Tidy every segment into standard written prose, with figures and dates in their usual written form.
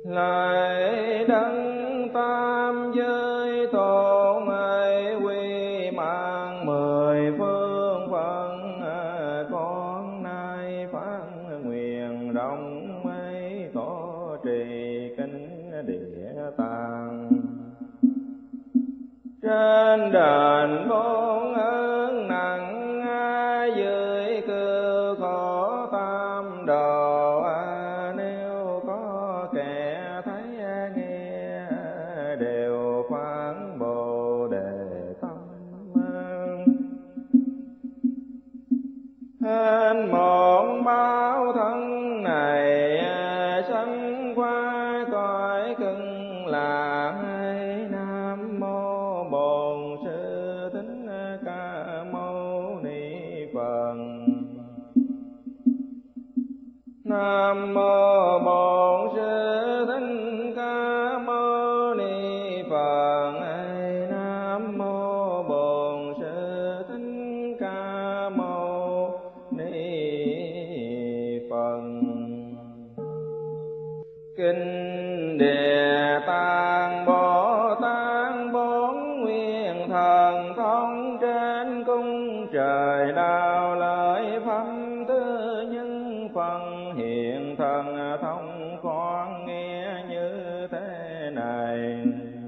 Lại đấng tam giới tôn ấy quy mạng mười phương phận, con nay phát nguyện rộng mấy tổ trì kinh địa tạng. Trên đền bốn ơn nặng, dưới cư khổ tam đồ, nếu có kẻ thấy nghe đều phán bồ đề tâm. Hên một báo thân này sanh qua cõi cực lạc, Nam mô Bổn Sư Thích Ca Mâu Ni Phật. Nam mô Bổn Sư Thích Ca Mâu Ni Phật. Nam mô Bổn Sư Thích Ca Mâu Ni Phật. Kinh Địa Tạng Bồ Tát bốn nguyên thần thông, trên cung trời đạo lợi pháp tư nhân phần, hiện thần thông khoan nghe như thế này.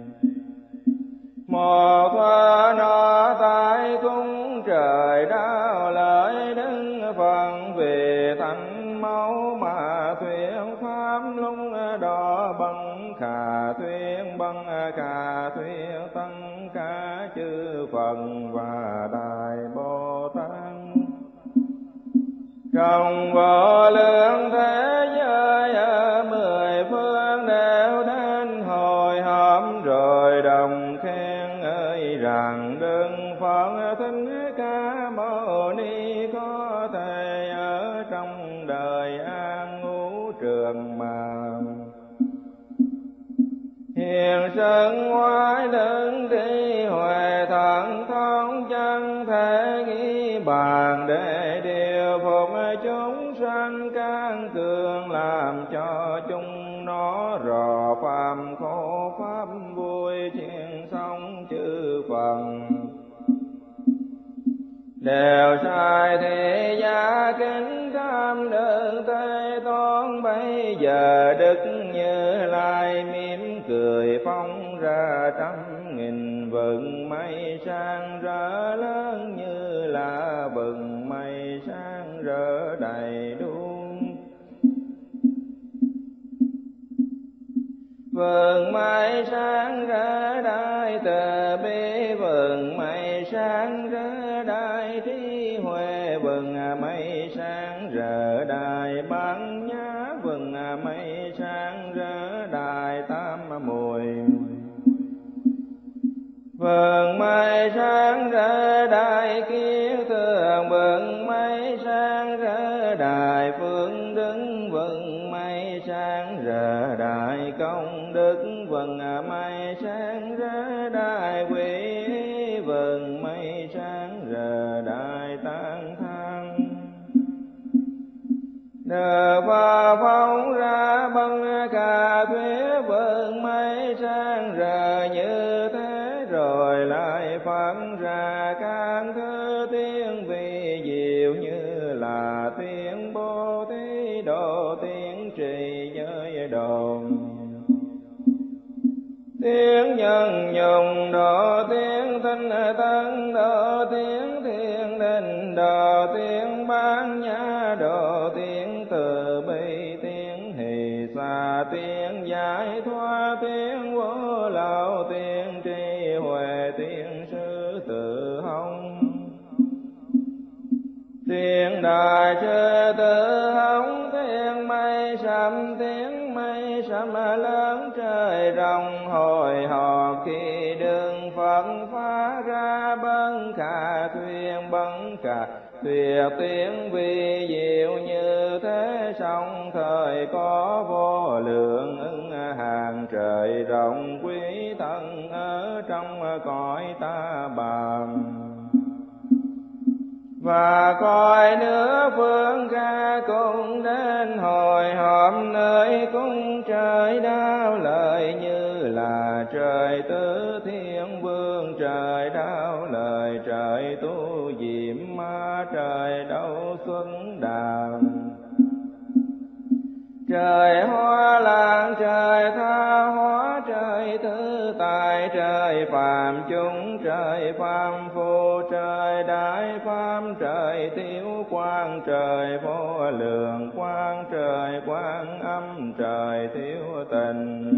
Một nó tại cung trời đạo lợi đứng phần, về thành mẫu mà thuyết pháp lúc đó bằng khả thuyết bằng khả thuyết tất cả chư Phật và Đại Bồ Tát. Trong vô lượng thế giới ở mười phương đều đến hội họp, rồi đồng khen ơi rằng Đức Phật Thích Ca Mâu Ni có thể ở trong đời an ngũ trường mà hiền sân ngoại đấng trí huệ thần thông chân thể nghĩ bàn, để điều phục chúng sanh can cường, làm cho chúng nó rò phàm khổ pháp vui chuyện sống chư Phật. Đều sai thế gia kính tham đơn Thế Tôn, bây giờ Đức Như Lai mỉm cười phóng ra trăm nghìn vầng mây sáng rỡ lớn, như là vầng mây sáng rỡ đầy đủ. Vầng mây sáng rỡ đại từ bi, vầng mây sáng rỡ đại trí huệ, vầng mây sáng rỡ đại bát nhã, vầng mây sáng rỡ đại tam muội. Vầng mây sáng rỡ đại kiết thường, vầng mây sáng rỡ đại phương đức, vầng mây sáng rỡ đại công đức, vầng mây sáng rỡ đại quý, vầng mây sáng rỡ đại tán thán. Nhờ Phật phóng ra bằng cả thuyết, vầng mây sáng rỡ như thế, rồi lại phát ra các thứ tiếng vi diệu, như là tiếng Bố Thí Độ, tiếng trì giới độ, tiếng nhân nhung độ, tiếng thanh tân độ, tiếng thiên đình độ, tiếng bát nhã độ, tiếng từ bi, tiếng hỷ xả, tiếng giải thoát, tiếng vô lậu, tiếng trí huệ, tiếng sư tử hồng, tiếng đại sư tử hồng, tiếng mây sầm, tiếng mây sầm lớn trời rộng hồi họp, khi đường Phật phá ra bấn khả thuyên, bấn khả tuyệt tiếng vi diệu như thế, song thời có vô lượng ứng hàng trời rộng quý thân ở trong cõi ta bà. Và coi nước phương ca cũng đến hồi họp nơi cung trời đao lời, như là trời tứ thiên vương, trời đao lời, trời tu diệm ma, trời đấu xuân đàm. Trời hoa lạng, trời tha hóa, trời thứ tài, trời phàm chúng, trời phàm phu, trời đại pháp, trời thiếu quang, trời vô lượng quang, trời quang âm, trời thiếu tình.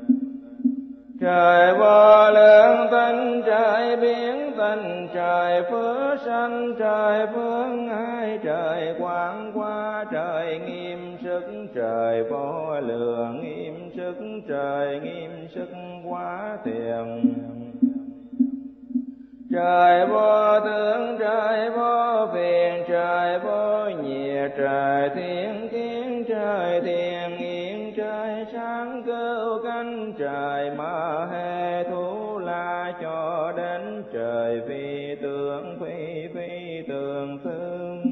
Trời vô lượng tinh, trời biến tinh, trời phước sanh, trời phương ai, trời quang qua, trời nghiêm sức, trời vô lượng nghiêm sức, trời nghiêm sức quá thiền. Trời vô tướng, trời vô phiền, trời vô nhiệt, trời thiên kiến, trời thiền yên, trời sáng cứu cánh, trời ma hê thú la, cho đến trời phi tướng, phi phi tường tương.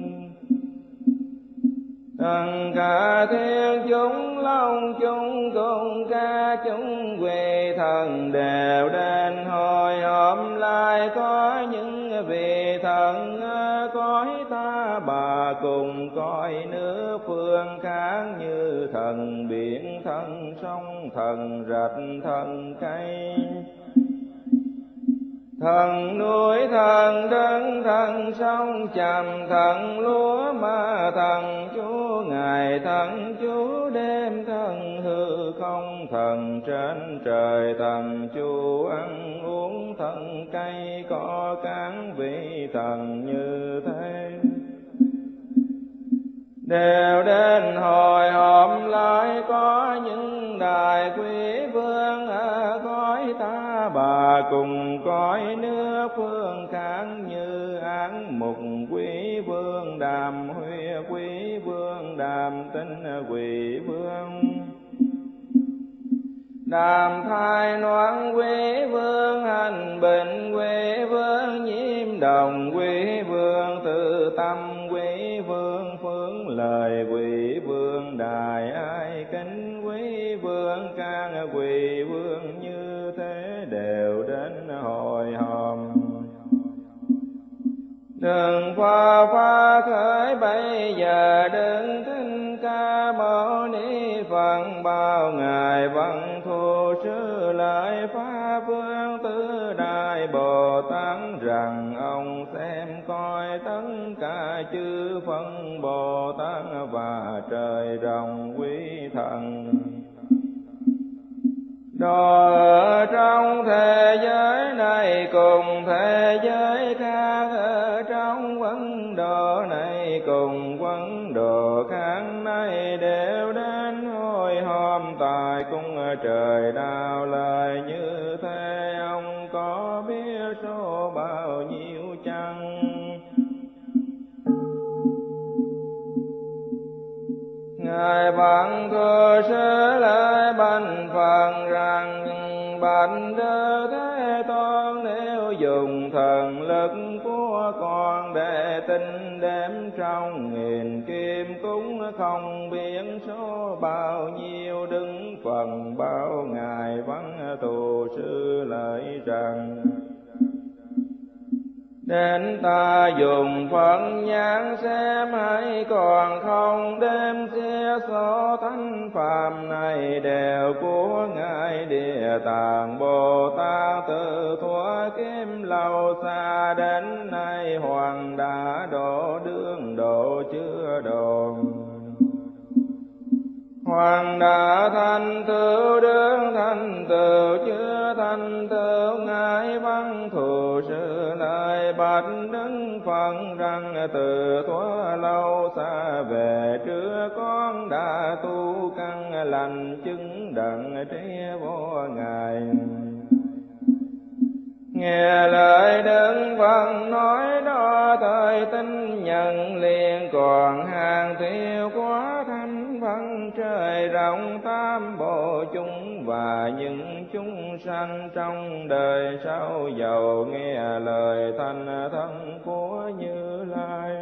Tất cả thiên chúng, long chúng, cùng ca chúng, quỳ thần đều đến hội họp lại. Có những vị thần cõi ta bà, cùng cõi nước phương khác, như thần biển, thần sông, thần rạch, thần cây, thần núi, thần đất, thần sông trầm, thần lúa ma, thần chú ngày, thần chú đêm, thần hư không, thần trên trời, thần chú ăn uống, thần cây có cán, vị thần như thế đều đến hội họp lại. Có những đại quý vương ở cõi ta bà, cùng cõi nước phương khác, như Án Mục quý vương, Đàm Huy quý vương, Đàm Tinh quý vương, Đàm Thai Noãn quý vương, Hành Bình quý vương, Nhiễm Đồng quý vương, Tự Tâm quý vương, Phương Lời quý vương, Đài Ai Kính quý vương, Can quý vương, như thế đều đến hội họp. Đừng pha khởi bây giờ, đừng Thích Ca Mâu Ni Phật, bao ngài văn thù sư lợi Pháp Vương Tứ Đại Bồ Tát, rằng ông xem coi tất cả chư phân Bồ Tát và trời rồng quý thần. Đó ở trong thế giới này cùng thế giới khác, ở trong vấn độ này cùng vấn độ khác này, đều đến hội họp tại cung trời đao lời. Như thế ông có biết số bao nhiêu chăng? Ngài văn thù sư lợi bạch Phật rằng, bạch Đức Thế Tôn, nếu dùng thần lực của con để tính đếm trong nghìn kim cúng, không biết số bao nhiêu đứng phần bao ngài văn thù sư lợi rằng, đến ta dùng Phật nhãn xem, hay còn không đêm xia số thánh phàm này, đều của ngài Địa Tạng Bồ Tát. Từ thuở kim lâu xa đến nay, hoàng đã độ đương độ chưa độ, hoàng đã thành tựu đương thành tựu chưa thành tựu. Ngài văn thù sư lợi bạch Đức Phật rằng, từ thuở lâu xa về trước, con đã tu căn lành chứng đặng trí vô ngài. Nghe lời Đức Phật nói đó, thời tin nhận liền, còn hàng thiêu quá thanh văn trời rộng tam bộ chúng, và những chúng chúng sanh trong đời sau giàu nghe lời thanh thân của Như Lai.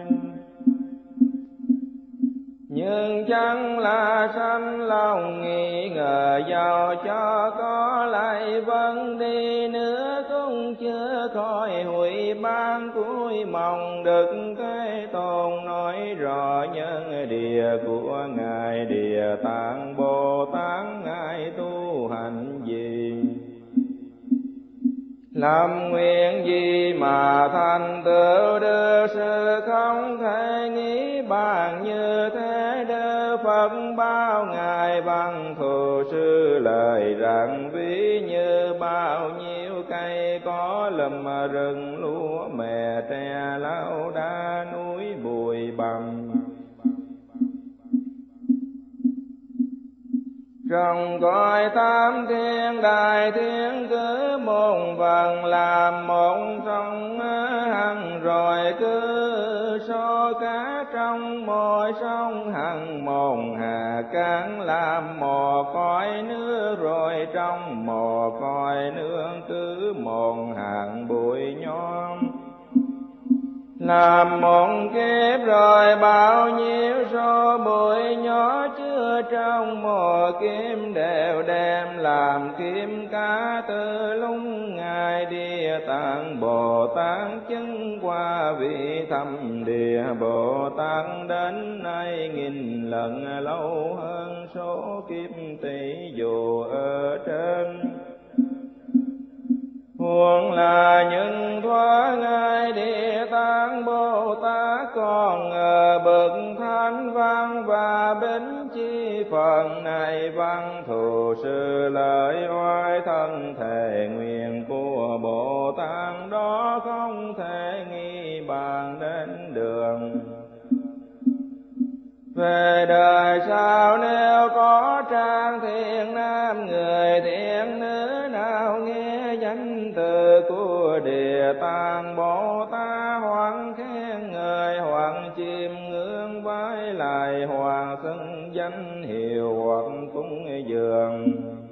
Nhưng chẳng là sanh lòng nghi ngờ, giàu cho có lại vẫn đi nữa cũng chưa khỏi hủy ban cuối mong Đức Thế Tôn nói rõ nhân địa của Ngài Địa Tạng Bồ Tát. Ngài tu hành gì, làm nguyện gì mà thành tựu được sự không thể nghĩ bàn như thế? Đức Phật bao ngài bằng thù sư lời rằng, ví như bao nhiêu cây có lùm rừng lúa mè tre lau đá núi bụi bặm, trong cõi tam thiên đại thiên cứ một phần làm một sông hằng, rồi cứ số cá trong mỗi sông hằng một hà cán làm một cõi nước, rồi trong một cõi nước cứ một hạng bụi nhom. Làm một kiếp rồi bao nhiêu số bụi nhỏ chứa trong một kiếp đều đem làm kim cá. Từ lúc Ngài Địa Tạng Bồ Tát chứng qua vị thâm địa Bồ Tát đến nay nghìn lần lâu hơn số kiếp tỷ dù ở trên. Huống là những thoa Ngài Địa Tạng Bồ Tát còn ở bậc thánh văn và bính chi phần này văn thù sư lợi oai thân thể nguyện của Bồ Tát đó không thể nghi bàn đến đường. Về đời sau nếu có trang thiện nam người thiện nữ nào nghe danh từ của Địa Tạng Bồ Tát, hoặc khen ngợi hoặc chiêm ngưỡng vái lại hoặc xưng danh hiệu hoặc cúng dường,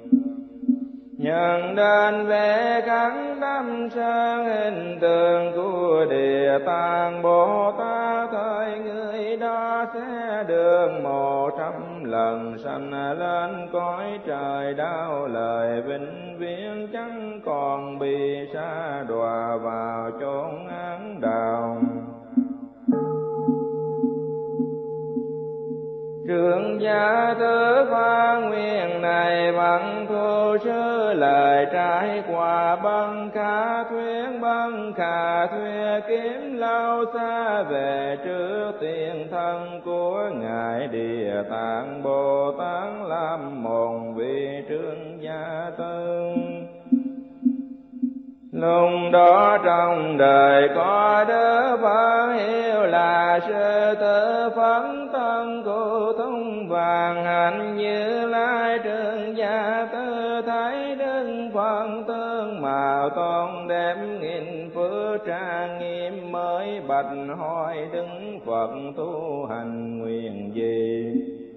nhận đến về khẳng tâm sang hình tượng của Địa Tạng Bồ Tát, thời người đó sẽ được 100 lần sanh lên cõi trời đau lời vĩnh viễn, chẳng còn bị sa đọa vào chốn ác đạo. Trưởng gia tứ pha nguyện này bằng thu sư lời trải qua băng khả thuyết kiếm lâu xa về trước tiền thân của Ngài Địa Tạng Bồ Tát làm một vị trưởng gia tư. Lúc đó trong đời có Đức Phật hiệu là sư tử phấn tân cụ tung vàng hạnh Như Lai trưởng gia tư, thấy Đức Phật tương mạo tôn đem nghìn phước trang nghiêm, mới bạch hỏi Đức Phật tu hành nguyện gì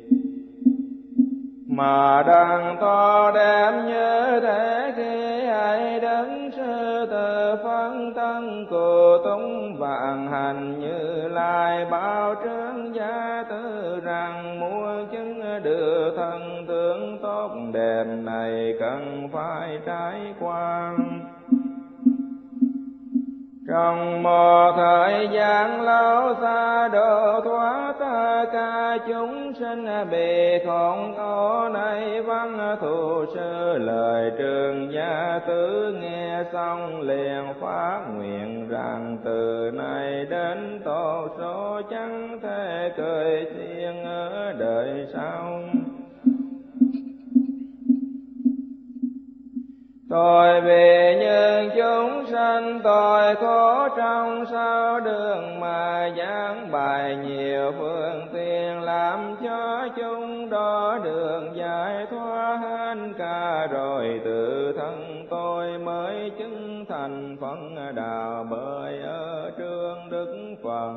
mà đang to đẹp như thế? Khi ấy Đấng sư tử phân tân cụ tung vạn hành Như Lai báo trướng gia tư rằng, muốn chứng được thân tướng tốt đẹp này cần phải trải qua. Trong một thời gian lâu xa độ thoát tất cả chúng sinh bị khốn khổ này, văn thù sư lời trường gia tứ nghe xong liền phát nguyện rằng, từ nay đến tổ số chẳng thể cười xiên ở đời sau. Tôi vì những chúng sanh tôi khổ trong sao đường, mà giảng bài nhiều phương tiện làm cho chúng đó đường giải thoát hết cả, rồi tự thân tôi mới chứng thành phận đạo bởi ở trước Đức Phật.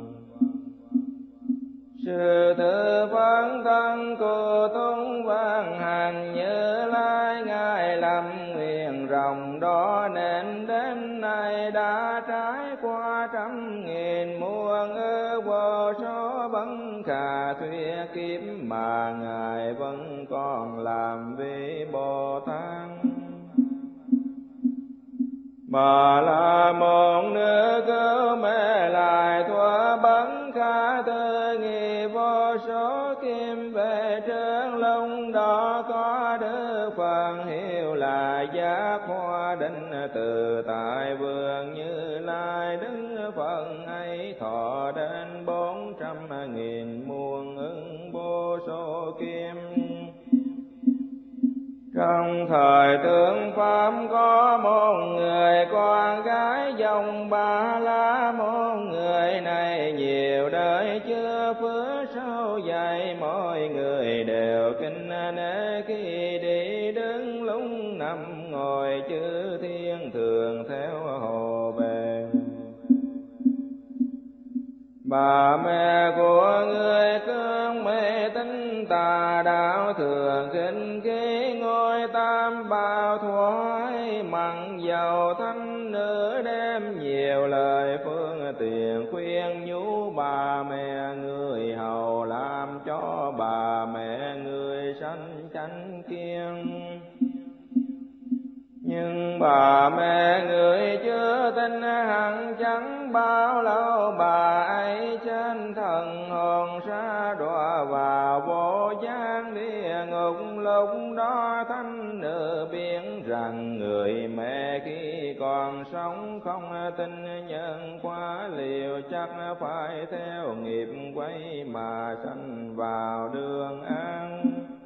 Sư tử phấn thân cụ tung vang hành Như Lai, Ngài làm nguyện thuyền rồng đó, nên đến nay đã trải qua 100.000 muôn vô số bấn khà thuyết kiếp, mà Ngài vẫn còn làm vị Bồ Tát. Bà la môn nước cứu mê lại thua bấn khả tư nghi vô số kim về trơn lông đó, có Đức Phật hiệu là Giác Hoa Định từ tại vườn Như Lai. Đức Phật ấy thọ đến 400.000 muôn ức vô số kim. Trong thời tướng Pháp có một người con gái dòng Ba La Môn, người này nhiều đời chưa phước sâu dày, mọi người đều kính nể khi đi đứng lúc nằm ngồi, chư thiên thường theo hộ về. Bà mẹ của người cương mê tín tà đạo, thường khinh khí ngôi tam bảo thoái, mặn dầu thanh nữ đem nhiều lời phương tiện khuyên nhủ bà mẹ người hầu, làm cho bà mẹ người sanh chánh kiêng. Nhưng bà mẹ người chưa tin hẳn chẳng bao lâu, bà ấy trên thần hồn sa đọa vào vô gian địa ngục. Lúc đó thánh nữ biết rằng người mẹ khi còn sống không tin nhân quả, liều chắc phải theo nghiệp quay mà sanh vào đường ác.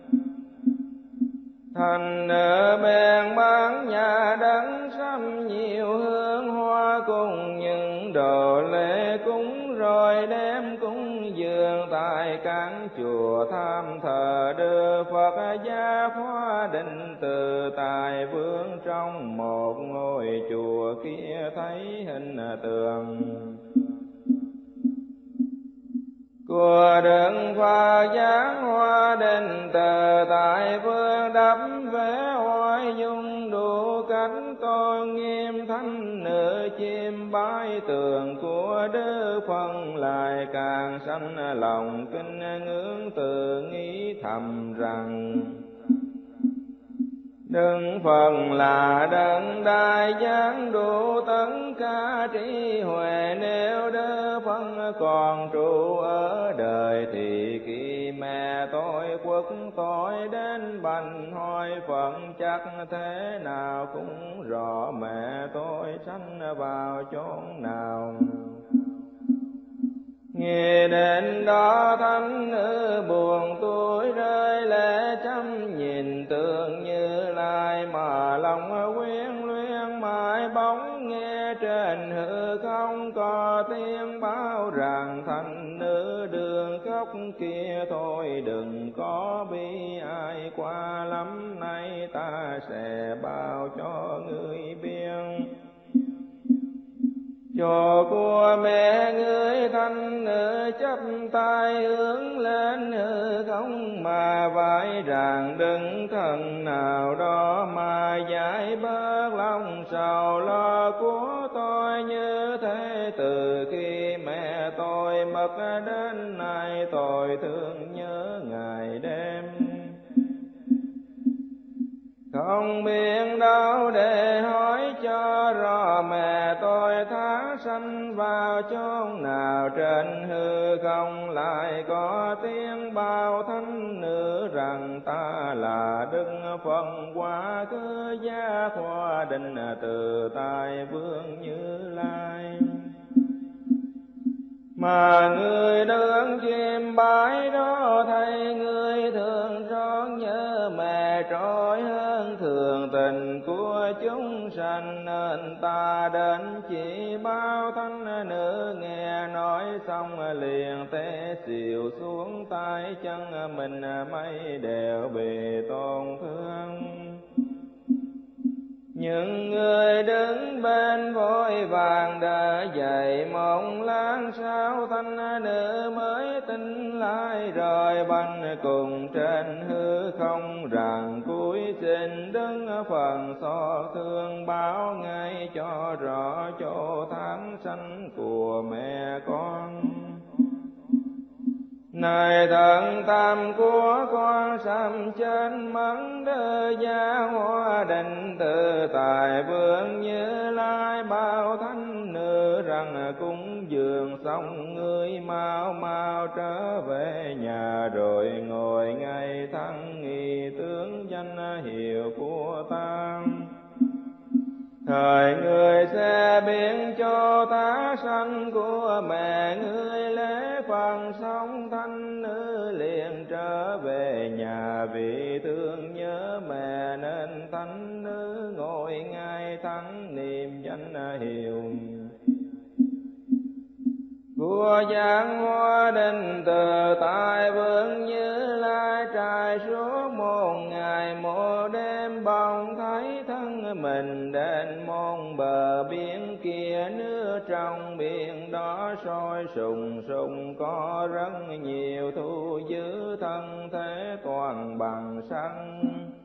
Thành nữ bèn bán nhà đất sắm nhiều hương hoa cùng những đồ lễ cúng, rồi đem cúng dường tại các chùa tham thờ Đức Phật Giác Hoa Định từ tại vương. Trong một ngôi chùa kia thấy hình tượng của Đức Phật Giác Hoa Định từ tại vương, đắp vẽ hoài dung đủ cách tôn nghiêm. Thánh nữ chiêm bái tượng của Đức Phật, lại càng sanh lòng kính ngưỡng, tự nghĩ thầm rằng Đức Phật là đấng đại giác đủ tất cả trí huệ. Nếu Đức Phật còn trụ ở đời, thì khi mẹ tôi quất tội đến bành hỏi Phật, chắc thế nào cũng rõ mẹ tôi sanh vào chốn nào. Nghe đến đó thánh nữ buồn tuổi rơi lệ, chăm nhìn tượng Như Lai mà lòng quyến luyến mãi bóng. Nghe trên hư không có tiếng báo rằng thánh nữ đường khóc kia, thôi đừng có bi ai qua lắm, nay ta sẽ báo cho ngươi biết. Cho của mẹ người thánh nữ chắp tay hướng lên hư không, mà vái rằng đừng thần nào đó mà giải bớt lòng sầu lo của tôi. Như thế từ khi mẹ tôi mất đến nay, tôi thương nhớ ngày đêm, không biết đâu để hỏi cho rõ mẹ tôi tháng sanh vào chốn nào. Trên hư không lại có tiếng bao thánh nữ rằng ta là Đức Phật quá khứ Giác Hoa Định từ tại vương Như Lai. Mà người đứng chiêm bái đó, thấy người thường rót nhớ mẹ trôi hơn thường tình của chúng sanh, nên ta đến chỉ bao thánh nữ. Nghe nói xong liền té xìu xuống tay chân mình, mấy đều bị tổn thương. Những người đứng bên vội vàng đã dậy một lát sau, thánh nữ mới tỉnh lại rồi banh cùng trên hư không rằng cúi xin Đức Phật xót thương báo ngay cho rõ chỗ thắng sanh của mẹ con. Này thần tâm của con sám trên mắng đơ gia hoa định tự tại vương Như Lai bao thánh nữ rằng cúng dường xong ngươi mau mau trở về nhà rồi ngồi ngay thắng nghi tướng danh hiệu của ta. Thời người sẽ biến cho ta sanh của mẹ ngươi lễ phần sống thanh nữ liền trở về nhà vì thương nhớ mẹ nên thánh nữ ngồi ngay thắng niệm danh hiệu của giảng hoa định từ tại vương Như Lai trải suốt một ngày một đêm bỗng thấy thân mình đến môn bờ biển kia, nước trong biển đó sôi sùng sùng có rất nhiều thu giữ thân thế toàn bằng sắt.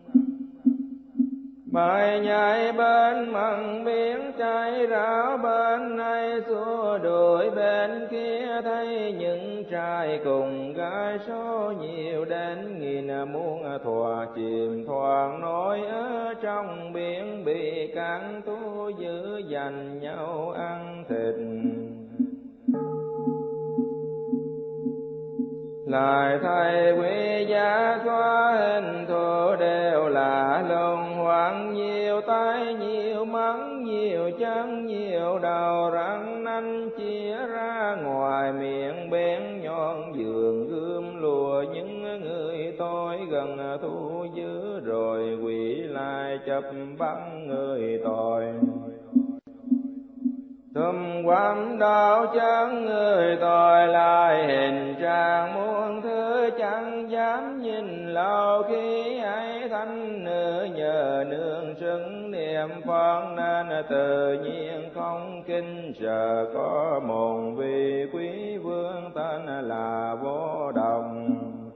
Bài nhảy bên mặn biển cháy ráo bên này xua đuổi bên kia, thấy những trai cùng gái số nhiều đến nghìn muôn thòa chìm thoảng nổi ở trong biển bị cạn thu giữ dành nhau ăn thịt. Lại thầy quý giá xóa hình thù đều là lùng hoảng, nhiều tay nhiều mắng nhiều chân nhiều đầu răng nanh chia ra ngoài miệng bén nhọn giường gươm lùa những người tôi gần thu giữ rồi quỷ lại chập bắt người tội. Thùm quắm đau chân người tội lại hình trạng muôn thứ chẳng dám nhìn lâu, khi ấy thanh nữ nhờ nương xứng niệm Phật nên tự nhiên không kinh sợ. Có một vị quý vương tên là Vô Đồng,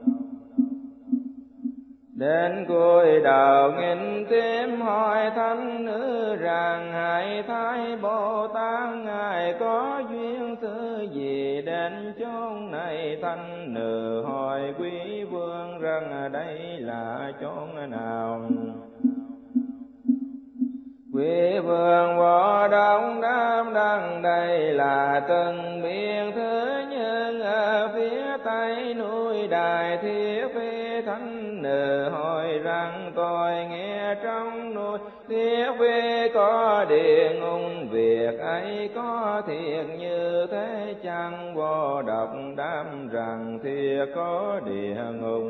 đến cuối đầu nghìn tím hỏi thánh nữ rằng hãy thấy Bồ Tát ngài có duyên thứ gì đến chốn này. Thánh nữ hỏi quý vương rằng đây là chốn nào. Quý vương Vô Đồng đáp rằng đây là từng biển thứ nhưng ở phía tây núi Đại Thiết Phi. Thánh nữ hỏi rằng tôi nghe trong núi Thiết Phi có địa ngục, việc ấy có thiệt như thế chăng? Vô Độc đáp rằng thiệt có địa ngục.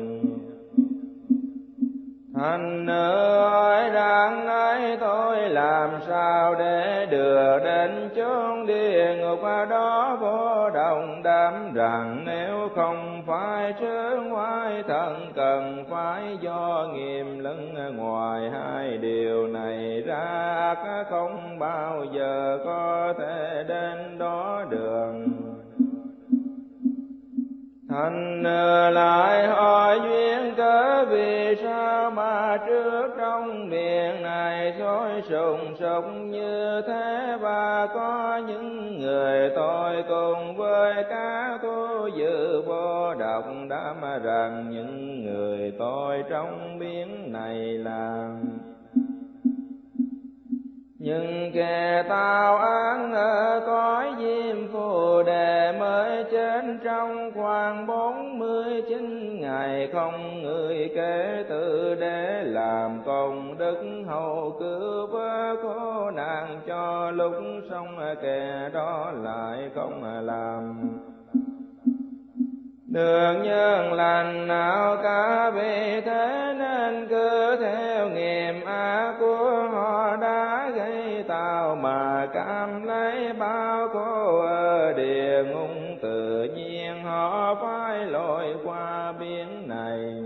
Thánh nữ hỏi rằng ấy tôi làm sao để được đến chốn địa ngục đó? Vô Đồng đáp rằng nếu không phải trước ngoại thần cần phải do nghiêm lưng, ngoài hai điều này ra không bao giờ có thể đến đó được. Thánh nữ lại hỏi duyên cớ vì sao mà trước trong miệng này sôi sùng sục như thế, và có những người tôi cùng với các thu giữ. Vô Độc đáp rằng những người tôi trong biển này là những kẻ tạo án ở cõi Diêm Phù Đề, mới chết trong khoảng 49 ngày không người kể từ, để làm công đức hầu cứu vớt khổ nạn cho lúc sống, kẻ đó lại không làm được nhân lành nào cả. Vì thế nên cứ theo nghiệp ác của họ đã gây tạo mà cảm lấy bao khổ ở địa ngục, tự nhiên họ phải lội qua biển này.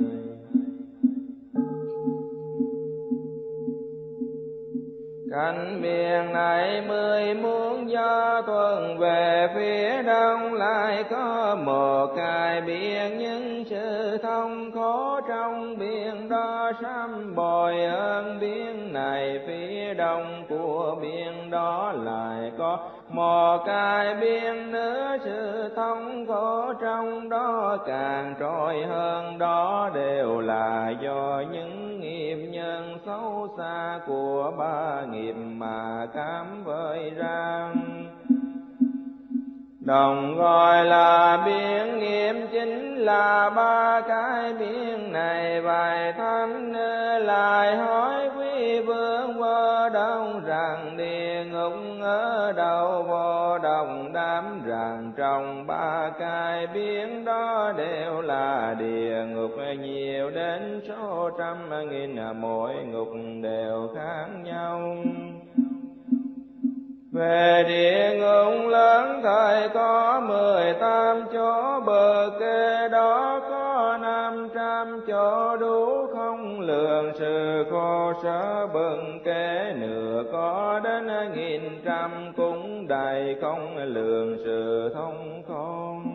Cạnh biển này 10 muôn gió tuần về phía đông, lại có một cái biển những sự thông khổ trong biển đó sám bồi hơn biển này. Phía đông của biển đó lại có một cái biển nữa, sự thông khổ trong đó càng trôi hơn. Đó đều là do những nghiệp nhân xấu xa của ba nghiệp mà cám vơi ra. Đồng gọi là biển nghiệp chính là ba cái biển này. Vài thánh lại hỏi quý vương Vô Đông rằng địa ngục ở đâu? Vô Đông đáp rằng trong ba cái biển đó đều là địa ngục, nhiều đến số trăm nghìn, mỗi ngục đều khác nhau. Về địa ngục lớn thời có 18 chỗ, bờ kê đó có 500 chỗ, đủ không lường. Sự khổ sở bần kê nửa có đến 1.000 cũng đầy không lường sự thông không.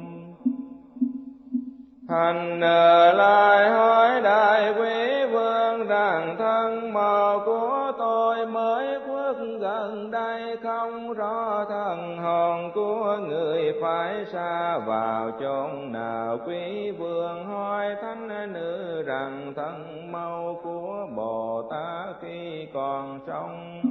Thành lại hỏi đại quý vương rằng thân màu của tôi mới khuất gần đây, không rõ thần hồn của người phải xa vào chốn nào. Quý vương hỏi thánh nữ rằng thân màu của Bồ Tát khi còn sống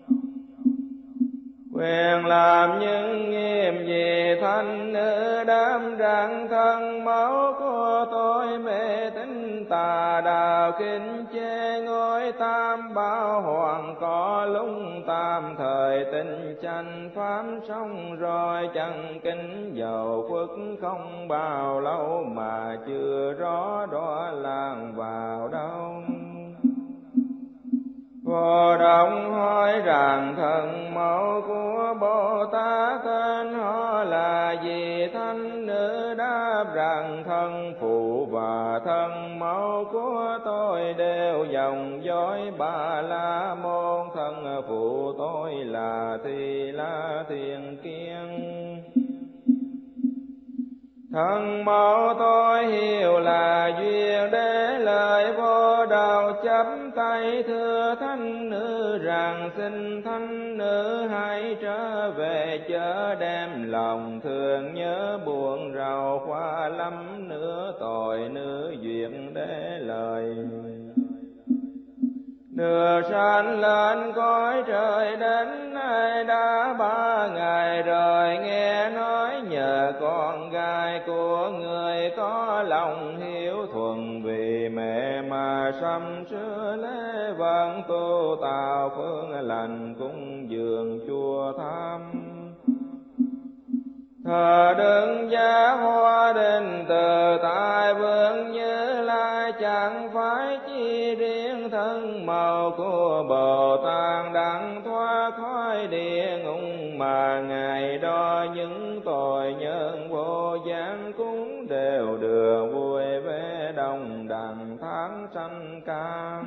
quyền làm những nghiệp gì? Thanh nữ đáp rằng thân máu của tôi mê tín tà đạo, kinh chê ngôi tam bảo hoàng, có lung tam thời tinh chánh pháp xong rồi. Chẳng kính dầu phước không bao lâu mà chưa rõ đó làng vào đâu. Vô Đông hỏi rằng thân mẫu của Bồ Tát tên họ là gì? Thánh nữ đáp rằng thân phụ và thân mẫu của tôi đều dòng dõi Ba La Môn. Thân phụ tôi là Thi La Thiên Kiên, thân mẫu tôi hiểu là duyên đế. Lời Vô Đầu chắp tay thưa thánh nữ rằng xin thánh nữ hãy trở về chớ, đem lòng thương nhớ buồn rầu qua lắm nữa tội nữ duyên đế lời. Đưa sanh lên cõi trời đến nay đã 3 ngày rồi, nghe nói nhờ con gái của người có lòng hiếu thuần, vì mẹ mà sắm sửa lễ vận tu tạo phương lành cúng dường chùa Tham. Thờ đứng giá hoa đình từ tại vương Như Lai, chẳng phải chi riêng thân màu của Bồ Tát đặng thoát khỏi địa ngục, mà ngày đó những tội nhân vô gián cũng đều được vui vẻ đồng đẳng tháng sanh cam.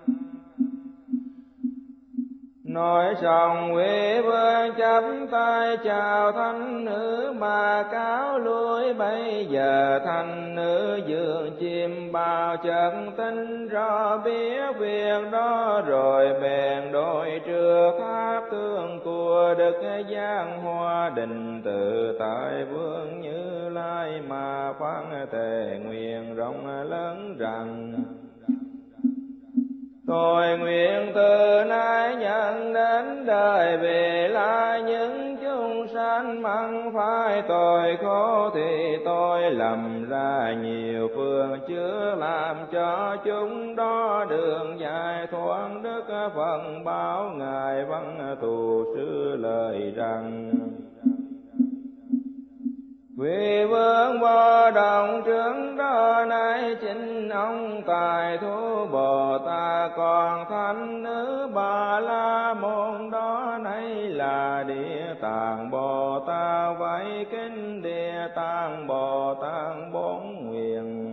Nói xong quý vương chắp tay chào thánh nữ mà cáo lui. Bây giờ thánh nữ dường chim bao chân tinh rõ biết việc đó, rồi bèn đối trước tháp tương của Đức Giang Hoa Đình tự tại vương Như Lai mà phán thề nguyện rộng lớn rằng tôi nguyện từ nay nhận đến đời về lại những chúng sanh mắc phải tội khổ, thì tôi lầm ra nhiều phương chứa làm cho chúng đó đường dài thoát. Đức Phật báo ngài văn thù sư lời rằng quý vương Vô Động trước đó nay chính ông tài thú Bồ Tát, còn thánh nữ Ba La Môn đó nay là Địa Tạng Bồ Tát. Vậy kính Địa Tạng Bồ Tát 4 nguyện.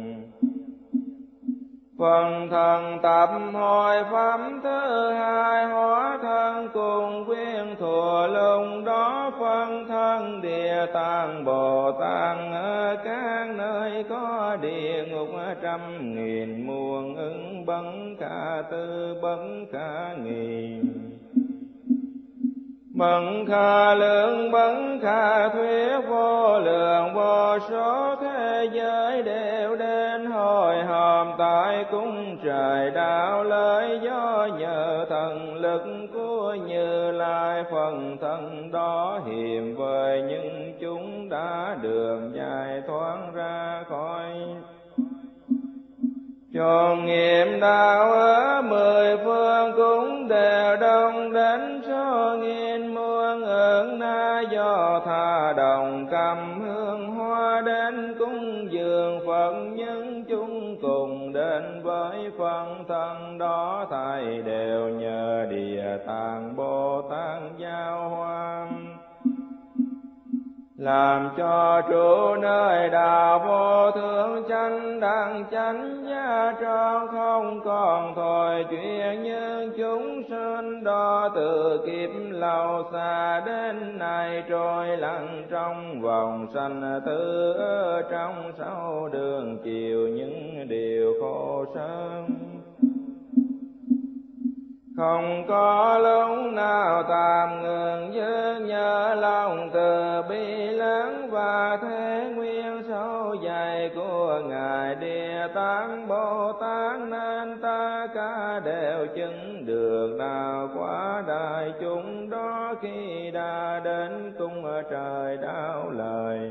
Phần thần tập hồi pháp thứ 2 hóa thân Tạng cùng quyên thùa lùng đó phân thân Địa Tạng Bồ Tát ở các nơi có địa ngục 100.000 muôn ứng bấn khả tư bấn khả nghìn bấn khả lượng bấn khả thuyết vô lượng vô số thế giới đều đến hồi họp tại cung trời đạo lợi do nhờ thần lực của Như Lai phần thân đó hiểm với những chúng đã đường giải thoát ra khỏi chốn nghiệm đạo ở 10 phương cũng đều đông đến số nghìn muôn ức na do tha đồng cầm hương hoa đến cúng dường Phật những chúng cùng đến với phần thân đó thầy đều nhờ Địa Tạng Bồ Tát giao hoa làm cho trụ nơi đạo vô thượng chánh đẳng chánh gia tròn không còn thôi chuyện như chúng sinh đó từ kiếp lâu xa đến nay trôi lặng trong vòng sanh tử ở trong 6 đường chiều những điều khổ sở không có lúc nào tạm ngừng giữ nhớ lòng từ bi lớn và thế nguyên sâu dày của Ngài Địa Tạng Bồ Tát nên ta cả đều chứng được đạo quả đại chúng đó khi đã đến cung trời đạo lời.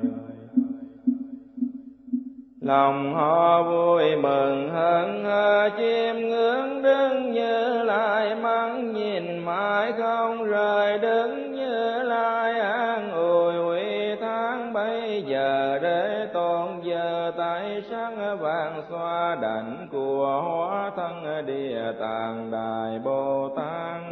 Lòng họ vui mừng hân hờ chiêm ngưỡng đứng Như Lai mắng nhìn mãi không rời đứng Như Lai an ủi uy tháng bây giờ để tôn giờ tay sáng vàng xoa đảnh của hóa thân Địa Tạng Đại Bồ Tát.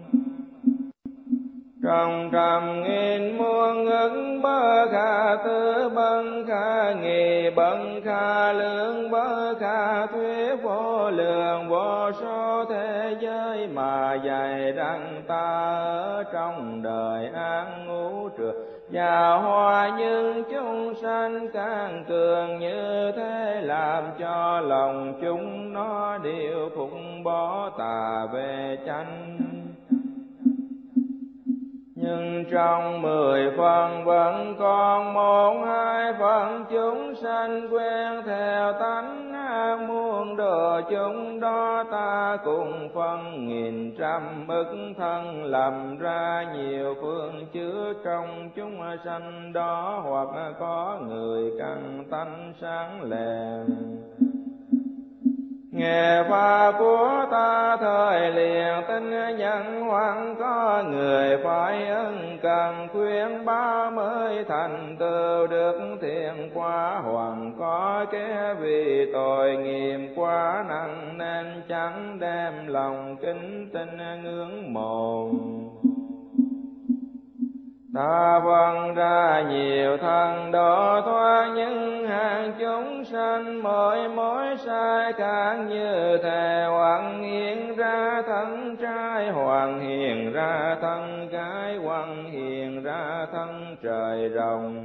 Trong 100.000 muôn ức bơ khả tư bân khả nghị bân khả lượng bơ khả thuyết vô lượng vô số thế giới mà dạy rằng ta ở trong đời an ngũ trượt và hòa những chúng sanh càng cường như thế làm cho lòng chúng nó đều phục bỏ tà về chánh. Nhưng trong 10 phần vẫn còn 1-2 phần chúng sanh quen theo tánh ác muôn độ chúng đó ta cùng phân nghìn trăm ức thân làm ra nhiều phương chứa trong chúng sanh đó hoặc có người căn tánh sáng lèn. Nghe pháp của ta thời liền tin nhận hoặc có người phải ân cần khuyên 30 thành tựu được thiện quả hoặc có kẻ vì tội nghiệp quá nặng nên chẳng đem lòng kính tin ngưỡng mộ. Ta phân ra nhiều thân độ thoát những hàng chúng sanh mỗi sai khác như thế hoặc hiện ra thân trai hoặc hiện ra thân gái hoặc hiện ra thân trời rồng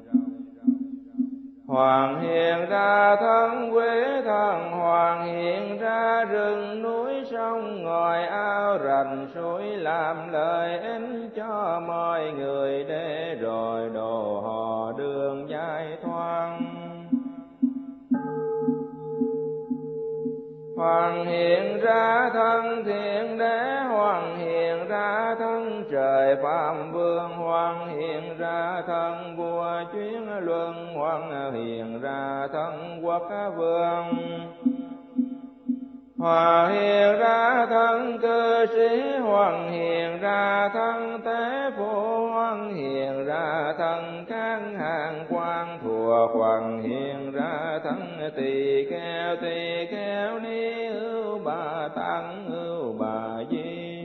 hoặc hiện ra thân quế thần hoặc hiện ra rừng núi sông ngòi ao rạch suối làm lợi ích cho mọi người để rồi độ họ đường giải thoát. Hoàng hiện ra thân thiện đế, hoàng hiện ra thân trời phạm vương, hoàng hiện ra thân vua chuyến luân, hoàng hiện ra thân quốc vương. Hoàng hiện ra thân cư sĩ, hoàng hiện ra thân tế phụ, hoàng hiện ra thân các hàng quan thuộc, hoàng hiện ra thân tỳ kheo ni ưu bà tăng ưu bà di.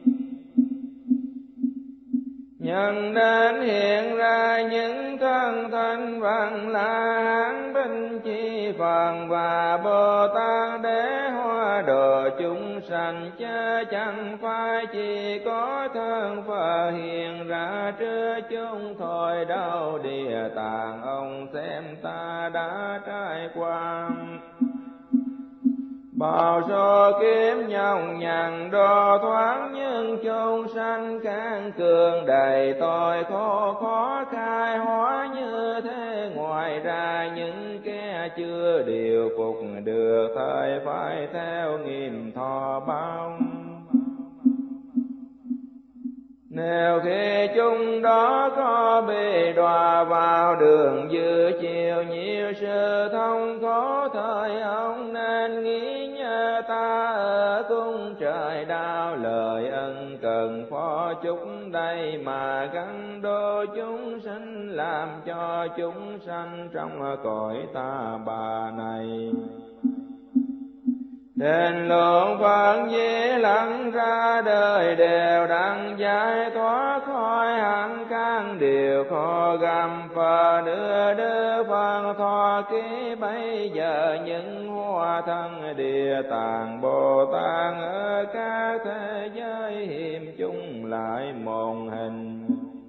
Nhân đến hiện ra những thân thanh văn la hán binh chi phần và Bồ Tát đế hoa độ chúng sanh, chớ chẳng phải chỉ có thân Phật hiện ra trước chúng thôi đâu. Địa Tạng ông xem ta đã trải qua bao số kiếp nhọc nhằn đo thoáng, nhưng chúng sanh can cường đầy tội khổ khó khai hóa như thế. Ngoài ra những kẻ chưa điều phục được thời phải theo nghìn thọ bao. Nếu khi chúng đó có bị đọa vào đường dư chiều, nhiều sự thông khổ thời ông nên nghĩ nhớ ta ở cung trời đau. Lời ân cần phó chúc đây mà gắn đô chúng sinh, làm cho chúng sanh trong cõi ta bà này. Đền lượng Phật dĩ lặng ra đời, đều đặng giải thoát khỏi hẳn căn điều khó gầm. Phật đưa Phật thọ ký, bây giờ những hoa thân Địa Tạng Bồ Tát ở các thế giới hiểm chung lại một hình.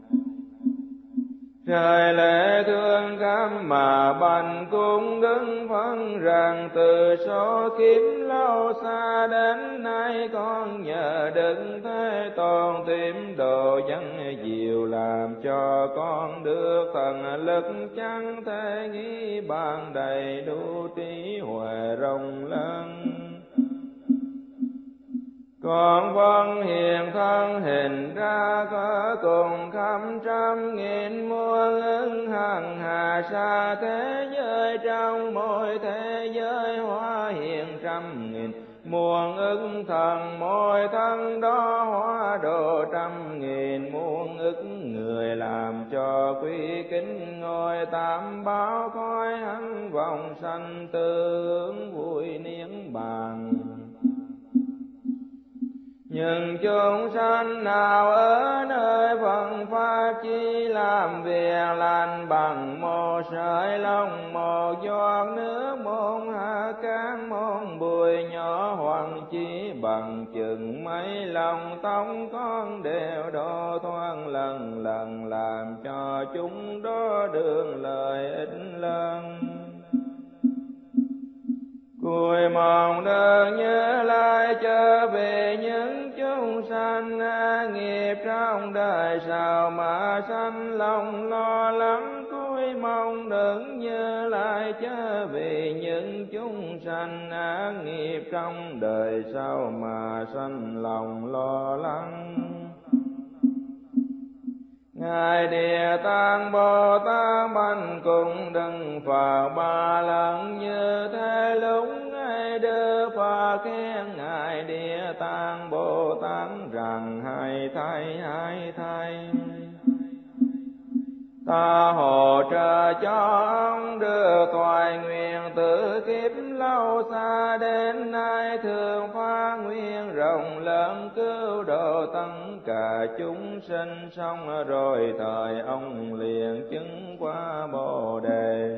Trời lễ thương khắp mà bành cung đứng phân rằng, từ số kiếp lâu xa đến nay con nhờ Đức Thế Tôn tìm độ dân diệu, làm cho con được thần lực chẳng thể nghĩ bàn, đầy đủ trí huệ rộng lớn. Con vâng hiện thân hình ra có cùng khắp trăm nghìn muôn ứng hằng hà xa thế giới, trong mỗi thế giới hóa hiện trăm nghìn muôn ứng thần. Mỗi thân đó hóa độ trăm nghìn muôn ức người, làm cho quý kính ngôi tam bảo khói hắn vòng sanh tướng vui niết bàn. Nhưng chúng sanh nào ở nơi phận pháp chi làm việc lành, bằng một sợi lông, một giọt nước, một hạt cát, một bụi nhỏ, hoặc chỉ bằng chừng mấy lông tóc, con đều độ thoáng lần lần, làm cho chúng đó được lợi ích lớn. Cùi mong đơn nhớ lại trở về những chúng sanh nghiệp trong đời sao mà sanh lòng lo lắng. Cùi mong đừng nhớ lại trở về những chúng sanh nghiệp trong đời sao mà sanh lòng lo lắng. Ngài Địa Tạng Bồ Tát bành cùng đừng Phật ba lần như thế, lúc Ngài đưa Phật khen Ngài Địa Tạng Bồ Tát rằng, hay thay ta hỗ trợ cho ông được thoại nguyện, từ kiếp lâu xa đến nay thường phát nguyện rộng lớn, cứu độ tất cả chúng sinh. Xong rồi thời ông liền chứng qua Bồ Đề.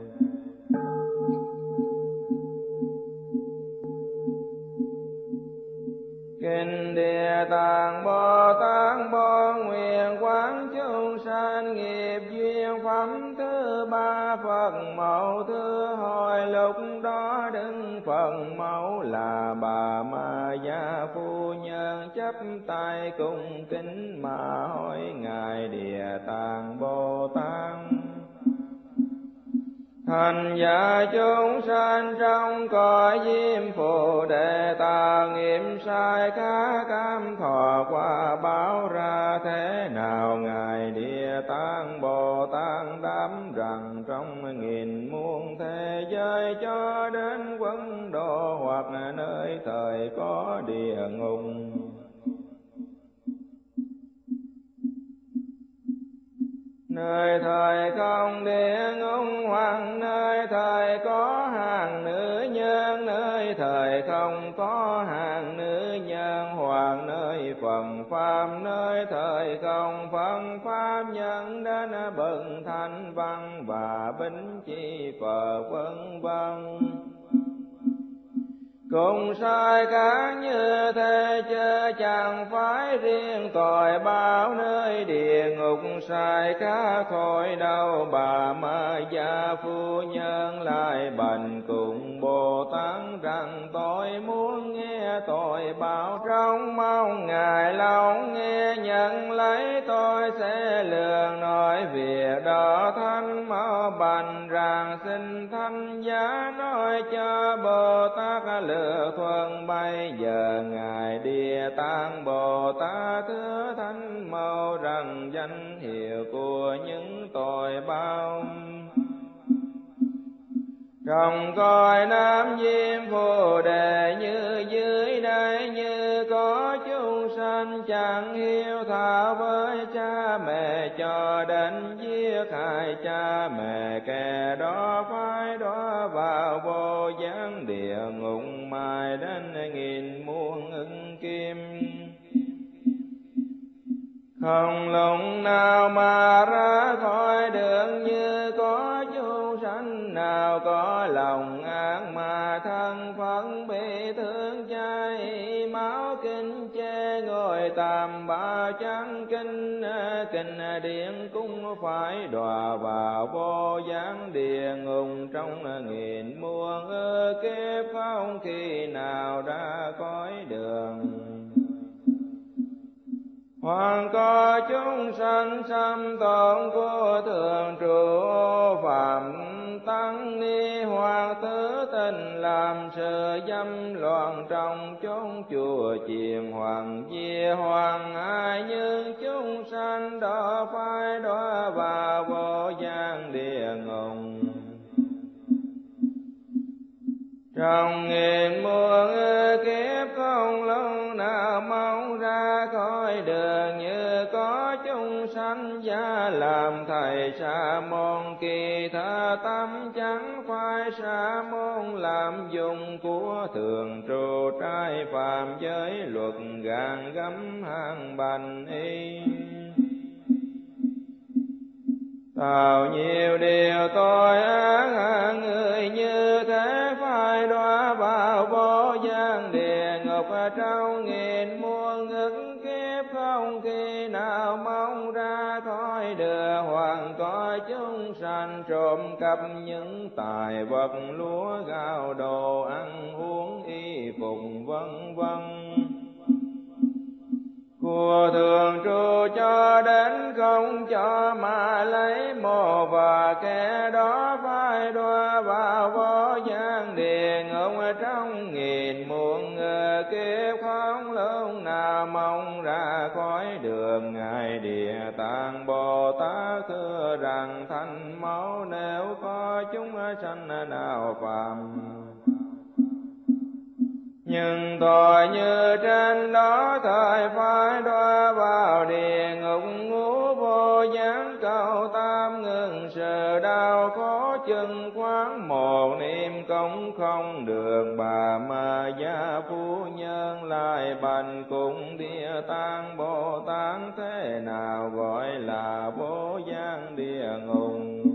Kinh Địa Tạng Bồ Tát bố nguyện quán chúng sanh nghiệp duyên phẩm thứ ba, Phật mẫu thứ hồi. Lúc đó Đức Phật mẫu là bà Ma Gia phu nhân, chắp tay cung kính mà hỏi Ngài Địa Tạng Bồ Tát: Thành giả chúng sanh trong cõi diêm phù Đề, ta nghiệm sai khá cam thọ qua báo ra thế nào? Ngài Địa Tạng Bồ Tát đáp rằng, trong nghìn muôn thế giới cho đến quân độ, hoặc nơi thời có địa ngục, nơi thời không địa ngục, hoặc nơi thời có hàng nữ nhân, nơi thời không có hàng nữ nhân, hoặc nơi phần pháp, nơi thời không phần pháp, nhân đến bậc thanh văn và bính chi Phật vân vân. cùng sai khác như thế chớ chẳng phải riêng tội báo nơi địa ngục sai khác khỏi đâu. Bà Ma Gia phu nhân lại bành cùng Bồ Tát rằng tôi muốn nghe tội báo trong mong ngài lòng nghe nhận lấy tôi sẽ lường nói việc đó. Thanh mau bành rằng xin thanh giá nói cho Bồ Tát lựa thuận. Bây giờ ngài Địa Tạng Bồ Tát thưa Thanh mau rằng danh hiệu của những tội báo trong cõi Nam Diêm Phù Đề như dưới đây, như có chúng sanh chẳng hiếu thảo với cha mẹ cho đến giết hại cha mẹ, kẻ đó phải đọa vào vô gián địa ngục mài đến nghìn muôn ức kim. Không lúc nào mà ra khỏi đường, như có chúng sanh nào có lòng ác mà thân phận bị thương cháy máu kinh chê ngồi tam bảo chẳng kinh điện cũng phải đọa vào vô gián địa ngục trong nghìn muôn kiếp không khi nào ra khỏi đường. Hoặc có chúng sanh xâm tổn của thường trụ phạm tăng ni, hoặc thứ tình làm sự dâm loạn trong chốn chùa chiền, hoặc về hoàng ai nhưng chúng sanh đó phải đọa vào vô gián địa ngục trong nghìn muôn kiếp không lúc nào mong ra khỏi đường. Như có chúng sanh gia làm thầy sa môn, kỳ tha tâm chẳng phải sa môn, làm dùng của thường trụ trai phạm giới luật gàn gấm hàng bành y. Tạo nhiều điều tội ác hạng người như thế phải đọa vào vô gián địa ngục trong nghìn muôn ức kiếp không khi nào mong ra khỏi đường. Hoặc có chúng sanh trộm cắp những tài vật lúa gạo đồ ăn uống y phục vân vân của thường trụ cho đến không cho mà lấy mồ, và kẻ đó phải đọa vào vô gián địa ngục trong nghìn muôn kiếp không lúc nào mong ra khỏi đường. Ngài Địa Tạng Bồ Tát thưa rằng thanh máu nếu có chúng sanh nào phạm nhưng tội như trên đó, thời phải đọa vào địa ngục ngũ vô gián cầu tam ngừng sự đau khổ chừng quán một niệm công không được. Bà Ma Gia phu nhân lại bành cùng Địa Tạng Bồ Tát thế nào gọi là vô gián địa ngục.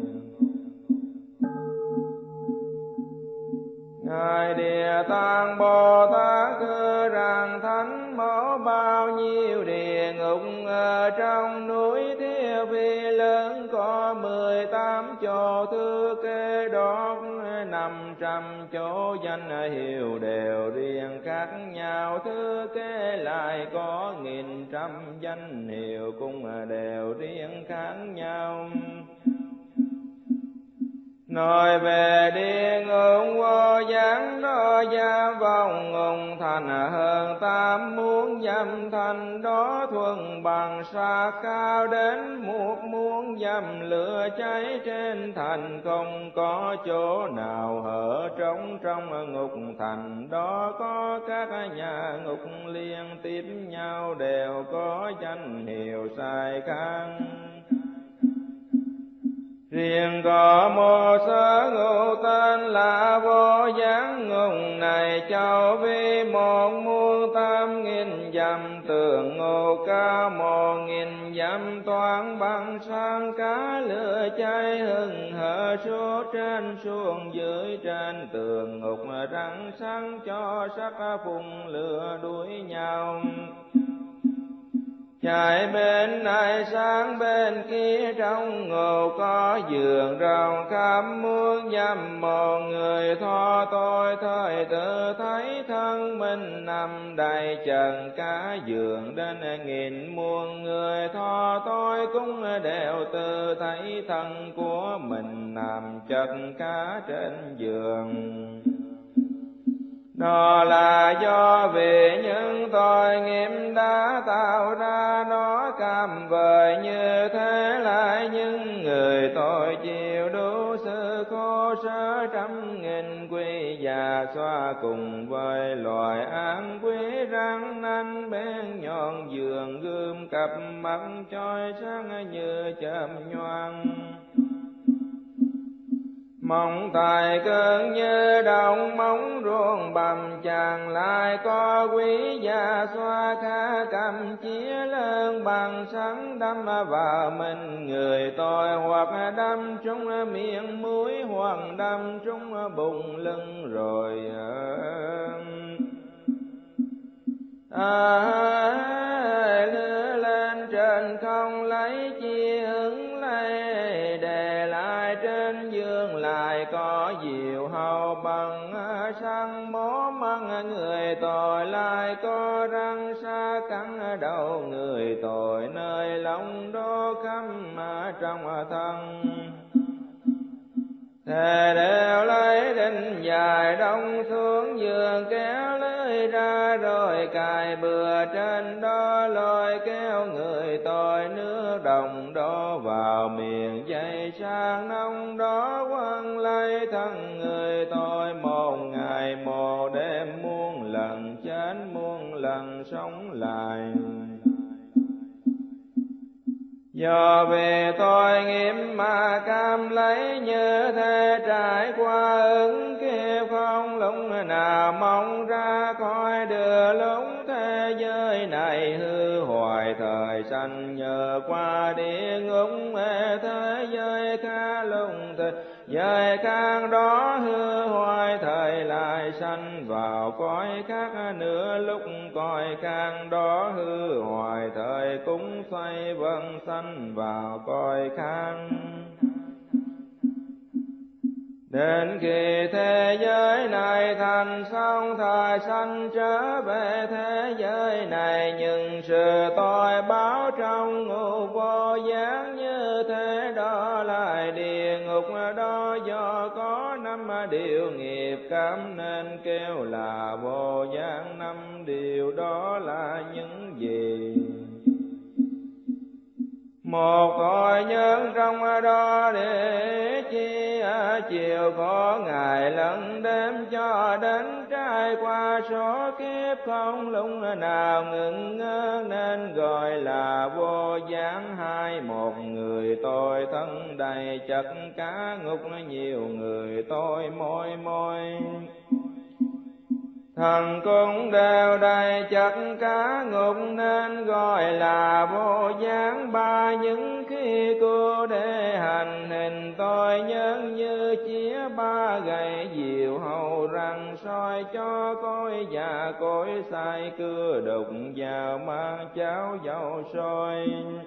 Ngài Địa Tạng Bồ Tát thưa rằng thánh mẫu bao nhiêu địa ngục ở trong núi Thiêu Vi lớn có 18 chỗ thư kê đó, 500 chỗ danh hiệu đều riêng khác nhau, thư kê lại có 1.000 danh hiệu cũng đều riêng khác nhau. Nói về địa ngục vô gián đó, gia vong ngục thành hơn 8 muôn dặm, thành đó thuần bằng xa cao đến 1 muôn dặm, lửa cháy trên thành không có chỗ nào hở trống. Trong ngục thành đó có các nhà ngục liên tiếp nhau, đều có danh hiệu sai khác. Riêng có một sở ngục tên là vô gián ngục này, châu vi 1.800.000 dặm, tường ngô cao 1000 dặm, toán bằng sang cá lửa cháy hừng hở suốt trên xuống dưới, trên tường ngục răng sáng cho sắc phùng lửa đuổi nhau. Chạy bên này sang bên kia, trong ngục có giường rồng khắp muôn dặm, một người tho tôi thời tự thấy thân mình nằm đầy trần, cả giường đến 1000 muôn người tho tôi cũng đều tự thấy thân của mình nằm chật cả trên giường. Đó là do vì những tội nghiệp đã tạo ra nó cam vời như thế, lại những người tội chịu đủ sự khổ sở 100.000 quy già xoa, cùng với loài ác quý răng nanh bên nhọn giường, gươm cặp mắt chói sáng như chớp nhoáng. Mong tài cơn như đồng móng ruộng bầm, chàng lại có quý gia xoa khá cầm chĩa lớn bằng sắn, đâm vào mình người tôi, hoặc đâm trúng miệng mũi, hoặc đâm trúng bụng lưng rồi lđưa lên trên không lấy chi hứng lấy, để lại trên giường lại có diệu hầu bằng săn bó măng, người tội lại có răng xa cắn đầu người tội, nơi lòng đố khăm trong thân. Thề đều lấy đinh dài đông xuống giường, kéo lưới ra rồi cài bừa trên đó, lôi kéo người tội nước đồng đổ vào miệng dây sang nông đó, quăng lấy thân người tội một ngày một đêm, muôn lần chết muôn lần sống lại. Do vì tội nghiệp mà cam lấy như thế, trải qua ứng kiếp không lúc nào mong ra khỏi được, lúc thế giới này hư hoài thời sanh, nhờ qua địa ngục thế giới khá lung thế giới khác đó hư hoài thời lại sanh vào cõi khác nữa, lúc cõi khác đó hư hoài thời cũng xoay vần sanh vào cõi khác. Đến khi thế giới này thành xong, thời sanh trở về thế giới này, nhưng sự tội báo trong ngục vô gián như thế, đó lại địa ngục đó do có 5 điều nghiệp cảm nên kêu là vô gián. 5 điều đó là những gì? Một tội nhân trong đó để chi chiều khổ ngày lẫn đêm, cho đến trải qua số kiếp không lúc nào ngừng ngơ, nên gọi là vô gián. 2 một người tội thân đầy chất cá ngục, nhiều người tội môi môi thần cũng đều đầy chất cá ngục, nên gọi là vô gián. 3 những khi cô để hành hình tội nhân như chĩa 3 gậy diều hầu răng, soi cho cối già cối sai cưa đục vào mang cháo dầu sôi.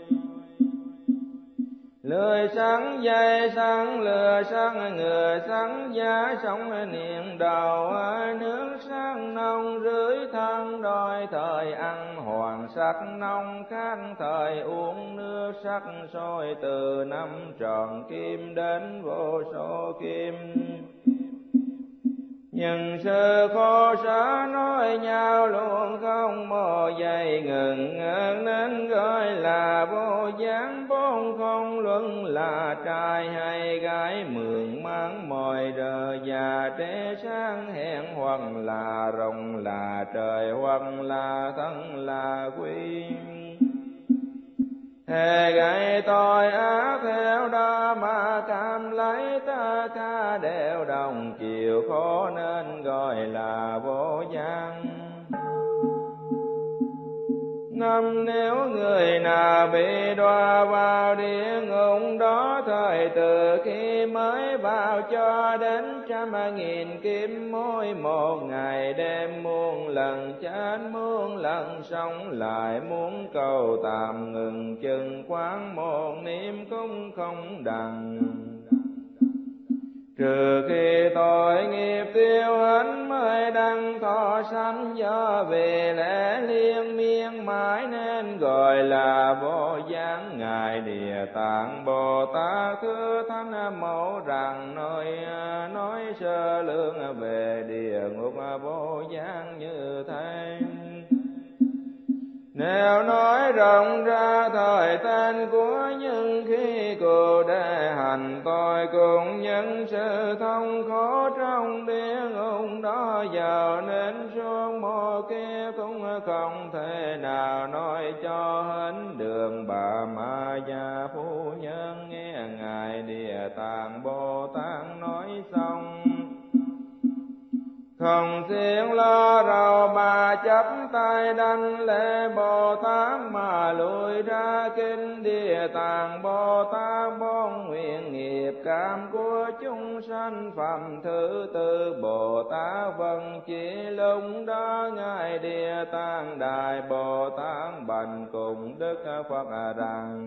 Lười sắn dây sắn lừa sắn ngựa sắn giá, sống niệm đầu nước sắn nông rưới thân, đôi thời ăn hoàng sắc nông khác thời uống nước sắc sôi, từ 5 tròn kim đến vô số kim. Nhưng sự khổ sở nói nhau luôn không một giây ngừng, nên gọi là vô gián. 4 không luận là trai hay gái, mượn mang mồi rờ già trẻ sáng hẹn, hoặc là rồng là trời, hoặc là thân là quý. Hề gậy tội ác theo đó mà cam lấy, tất cả đều đồng chịu khổ, nên gọi là vô gián. tâm. Nếu người nào bị đọa vào địa ngục đó, thời từ khi mới vào cho đến 100.000 kiếp, mỗi một ngày đêm muôn lần chết, muôn lần sống lại, muốn cầu tạm ngừng chừng quán một niệm cũng không đặng. Trừ khi tội nghiệp tiêu hết mới đăng thọ sanh, do về lẽ liên miên mãi nên gọi là Vô Gián. Ngài Địa Tạng Bồ Tát thưa Thánh Mẫu rằng nói sơ lược về địa ngục Vô Gián như thế. Nếu nói rộng ra thời tên của những khi cụ để hành tội, cùng những sự thông khổ trong địa ngục đó, giờ nên suốt một kiếp cũng không thể nào nói cho hết đường. Bà Ma Gia Phu Nhân nghe Ngài Địa Tạng Bồ Tát nói xong, không xiên lo rầu, bà chắp tay đảnh lễ Bồ Tát mà lùi ra kinh. Địa Tạng Bồ Tát bốn nguyện nghiệp cảm của chúng sanh. Phẩm thứ tư Bồ Tát vâng chỉ lúc đó, Ngài Địa Tạng Đại Bồ Tát bạch cùng Đức Phật rằng: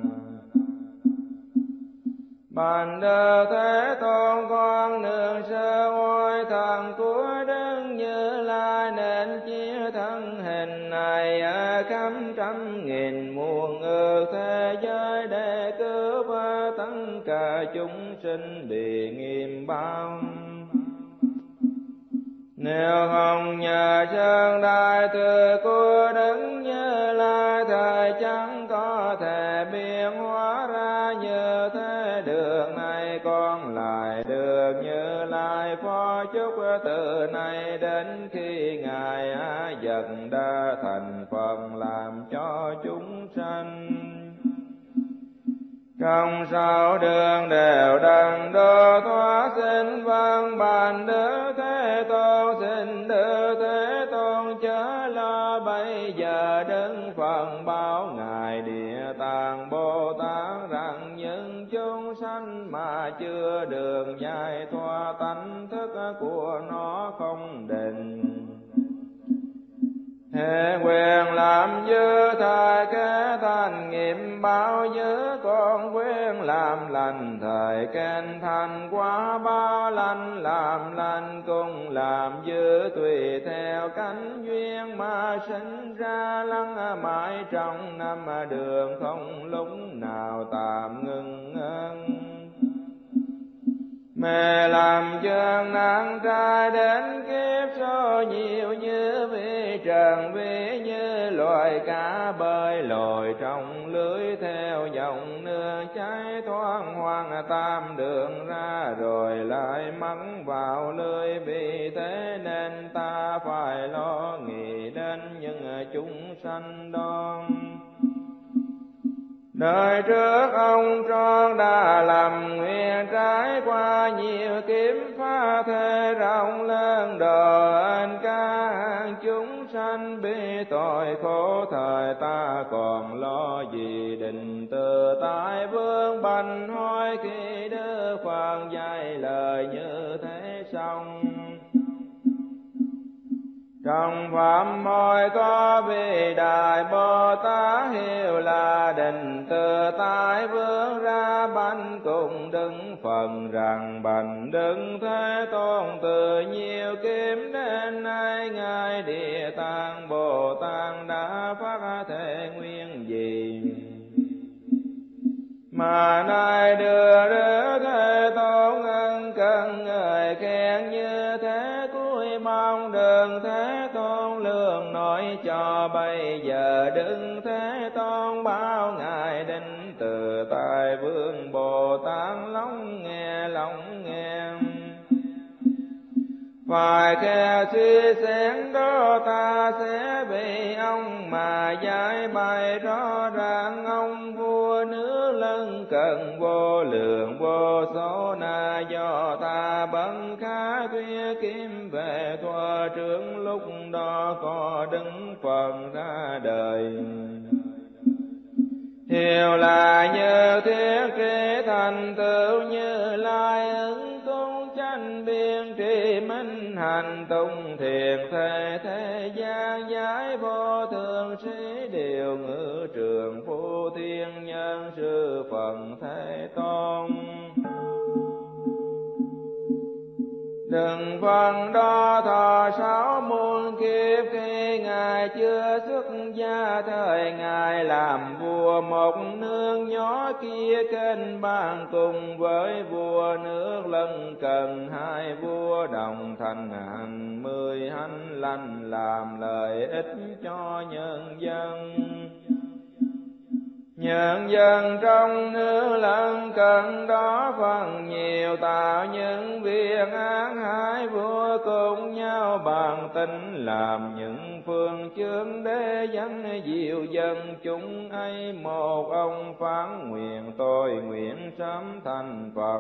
Bạch Đức Thế Tôn, con nương sơ oai thần của Đức Như Lai, nên chia thân hình này ở khắp 100.000 muôn ức thế giới, để cứu tất cả chúng sinh bị nghiêm bao. Nếu không nhờ chân đại từ của Đức Như Lai, thời chẳng có thể biến hóa ra như thế. Đường này con lại được Như Lai phó chúc, từ nay đến khi Ngài A Dật Đa thành Phật, làm cho chúng sanh trong 6 đường đều đặng độ thoát sinh. Vâng Bạch Đức Thế Tôn, xin Đức Thế Tôn chớ lo, bây giờ Đức Phật bảo Ngài Địa Tạng Bồ Tát rằng: những chúng sanh mà chưa được giải thoát tánh thức của nó không định, hệ quyền làm dư thời kế thành nghiệp báo dữ, con quyền làm lành thời khen thành quá bao lành. Làm lành cùng làm dữ tùy theo cánh duyên mà sinh ra, lắng mãi trong 5 đường không lúc nào tạm ngưng ngưng. Mẹ làm chân nắng trai đến kiếp số nhiều như vi trần, ví như loài cá bơi lội trong lưới, theo dòng nước cháy thoáng hoang 8 đường ra, rồi lại mắc vào lưới. Vì thế nên ta phải lo nghĩ đến những chúng sanh đó. Đời trước ông Tròn đã làm nguyện, trải qua nhiều kiếp phá thế rộng lớn, độ ơn các chúng sanh bị tội khổ. Thời ta còn lo gì định từ tại vương bành hỏi, khi Đức Phật dạy lời như thế xong. Trong pháp môi có vị Đại Bồ Tát, hiệu là định từ tại vương ra, bánh cùng Đức Phật rằng: Bạch Đức Thế Tôn, từ nhiều kiếp đến nay, Ngài Địa Tạng Bồ Tát đã phát thể nguyện gì, mà nay đưa Đức Thế Tôn ân cần người khen như thế. Cuối mong đường Thế Tôn lường nói cho, bây giờ Đức Thế Tôn bao Ngài định từ tại vương Bồ Tát lắng nghe phải khe suy xét đó, ta sẽ vì ông mà giải bày rõ ràng. Ông vua nước lân cận vô lượng vô số, na do ta bấn khá thuyết kiếm về thuở trước, lúc đó có Đức Phật ra đời. Hiểu là như thiết trí thành tựu Như Lai ứng tung chánh biên tri minh hành tung thiền thế gian giải vô thượng sĩ điều ngữ trường phu thiên nhân sư Phật Thế Tôn. Đừng phân đo thọ 60 kiếp khi Ngài chưa xuất gia, thời Ngài làm vua một nước nhỏ kia kênh ban cùng với vua nước lân cận, hai vua đồng thành hành 10 hành lành làm lợi ích cho nhân dân. Nhân dân trong nước lân cận đó phần nhiều tạo những việc ác, hai vua cùng nhau bàn tính làm những phương chướng để dẫn dịu dân chúng ấy. Một ông phán nguyện tôi nguyện sớm thành Phật,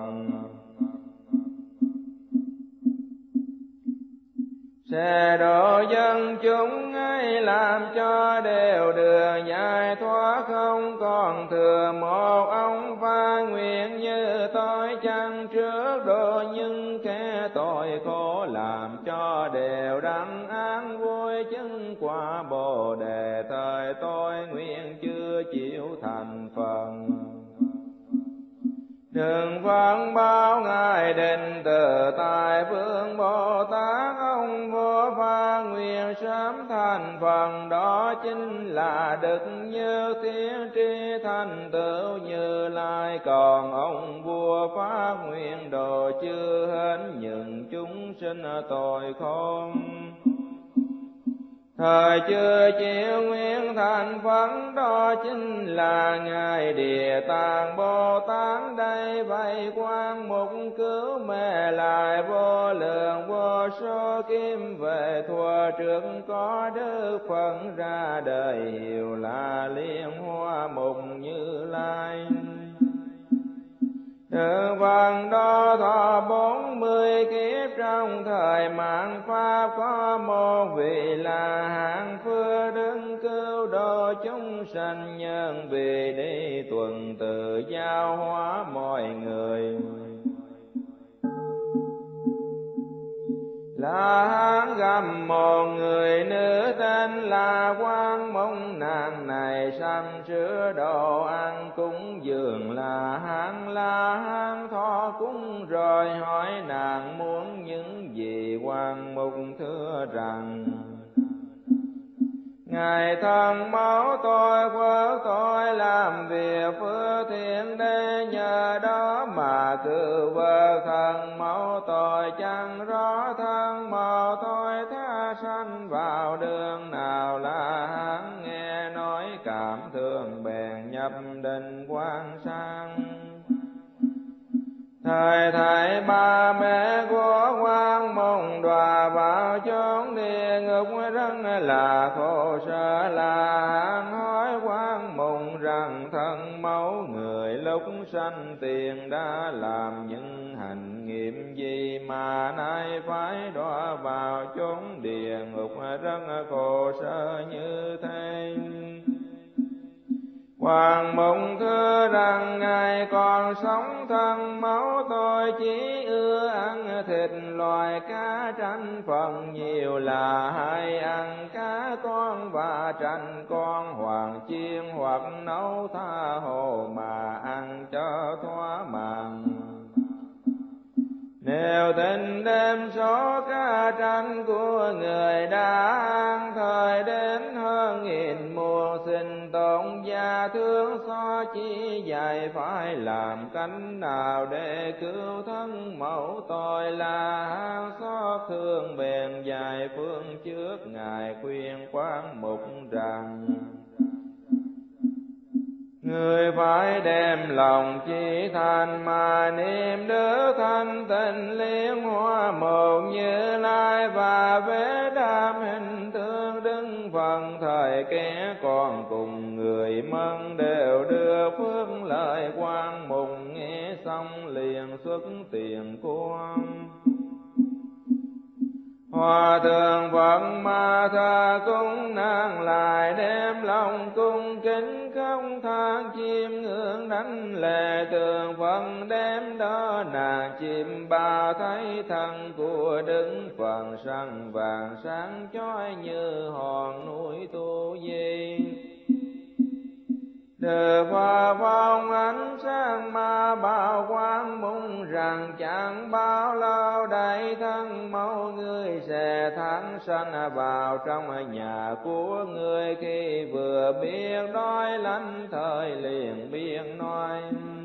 sẽ độ dân chúng ấy làm cho đều đường giải thoát, không còn thừa một ông phán nguyện như tôi chăng trước độ những kẻ tội khổ, làm cho đều đặng an vui chứng quả Bồ Đề. Thời tôi nguyện chưa chịu thành phần, đừng phân bao Ngài định từ tại phương Bồ Tát. Ông vô pha nguyện sớm thành phần, đó chính là Đức Như Thiên tri thành tựu Như Lai. Còn ông vua phát nguyện độ chưa hết những chúng sinh tội khổ, thời chưa chịu nguyện thành Phật, đó chính là Ngài Địa Tạng Bồ Tát. Đây vậy quan mục cứu mê lại vô lượng vô số kim về thuở trước, có Đức Phật ra đời hiệu là Liên Hoa Mục Như Lai. Đức Phật đó thọ 40 kiếp, trong thời mạt Pháp có một vị là hạng phước đức cứu độ chúng sanh, nhân vì đi tuần tự giáo hóa mọi người. Là hán gặp một người nữ tên là Quang Mông, nàng này sanh sữa đồ ăn cúng dường là hán thọ cúng rồi hỏi nàng muốn những gì. Quang Mục thưa rằng Ngài thân máu tôi phước tôi làm việc phước thiện để nhờ đó mà cứu vớt thân máu tôi. Chẳng rõ thân máu tôi tha sanh vào đường nào, là hắn nghe nói cảm thương bèn nhập định quan sang. Thời thầy ba mẹ của Quang Mông đọa vào chốn địa ngục rất là khổ sở. Là hắn hỏi Quang Mông rằng thân mẫu người lúc sanh tiền đã làm những hành nghiệm gì mà nay phải đọa vào chốn địa ngục rất khổ sở như thế. Quang Mông thưa rằng Ngài còn sống thân máu tôi chỉ ưa ăn thịt loài cá tranh, phần nhiều là hay ăn cá con và tranh con, hoàng chiên hoặc nấu tha hồ mà ăn cho thỏa mãn. Nếu tình đêm số cá tranh của người đã ăn, thời đến hơn 1000 mùa sinh tồn gia thương so chỉ dạy phải làm cánh nào để cứu thân mẫu tôi. Là hang xót thương bèn dài phương trước Ngài khuyên Quang Mục rằng người phải đem lòng chỉ thành mà niệm Đức thanh tịnh Liên Hoa Mục Như Lai, và vế đam hình tượng Đức Phật. Thời kẻ còn cùng người mân đều đưa phước lợi. Quang Mục nghe xong liền xuất tiền quan Hòa thượng Phật Ma Tha cúng nàng lại đem lòng cung kính không than chim ngưỡng đánh lệ tường Phật đem đó nàng chim ba thấy thân của Đức Phật săn vàng sáng chói như hòn núi Tu Di. Từ Phật phong ánh sáng ma bao quang mong rằng chẳng bao lâu đây thân mẫu người sẽ thắng sanh vào trong nhà của người. Khi vừa biết đói lánh thời liền biết nói.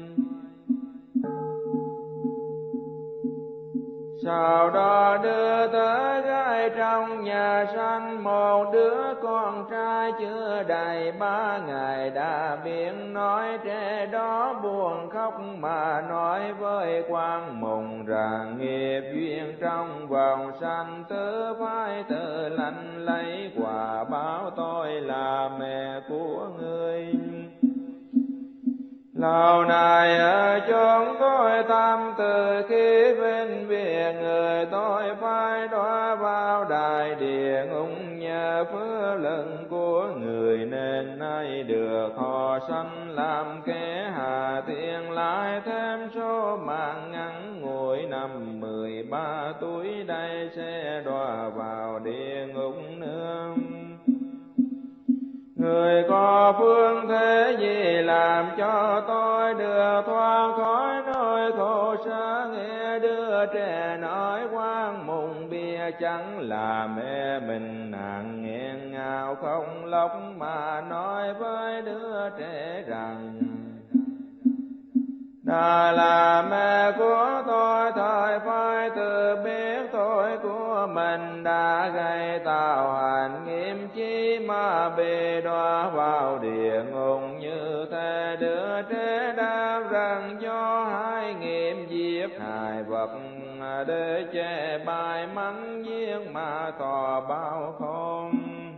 Sau đó đưa tới gái trong nhà sanh một đứa con trai chưa đầy 3 ngày đã biết nói. Trẻ đó buồn khóc mà nói với quan mùng rằng nghiệp duyên trong vòng sanh tứ phải tự lãnh lấy quả báo tôi là mẹ của ngươi. Lâu nay ở chốn tôi tâm từ khi bên biệt người tôi phải đọa vào đại địa ngục nhờ phước lừng của người nên nay được họ sanh làm kẻ hạ tiện lại thêm số mạng ngắn ngủi năm 13 tuổi đây sẽ đọa vào địa ngục nữa. Người có phương thế gì làm cho tôi được thoát khỏi nỗi khổ sở. Nghe đứa trẻ nói quan mùng bia chẳng là mẹ mình nàng nghẹn ngào không lóc mà nói với đứa trẻ rằng đã là mẹ của tôi thời phải tự biết tội của mình đã gây tạo hành nghiêm chi mà bị đọa vào địa ngục như thế. Đứa trẻ đáp rằng do hai nghiệp giết hại vật để che bài mắng giết mà thọ bao không.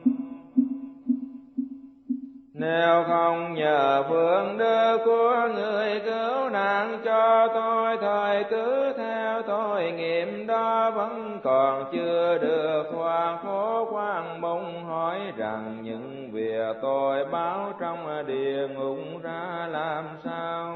Nếu không nhờ phước đức của người cứu nạn cho tôi thời cứ theo tôi nghiệp đó vẫn còn chưa được thoát khổ. Quan mong hỏi rằng những việc tôi báo trong địa ngục ra làm sao.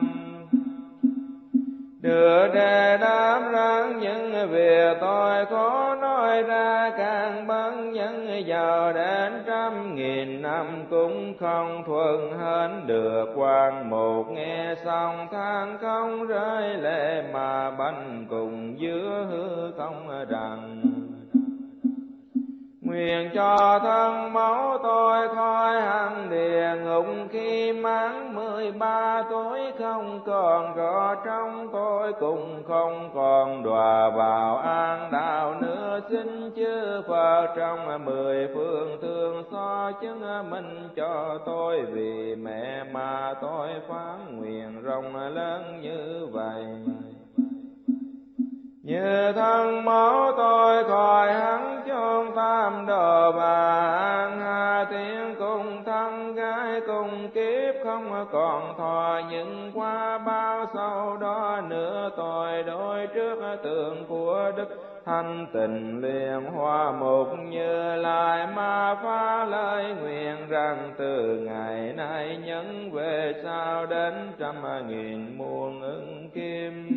Đưa đề đáp rằng những việc tôi khó nói ra càng bấn nhân giàu đến 100.000 năm cũng không thuận hết được. Quan một nghe xong than không rơi lệ mà bánh cùng giữa hư không rằng nguyện cho thân máu tôi khỏi hẳn địa ngục khi mãn 13 tuổi không còn rõ trong tôi cũng không còn đọa vào an đạo nữa. Xin chư Phật trong 10 phương thương xót chứng minh cho tôi vì mẹ mà tôi phán nguyện rộng lớn như vậy. Như thân máu tôi khỏi hắn chôn tam đồ bà an hà tiếng cùng thân gái cùng kiếp không còn thọ. Nhưng qua bao sau đó nữa tôi đối trước tượng của Đức Thanh Tịnh liền hoa mục Như Lai mà phá lời nguyện rằng từ ngày nay nhấn về sau đến 100.000 muôn ức kim.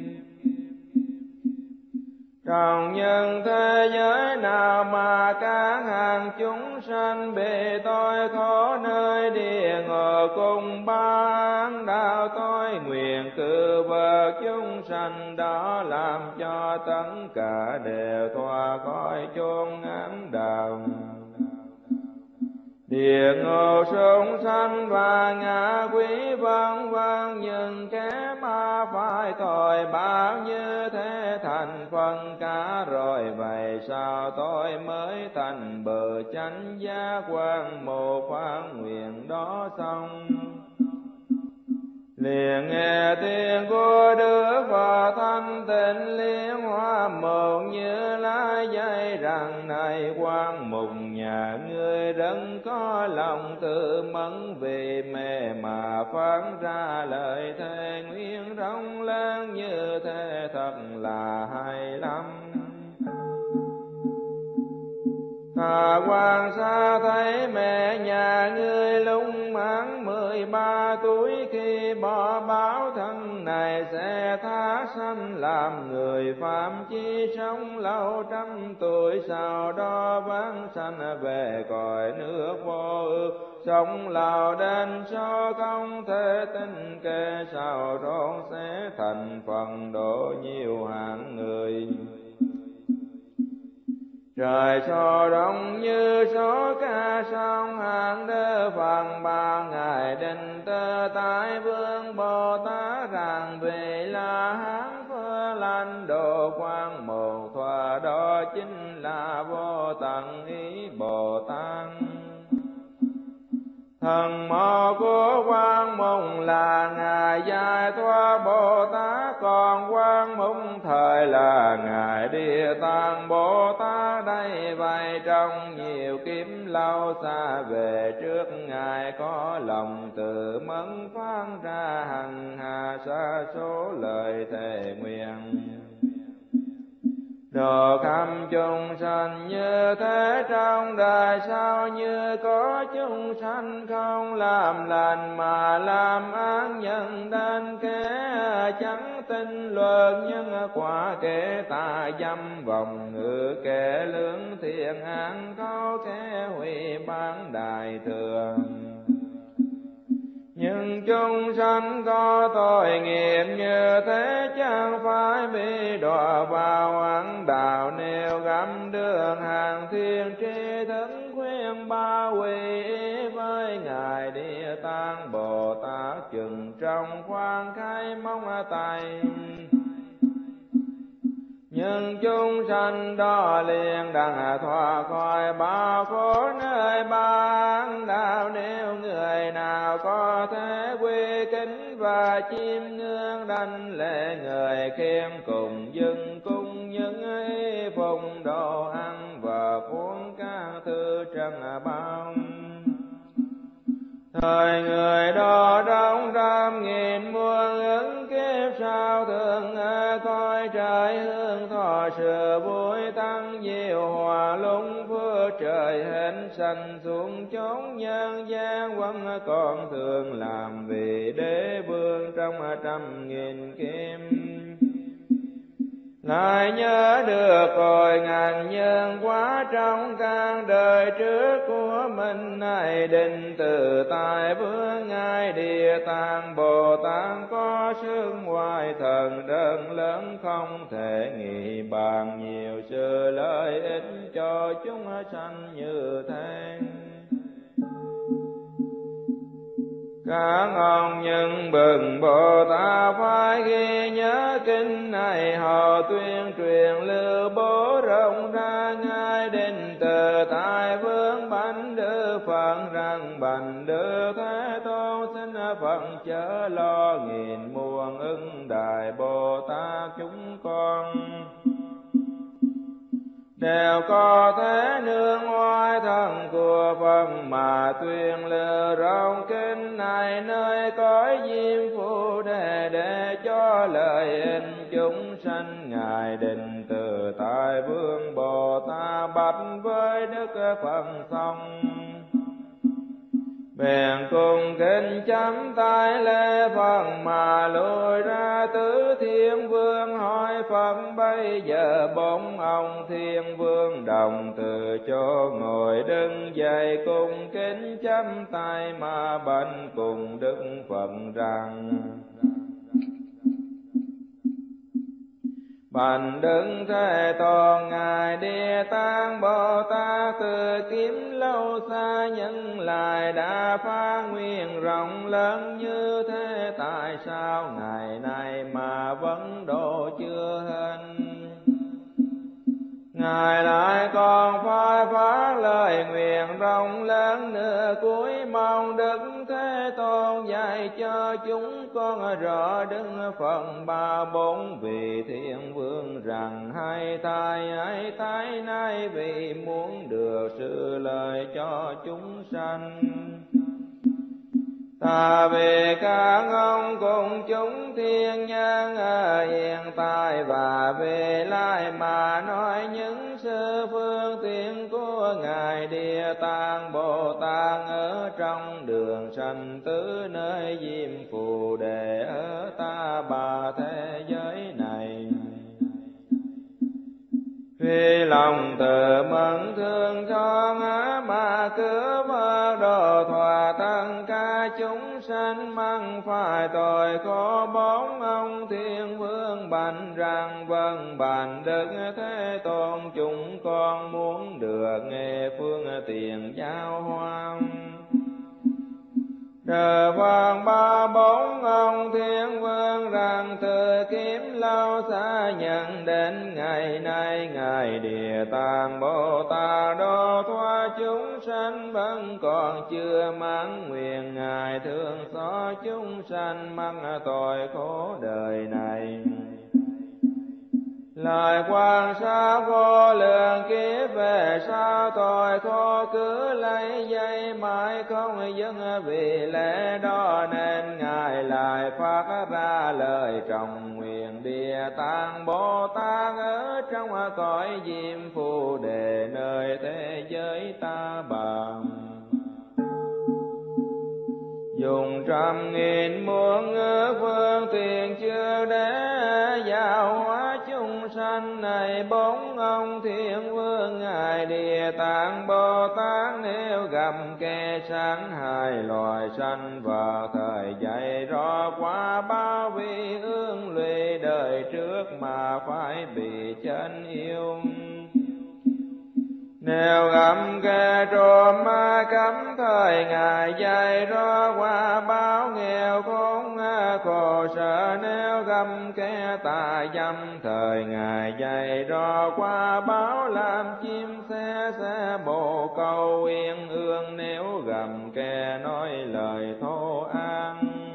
Trong nhân thế giới nào mà các hàng chúng sanh bị tôi khổ nơi địa ngục cùng ban đạo tôi nguyện cử vật chúng sanh đó làm cho tất cả đều thoát khỏi chốn ám đạo. Địa ngục súc sanh và ngạ quỷ vân vân nhưng kẻ ma phải tội báo như thế thành phần cả rồi. Vậy sao tôi mới thành bờ chánh giác quan một phán nguyện đó xong. Liền nghe tiếng của Đức Phật Thanh Tịnh liên hoa một Như Lai dạy rằng này quan mục nhà ngươi đấng có lòng tự mẫn vì mẹ mà phán ra lời thề nguyện rộng lớn như thế thật là hay lắm. Mà quan xa thấy mẹ nhà ngươi lung mãn 13 tuổi, khi bỏ báo thân này sẽ tha sanh làm người phạm, chi sống lâu 100 tuổi, sau đó vãng sanh về cõi nước vô ước. Sống lào đến số không thể tin kể, sau đó sẽ thành phần độ nhiều hạng người. Trời số đông như số ca sông, hạng đơ phần bao ngày định tơ tại vương Bồ Tát, rằng vì là hán phơ lanh độ quang một thoa, đó chính là vô tận ý Bồ Tát. Thần mộ của Quang Mùng là Ngài Giải Thoát Bồ Tát, còn Quang Mùng thời là Ngài Địa Tạng Bồ Tát. Đây vậy trong nhiều kiếp lâu xa về trước, Ngài có lòng từ mẫn phát ra hằng hà sa số lời thề nguyện. Độ khắp chúng sanh như thế trong đời sau, như có chúng sanh không làm lành mà làm ác, nhân đến kẻ chẳng tin luật, nhân quả kẻ tà dâm vòng ngữ, kẻ lưỡng thiện an có kẻ hủy bán đại thừa. Nhưng chúng sanh có tội nghiệp như thế, chẳng phải bị đọa vào ác đạo, nếu gặp đường hàng thiên tri thức khuyên ba quy y với Ngài Địa Tạng Bồ Tát, chừng trong khoan khai mong tay. Nhưng chúng sanh đó liền đặng thoát khỏi bao khổ nơi ba đạo, nếu người nào có thể quy kính và chiêm ngưỡng đảnh lễ người, khiêm cùng dâng cung những y phụng đồ ăn và cuốn các thứ trân bao. Thời người đó trong 100.000 muôn ứng kiếp sau, thường coi trời hương thọ sự vui tăng diệu hòa, lung phước trời hết sanh xuống chốn nhân gian, quân còn thường làm vì đế vương trong 100.000 kiếp. Lại nhớ được cội ngàn nhân quả trong các đời trước của mình, này định từ tại vương Ngài Địa Tạng Bồ Tát, có sức hoài thần đơn lớn không thể nghĩ bàn, nhiều sự lợi ích cho chúng sanh như thế. Các ông nhân bừng Bồ Tát phải ghi nhớ kinh này, họ tuyên truyền lưu bố rộng ra. Ngài định từ tại vương bánh đưa Phật, rằng bành đưa Thế Tôn xin Phật chớ lo, nghìn muôn ưng Đại Bồ Tát chúng con đều có thể nương oai thần của Phật mà tuyên lưu rộng kinh này, nơi cõi diêm phù để cho lợi ích chúng sanh. Ngài định từ tại vương Bồ Tát bạch với Đức Phật xong, bèn cùng kính chắp tay lễ Phật mà lùi ra tứ thiên vương, hỏi Phật bây giờ bốn ông thiên vương đồng từ chỗ ngồi đứng dậy, cùng kính chắp tay mà bạch cùng Đức Phật rằng: Bạch Đức Thế Tôn, Ngài Địa Tạng Bồ Tát từ kiếp lâu xa nhân lại đã phá nguyện rộng lớn như thế, tại sao ngày nay mà vẫn độ chưa hết? Ngài lại còn phải phát lời nguyện rộng lớn nữa, cuối mong Đức Thế Tôn dạy cho chúng con rõ Đức Phật ba bốn vị thiên vương, rằng hai tai nay vì muốn được sự lợi cho chúng sanh, Ta vì các ông cùng chúng thiên nhân ở hiện tại và về lai mà nói những sự phương tiện của Ngài Địa Tạng Bồ Tát ở trong đường sanh tứ nơi Diêm Phù Đề ở ta bà thế giới này. Vì lòng từ mẫn thương cho ngã mà cứu vớt độ thỏa thân ca chúng sanh măng phải tội khổ bốn ông thiên vương bạch rằng vâng bạch Đức Thế Tôn chúng con muốn được nghe phương tiện giáo hóa. Trời vang ba bốn ông thiên vương rằng từ kiếm lâu xa nhận đến ngày nay Ngài Địa Tạng Bồ Tát độ thoát chúng sanh vẫn còn chưa mãn nguyện. Ngài thương xót chúng sanh mắc tội khổ đời này. Lời quan sát vô lượng kiếp về sau tội khổ cứ lấy dây mãi không dừng, vì lẽ đó nên Ngài lại phát ra lời trọng nguyện Địa Tạng Bồ Tát ở trong cõi Diêm Phù Đề nơi thế giới ta bà. Dùng trăm nghìn muôn ước phương tiện chưa để giáo hóa chúng sanh này. Bốn ông thiên vương Ngài Địa Tạng Bồ Tát nếu gặp kẻ sáng hại loài sanh vào thời dạy rõ qua bao vi ương lụy đời trước mà phải bị chân yêu. Nếu gặp kẻ trộm ma cấm thời Ngài dạy rõ qua báo nghèo khốn khổ sở. Nếu gặp kẻ tà dâm thời Ngài dạy rõ qua báo làm chim xe bồ câu yên ương. Nếu gặp kẻ nói lời thô an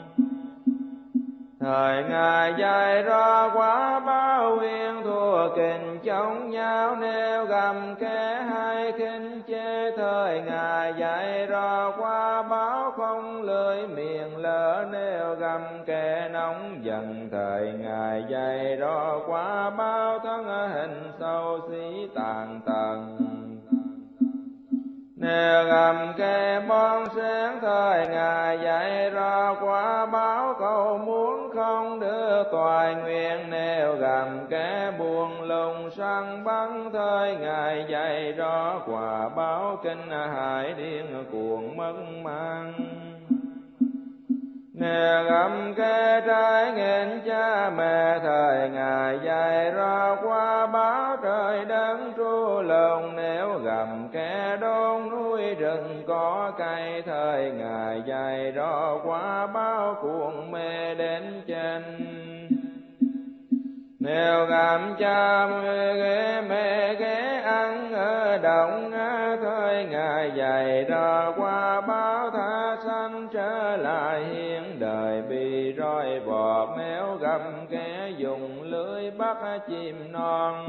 thời Ngài dạy rõ quả báo uyên thua kình chống nhau. Nếu gặp kẻ hay khinh chê thời Ngài dạy rõ quả báo không lưỡi miệng lỡ. Nếu gặp kẻ nóng giận thời Ngài dạy rõ quả báo thân hình xấu xí tàn tận. Nếu gặp kẻ bon sáng thời Ngài dạy rõ quả báo cầu muốn không được toại nguyện. Nếu gặp kẻ buồn lùng săn bắn thời Ngài dạy rõ quả báo kinh hại điên cuồng mất mang. Nếu gặp kẻ trái nghịch cha mẹ thời Ngài dạy rõ quả báo trời đất tru lùng. Nếu gặp kẻ đốn núi rừng có cây thời Ngài dạy rõ quả báo cuồng mê đến chân. Nếu gặp cha mẹ ghé ăn ở động thời Ngài dạy rõ quả báo tha sanh trở lại hiện đời bị roi vọt. Nếu gặp kẻ dùng lưới bắt chim non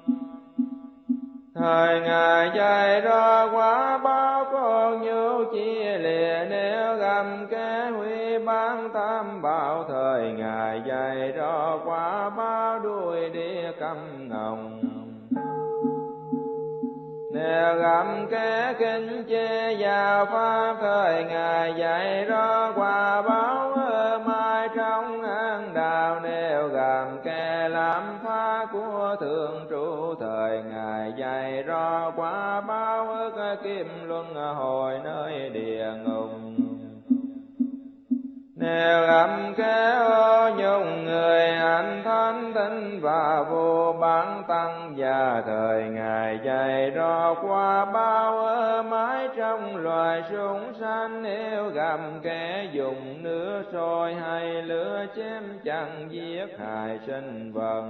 thời Ngài dạy rõ quả báo con nhu chia lìa. Nếu gặp kẻ huy bán tam bảo thời Ngài dạy rõ quả báo đuôi đĩa câm ngồng. Nếu gặp kẻ kinh chê giáo pháp thời Ngài dạy rõ quả báo mai trong an đạo. Nếu gặp kẻ làm phá của thượng trụ thời Ngài dạy rõ quả báo ức kim luân hồi nơi địa ngục. Nếu gặp kẻ ô nhung người anh thánh tinh và vô bản tăng già thời Ngài dạy rõ quả báo ở mái trong loài súc sanh. Nếu gặp kẻ dùng nước sôi hay lửa chém chẳng giết hại sinh vật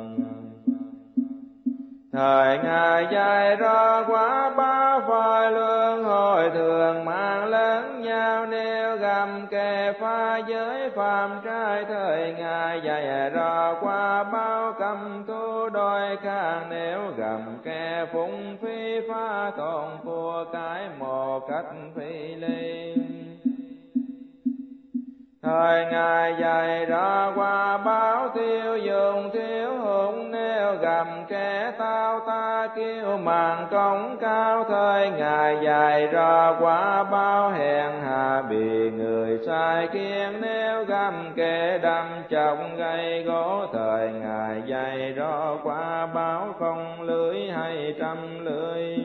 thời Ngài dạy rõ quả báo phải luân hồi thường mang lẫn nhau. Nếu gặp kẻ phá giới phạm trai thời Ngài dạy rõ quả báo căm thù đôi khang. Nếu gặp kẻ phung phí phá tổn của cái một cách phi lý Thời Ngài dạy ra quả báo tiêu dùng thiếu hụt, nếu gầm kẻ tao ta kêu màn công cao. Thời Ngài dạy ra quả báo hèn hạ bị người sai khiến, nếu gầm kẻ đâm chồng gây gỗ. Thời Ngài dạy ra quả báo không lưỡi hay trăm lưỡi,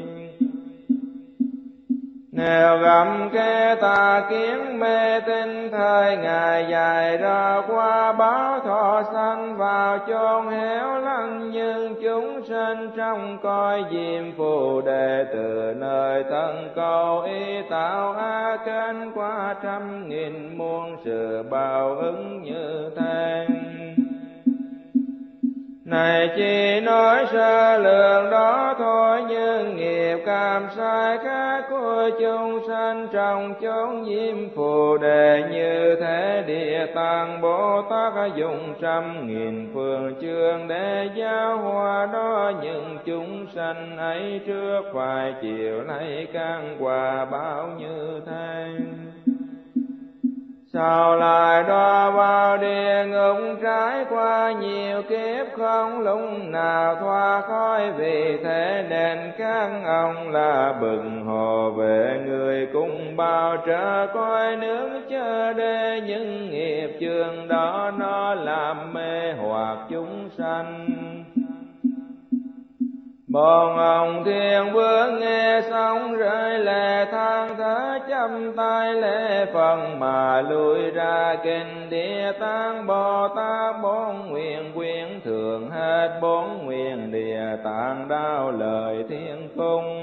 nếu gầm kẻ tà kiến mê tín. Thời Ngài dạy ra quả báo thọ sanh vào chốn hẻo lánh, nhưng chúng sinh trong cõi diêm phù đề. Từ nơi thân cầu ý tạo ác kênh, qua trăm nghìn muôn sự báo ứng như thế. Này chỉ nói sơ lược đó thôi, nhưng nghiệp cảm sai khác của chúng sanh trong chốn diêm phù đề. Như thế Địa Tạng Bồ Tát dùng trăm nghìn phương chương để giáo hóa đó, những chúng sanh ấy trước phải chịu lấy căn quả báo như thế. Sau lại đọa vào địa ngục, trải qua nhiều kiếp không lúc nào thoát khỏi. Vì thế nên các ông là bậc hộ vệ, người cùng bao trở cõi nước chớ để những nghiệp chướng đó nó làm mê hoặc chúng sanh. Bọn ông thiên vương nghe xong rơi lệ than thở, chắp tay lễ phần mà lui ra kinh Địa Tạng Bồ Tát. Bốn nguyện quyến thường hết, bốn nguyện Địa Tạng đao lời thiên cung.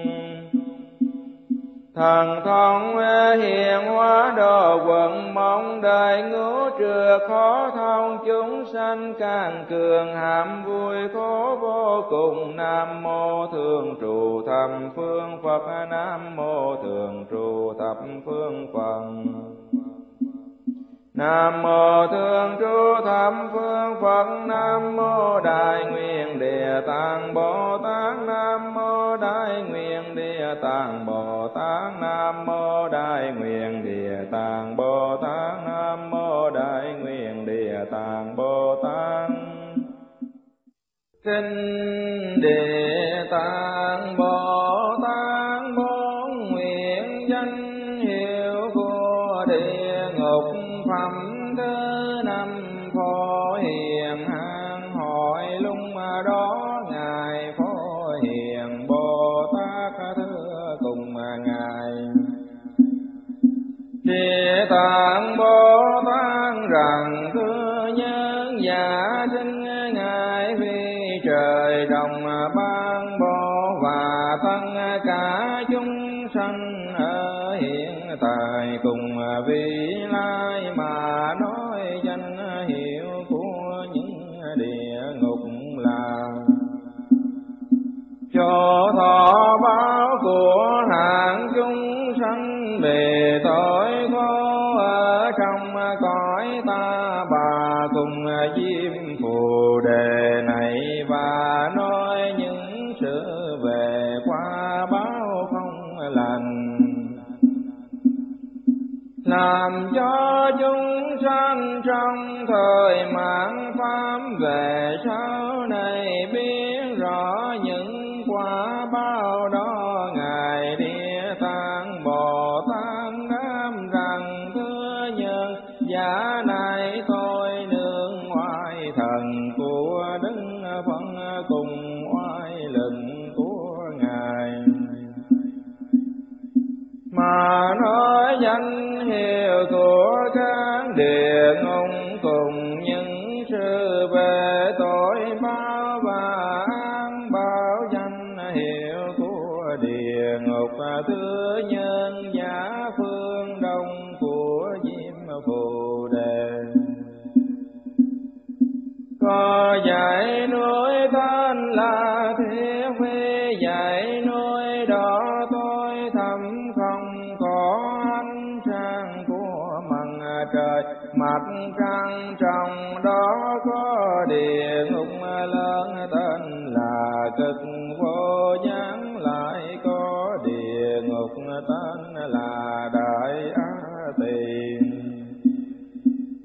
Thần thông hiện hóa độ quận, mong đời ngũ trừ khó thông. Chúng sanh càng cường hàm vui khổ vô cùng. Nam mô thường trụ thập phương Phật, Nam mô thường trụ thập phương Phật. Nam mô thường trụ thập phương Phật. Nam mô Đại Nguyện Địa Tạng Bồ Tát. Nam mô Đại Nguyện Địa Tạng Bồ Tát. Nam mô Đại Nguyện Địa Tạng Bồ Tát. Nam mô Đại Nguyện Địa Tạng Bồ Tát. Kinh Địa Tạng Bồ Tát, bốn nguyện danh hiệu của địa ngục. Phẩm thứ năm Phổ Hiền hang hỏi lung đó, Ngài Phổ Hiền Bồ Tát thưa cùng Ngài. Địa Tạng Bồ Tát rằng thưa nhân giả sinh Ngài vì trời đồng ban bố, và tất cả chúng sanh ở hiện tại cùng vị lai mà nói danh hiệu của những địa ngục là cho thọ báo của hạng chúng sanh về tội khổ ở trong cõi ta bà cùng diêm phù đề này, và nói những sự về quả báo không lành, làm cho chúng sanh trong thời mạt pháp về sau này biết rõ những quả báo đó. Ngài Địa Tạng Bồ Tát đáp rằng thưa nhân giả này tôi nương oai thần của Đức Phật cùng oai lực của Ngài, mà nói danh hiệu của các địa ngục cùng những sự về tội báo, và án báo danh hiệu của địa ngục thứ nhân giả phương đông của diêm phù đề. Có dãy núi tên là Thiết Phi, dãy núi đó tôi thầm không có ánh sáng của mặt trời. Mặt trăng trong đó có địa ngục lớn tên là Cực Vô Gián, lại có địa ngục tên là Đại Á Tỳ.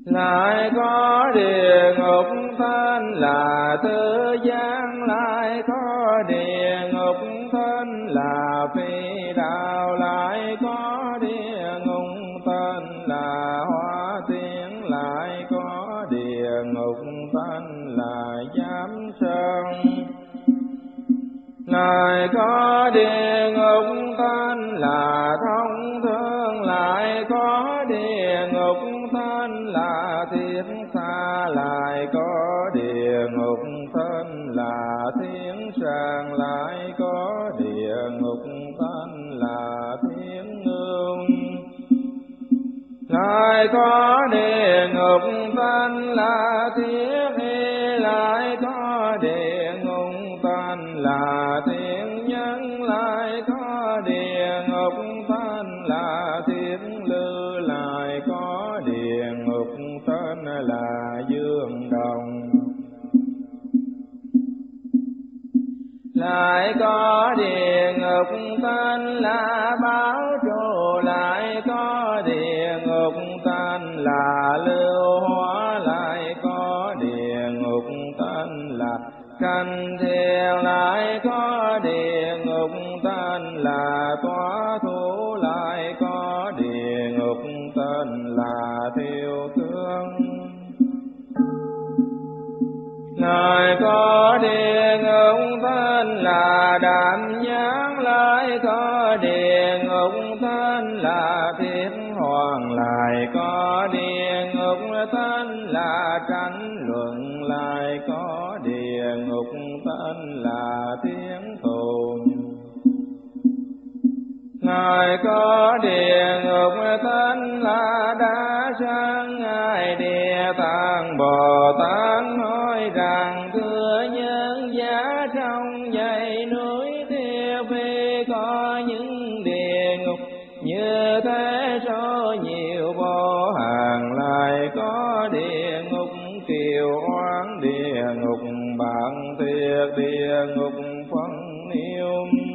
lại có địa ngục tên là thế gian, lại có địa ngục tên là phi đạo, lại có địa ngục tên là hóa tiên, lại có địa ngục tên là giám sơn, lại có địa ngục tên là thông thương, lại có địa ngục tên là thiết xa, lại có địa ngục tên là thiên sàng, lại có địa ngục tên là thiên ngương, lại có địa ngục tên là thiết y, lại có địa ngục tên là thiên nhân, lại có địa ngục tên là thiên lư, lại có địa ngục tên là dương đồng, lại có địa ngục tên là báo trụ, lại có địa ngục tên là lưu hóa, lại có địa ngục tên là canh thiền, lại có địa ngục tên là tỏa thủ, lại có địa ngục tên là thiêu cương, lại có địa ngục tên là đạm nhãn, lại có địa ngục tên là thiết hoàng, lại có địa ngục tên là tranh luận, lại có địa ngục tên là thiên tồn, lại có địa ngục tên là đa sang. Ngài Địa Tạng Bồ Tát nói rằng thưa nhân giá trong dãy núi Tiêu Phi có những địa ngục như thế số nhiều vô hạn, lại có địa ngục kiều oán, địa ngục bạn thiệt, địa ngục phân niêu,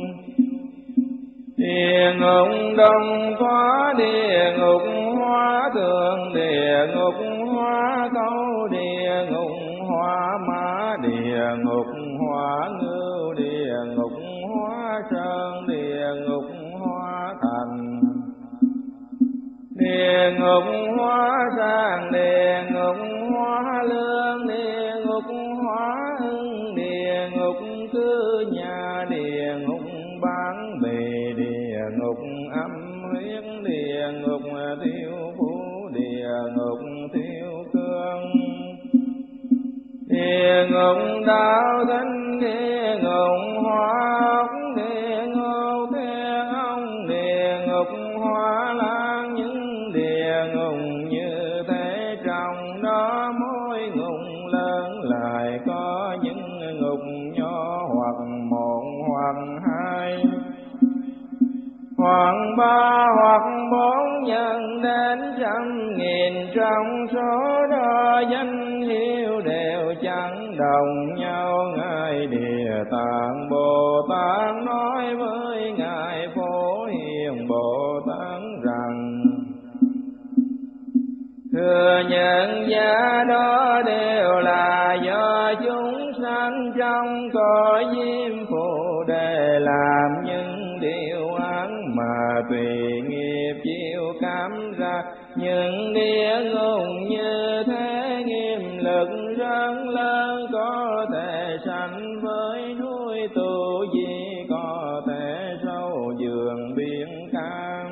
địa ngục đông có, địa ngục hóa thượng, địa ngục hóa câu, địa ngục hóa mã, địa ngục hóa ngưu, địa ngục hóa sơn, địa ngục hóa thành, địa ngục hóa sang, địa ngục hóa lương, địa ngục hóa ưng, địa ngục cư nhà, địa ngục bán bì, địa ngục âm huyết, địa ngục thiếu phú, địa ngục thiếu cương, địa ngục đạo thánh, địa ngục hóa ốc, địa ngục thiên ông, địa ngục hóa lan, những địa ngục như thế trong đó mỗi ngục lớn lại có những ngục nhỏ, hoặc một hoặc hai, hoặc ba hoặc bốn, nhân đến trăm nghìn, trong số đó danh hiệu đều chẳng đồng nhau. Ngài Địa Tạng Bồ Tát nói với Ngài Phổ Hiền Bồ Tát rằng thừa nhận giá đó đều là do chúng sanh trong cõi diêm phù để làm những điều ác mà tùy nghiệp chịu cảm ra. Những địa ngục như thế nghiêm lực rất lớn, có thể sánh với núi Tu Di, có thể sâu giường biển cam,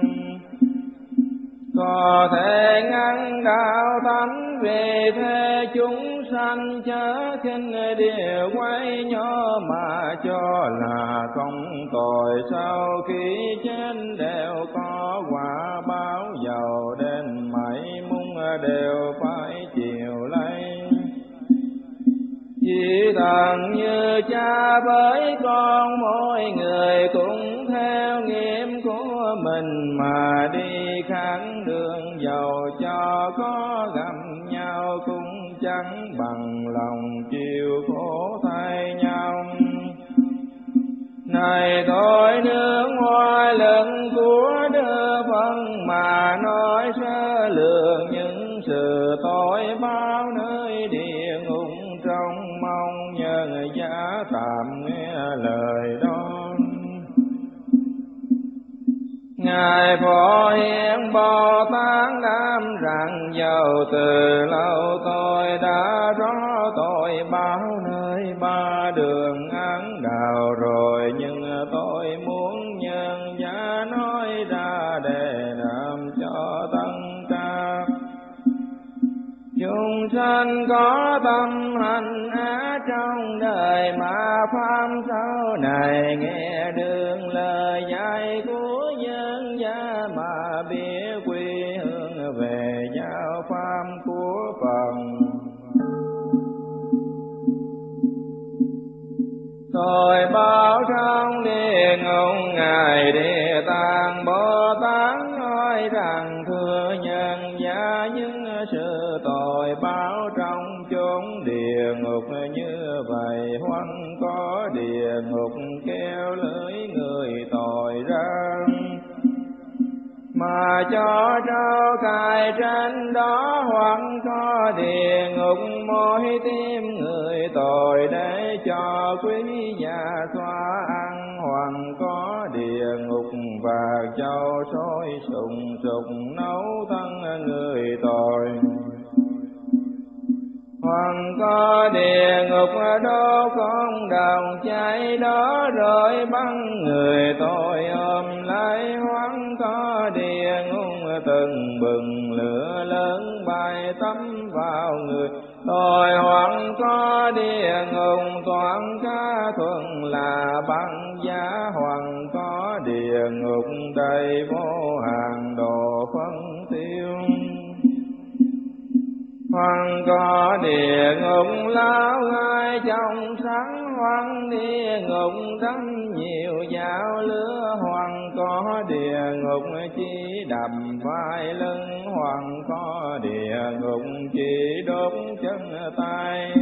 có thể ngăn đạo tánh. Vì thế chúng sanh chớ khinh điều quay nhỏ mà cho là không tội, sau khi chết đều có quả báo, giàu đến mấy mung đều phải chịu lấy. Chỉ thần như cha với con, mỗi người cũng theo nghiệp của mình mà đi kháng đường, giàu cho có gặp nhau cũng chẳng bằng lòng chịu khổ thay nhau. Này thôi nước ngoài lực của đưa phân mà nói sơ lường những sự tội báo nơi địa ngục trong mong nhân giá tạm nghe lời đó. Ngài Phổ Hiền Bồ Tát đam rằng dầu từ lâu tôi đã rõ tội báo nơi ba đường ác đạo rồi, nhưng tôi muốn nhân giá nói ra để làm cho tất cả chúng sanh có tâm hành á trong đời mà pháp sau này nghe được lời dạy của nhân giá mà biết quy hướng về giáo pháp của Phật. Tôi báo trong địa ngục Ngài Địa Tạng Bồ Tát nói rằng thưa nhân giá những sự tội báo trong chốn địa ngục như vậy, hoặc có địa ngục kéo lưỡi người tội ra mà cho trao cài trên đó, hoặc có địa ngục môi tim người tội để cho quý gia xóa ăn, hoặc có địa ngục và châu sôi sùng sục nấu thân người tội, hoặc có địa ngục đốt con đồng cháy đó rồi bắn người tội ôm lấy, hoặc có địa ngục từng bừng lửa lớn bay tắm vào người tội, hoặc có địa ngục toàn cá thuần là băng giá, hoặc có địa ngục đầy vô hạn độ phân tiêu, hoặc có địa ngục lao ngay trong sáng, hoặc địa ngục đánh nhiều dao lửa, hoặc có địa ngục chỉ đập vai lưng, hoặc có địa ngục chỉ đốt chân tay,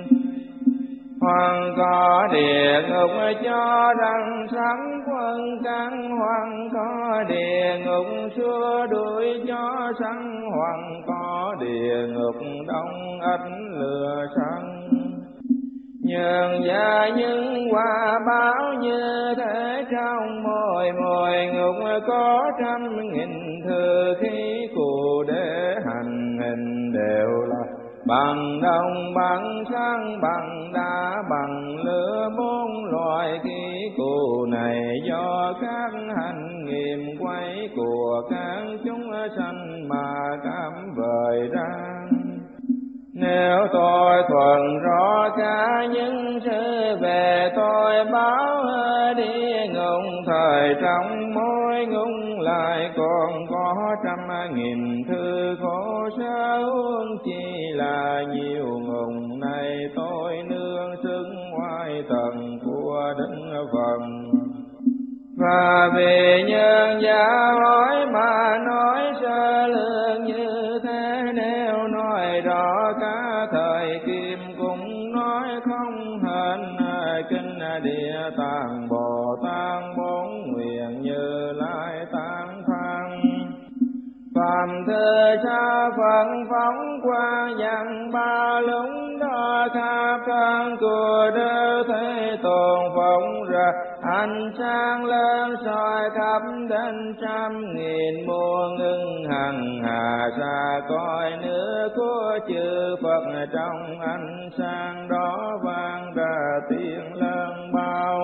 hoặc có địa ngục cho răng sắn quân căn, hoặc có địa ngục xua đuổi cho săn, hoặc có địa ngục đông ánh lửa săn. Nhường gia những quả báo như thế trong mỗi ngục có 100.000 thư khí cụ để hành hình đều là bằng đồng, bằng sáng, bằng đá, bằng lửa. 4 loại khí cụ này do các hành nghiệm quay của các chúng sanh mà cảm vời ra. Nếu tôi thuần rõ cả những sự về tôi báo địa ngục, thời trong mỗi ngục lại còn có 100.000 thư khổ sở, huống chi là nhiều ngục này tôi nương xưng oai thần của Đức Phật. Và vì nhân gia hỏi mà nói sơ lược như thế, nếu nói rõ cả thời kim cũng nói không hết. Kinh Địa Tạng Bồ Tát 4 nguyện Như Lai tán thán. Phạm thư sa Phật phóng quang dặn ba lúng đó, khắp thân của Đức Thế Tôn phóng ra ánh sáng lớn soi khắp đến 100.000 muôn ngưng hằng hà xa coi nước của chư Phật. Trong ánh sáng đó vang ra tiếng lớn bao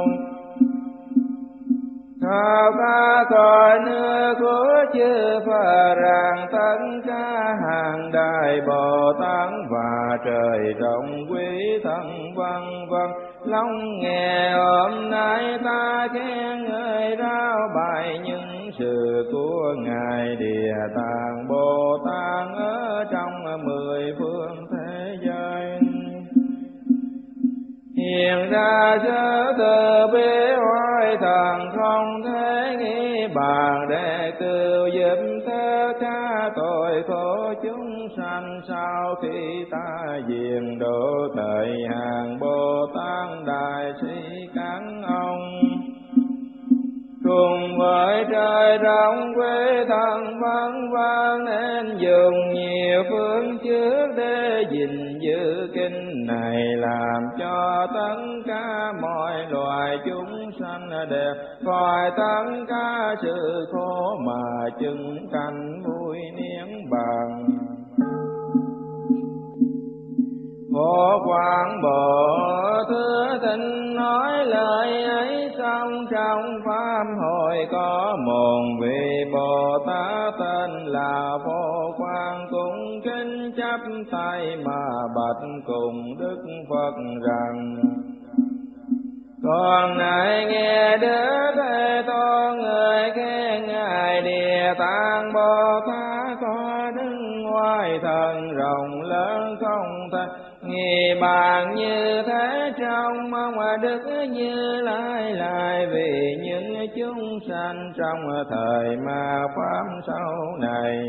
khắp cả cõi nước của chư Phật, rằng tất cả hàng đại Bồ Tát và trời rộng quý thân vân vân. Long nghe hôm nay ta khen ngợi rao bài những sự của Ngài Địa Tạng Bồ Tát ở trong 10 phương thế giới. Hiện ra chớ từ bi oai thần không thể nghĩ bàn, để cứu giúp tất cả tội khổ chúng sanh. Sau khi ta diệt độ thời hàng Bồ Tát đại sĩ các ông, cùng với trời rộng quý thần vân vân, nên dùng nhiều phương trước để gìn giữ kinh này, làm cho tất cả mọi loài chúng sanh đẹp khỏi tất cả sự khổ mà chứng cảnh vui niết bàn. Phổ Quang Bộ Thưa Thinh nói lời ấy xong, trong pháp hội có một vị Bồ Tát tên là Phổ Quang, cũng kính chắp tay mà bạch cùng Đức Phật rằng: Con này nghe Đức Thế Tôn người khen ngài Địa Tạng Bồ Tát có đức oai thần rộng lớn không thể nghi bàn, như thế trong mong Đức Như Lai lại vì những chúng sanh trong thời ma pháp sau này,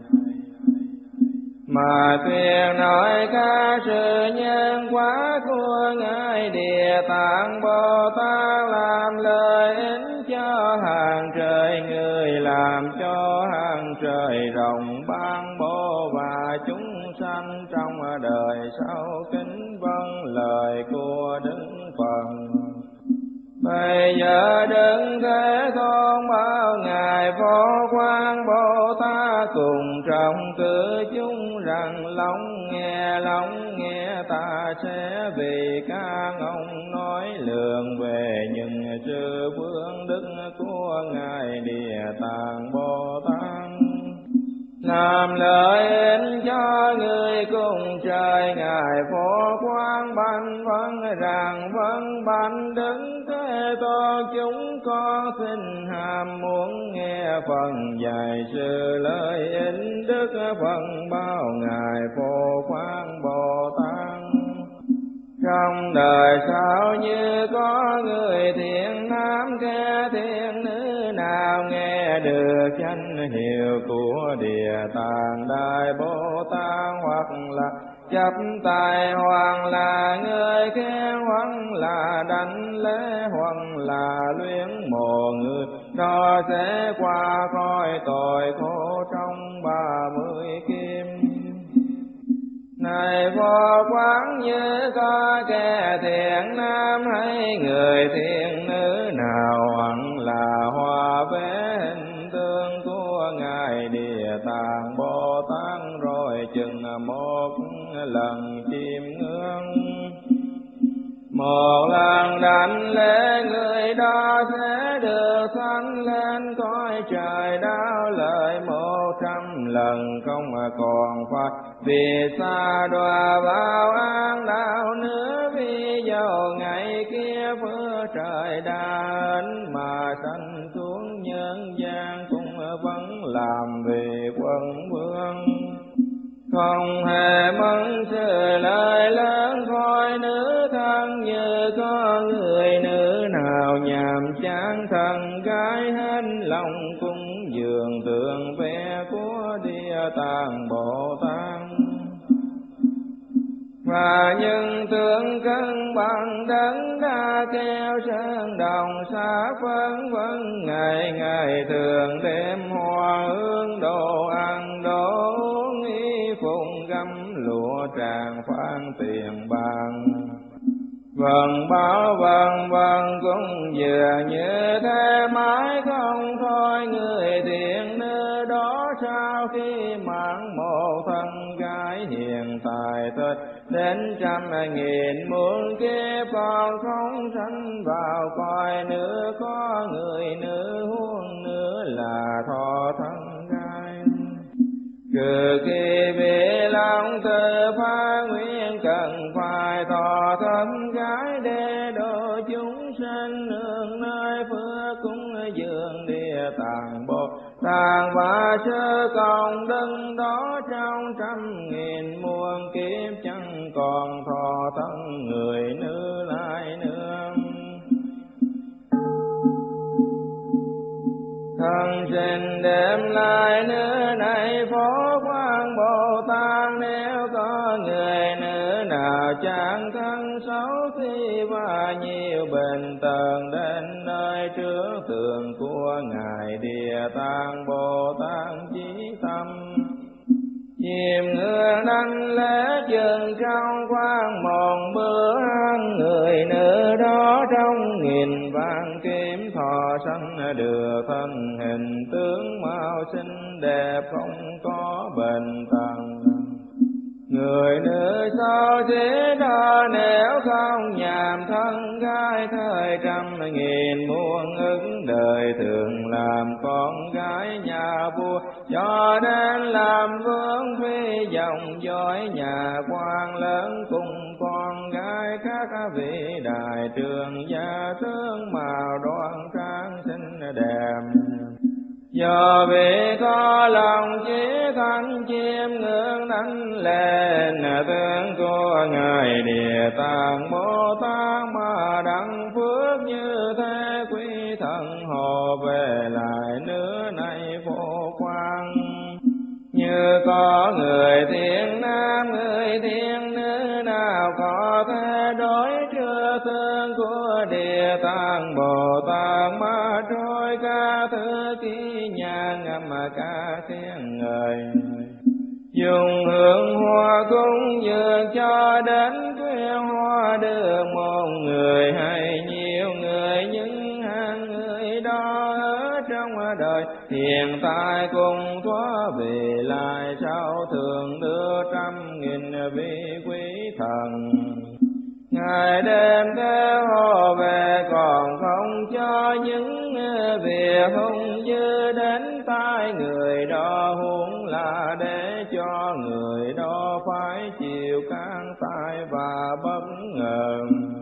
mà tuyên nói các sự nhân quả của ngài Địa Tạng Bồ Tát, làm lợi ích cho hàng trời người, làm cho hàng trời rộng ban bố và chúng sanh trong đời sau kính vâng lời của Đức Phật. Bây giờ Đức Thế Tôn bảo ngài Phổ Quang Bồ Tát cùng trong cử chúng rằng: Lắng nghe ta sẽ vì các ông nói lượng về những sự vương đức của ngài Địa Tạng Bồ Tát, làm lợi ích cho người cùng trời. Ngài Phổ Quang bạch vâng rằng: Vâng bạch Đức Thế Tôn, chúng con xin ham muốn nghe phần dạy sự lợi ích. Đức Phật bảo ngài Phổ Quang Bồ Tát: Trong đời sau như có người thiện nam kẻ thiện nữ nào nghe được danh hiệu của Địa Tạng Đại Bồ Tát, hoặc là chắp tay, hoặc là người khen, hoặc là đảnh lễ, hoặc là luyến mộ người, đó sẽ qua khỏi tội khổ trong 30 kim. Này Phổ Quang, như có kẻ thiện nam hay người thiện nữ nào, hoặc là hoa vẽ hình tượng của ngài Địa Tạng Bồ Tát, rồi chừng một lần chiêm ngưỡng, một lần đảnh lễ, người đó sẽ được thăng lên cõi trời đáo lợi 100 lần, không còn phải vì xa đọa vào ác đạo nữa. Vì dầu ngày kia phước trời đến mà sanh xuống nhân gian, cũng vẫn làm vì quân vương, không hề mong sự lợi lớn khỏi nữ thân. Như có người nữ nào nhàm chán thân gái, hết lòng cúng dường tượng vẽ của Địa Tạng Bồ Tát, và những tượng cân bằng đấng đã keo sơn đồng xa phân vân. Ngày ngày thường đêm hoa hương đồ ăn đồ uống, y phụng gấm lụa tràng phan tiền bạc. Vâng báo vâng cũng vừa như thế mãi không thôi. Người thiện nữ đó sau khi mang một thân gái hiện tại thôi đến 100.000 muôn kiếp, còn không sanh vào cõi nữa. Có người nữ huống nữa là thọ thân gái, trừ khi bị lòng tự phá nguyện cần phải thọ thân gái để độ chúng sanh nương nơi phước cúng dường Địa Tạng Bồ Tát, và sơ công đức đó trong 100.000 muôn kiếp chẳng còn thọ thân người nữ lại nữa. Thân sinh đêm lại nữa này Phổ Quang Bồ Tát, nếu có người nữ nào chẳng thân xấu xí và nhiều bệnh tật đến nơi trước tượng của ngài Địa Tạng Bồ Tát, chí chim ngựa đánh lễ chừng trong khoan một bữa ăn, người nữ đó trong nghìn vạn kiếm thọ sanh được thân hình tướng mau xinh đẹp không có bệnh tật. Người nữ sao thế đó nếu không nhàm thân gái, thời trăm nghìn muôn ức đời thường làm con gái nhà vua, cho đến làm vương phi dòng dõi nhà quan lớn, cùng con gái các vị đại trường gia tướng màu đoan trang xinh đẹp. Do vì có lòng chí thanh chiêm ngưỡng đánh lên tướng của ngài Địa Tạng Bồ Tát, mà đặng phước như thế quý thần hộ về lại nước này vô quan. Như có người thiên nam người thiên nữ nào có thể đối chưa tương của Địa Tạng Bồ Tát, mà trôi ca thứ ký nhà ngâm ca tiếng ngời. Dùng hương hoa cúng dường cho đến khuya hoa được một người hay nhiều người, những hàng người đó ở trong đời hiện tại cùng thoát về lại sau thường đưa trăm nghìn vị quý thần. Ngày đêm theo họ về còn không cho những việc hung dữ đến tai người đó, huống là để cho người đó phải chịu can tai và bất ngờ.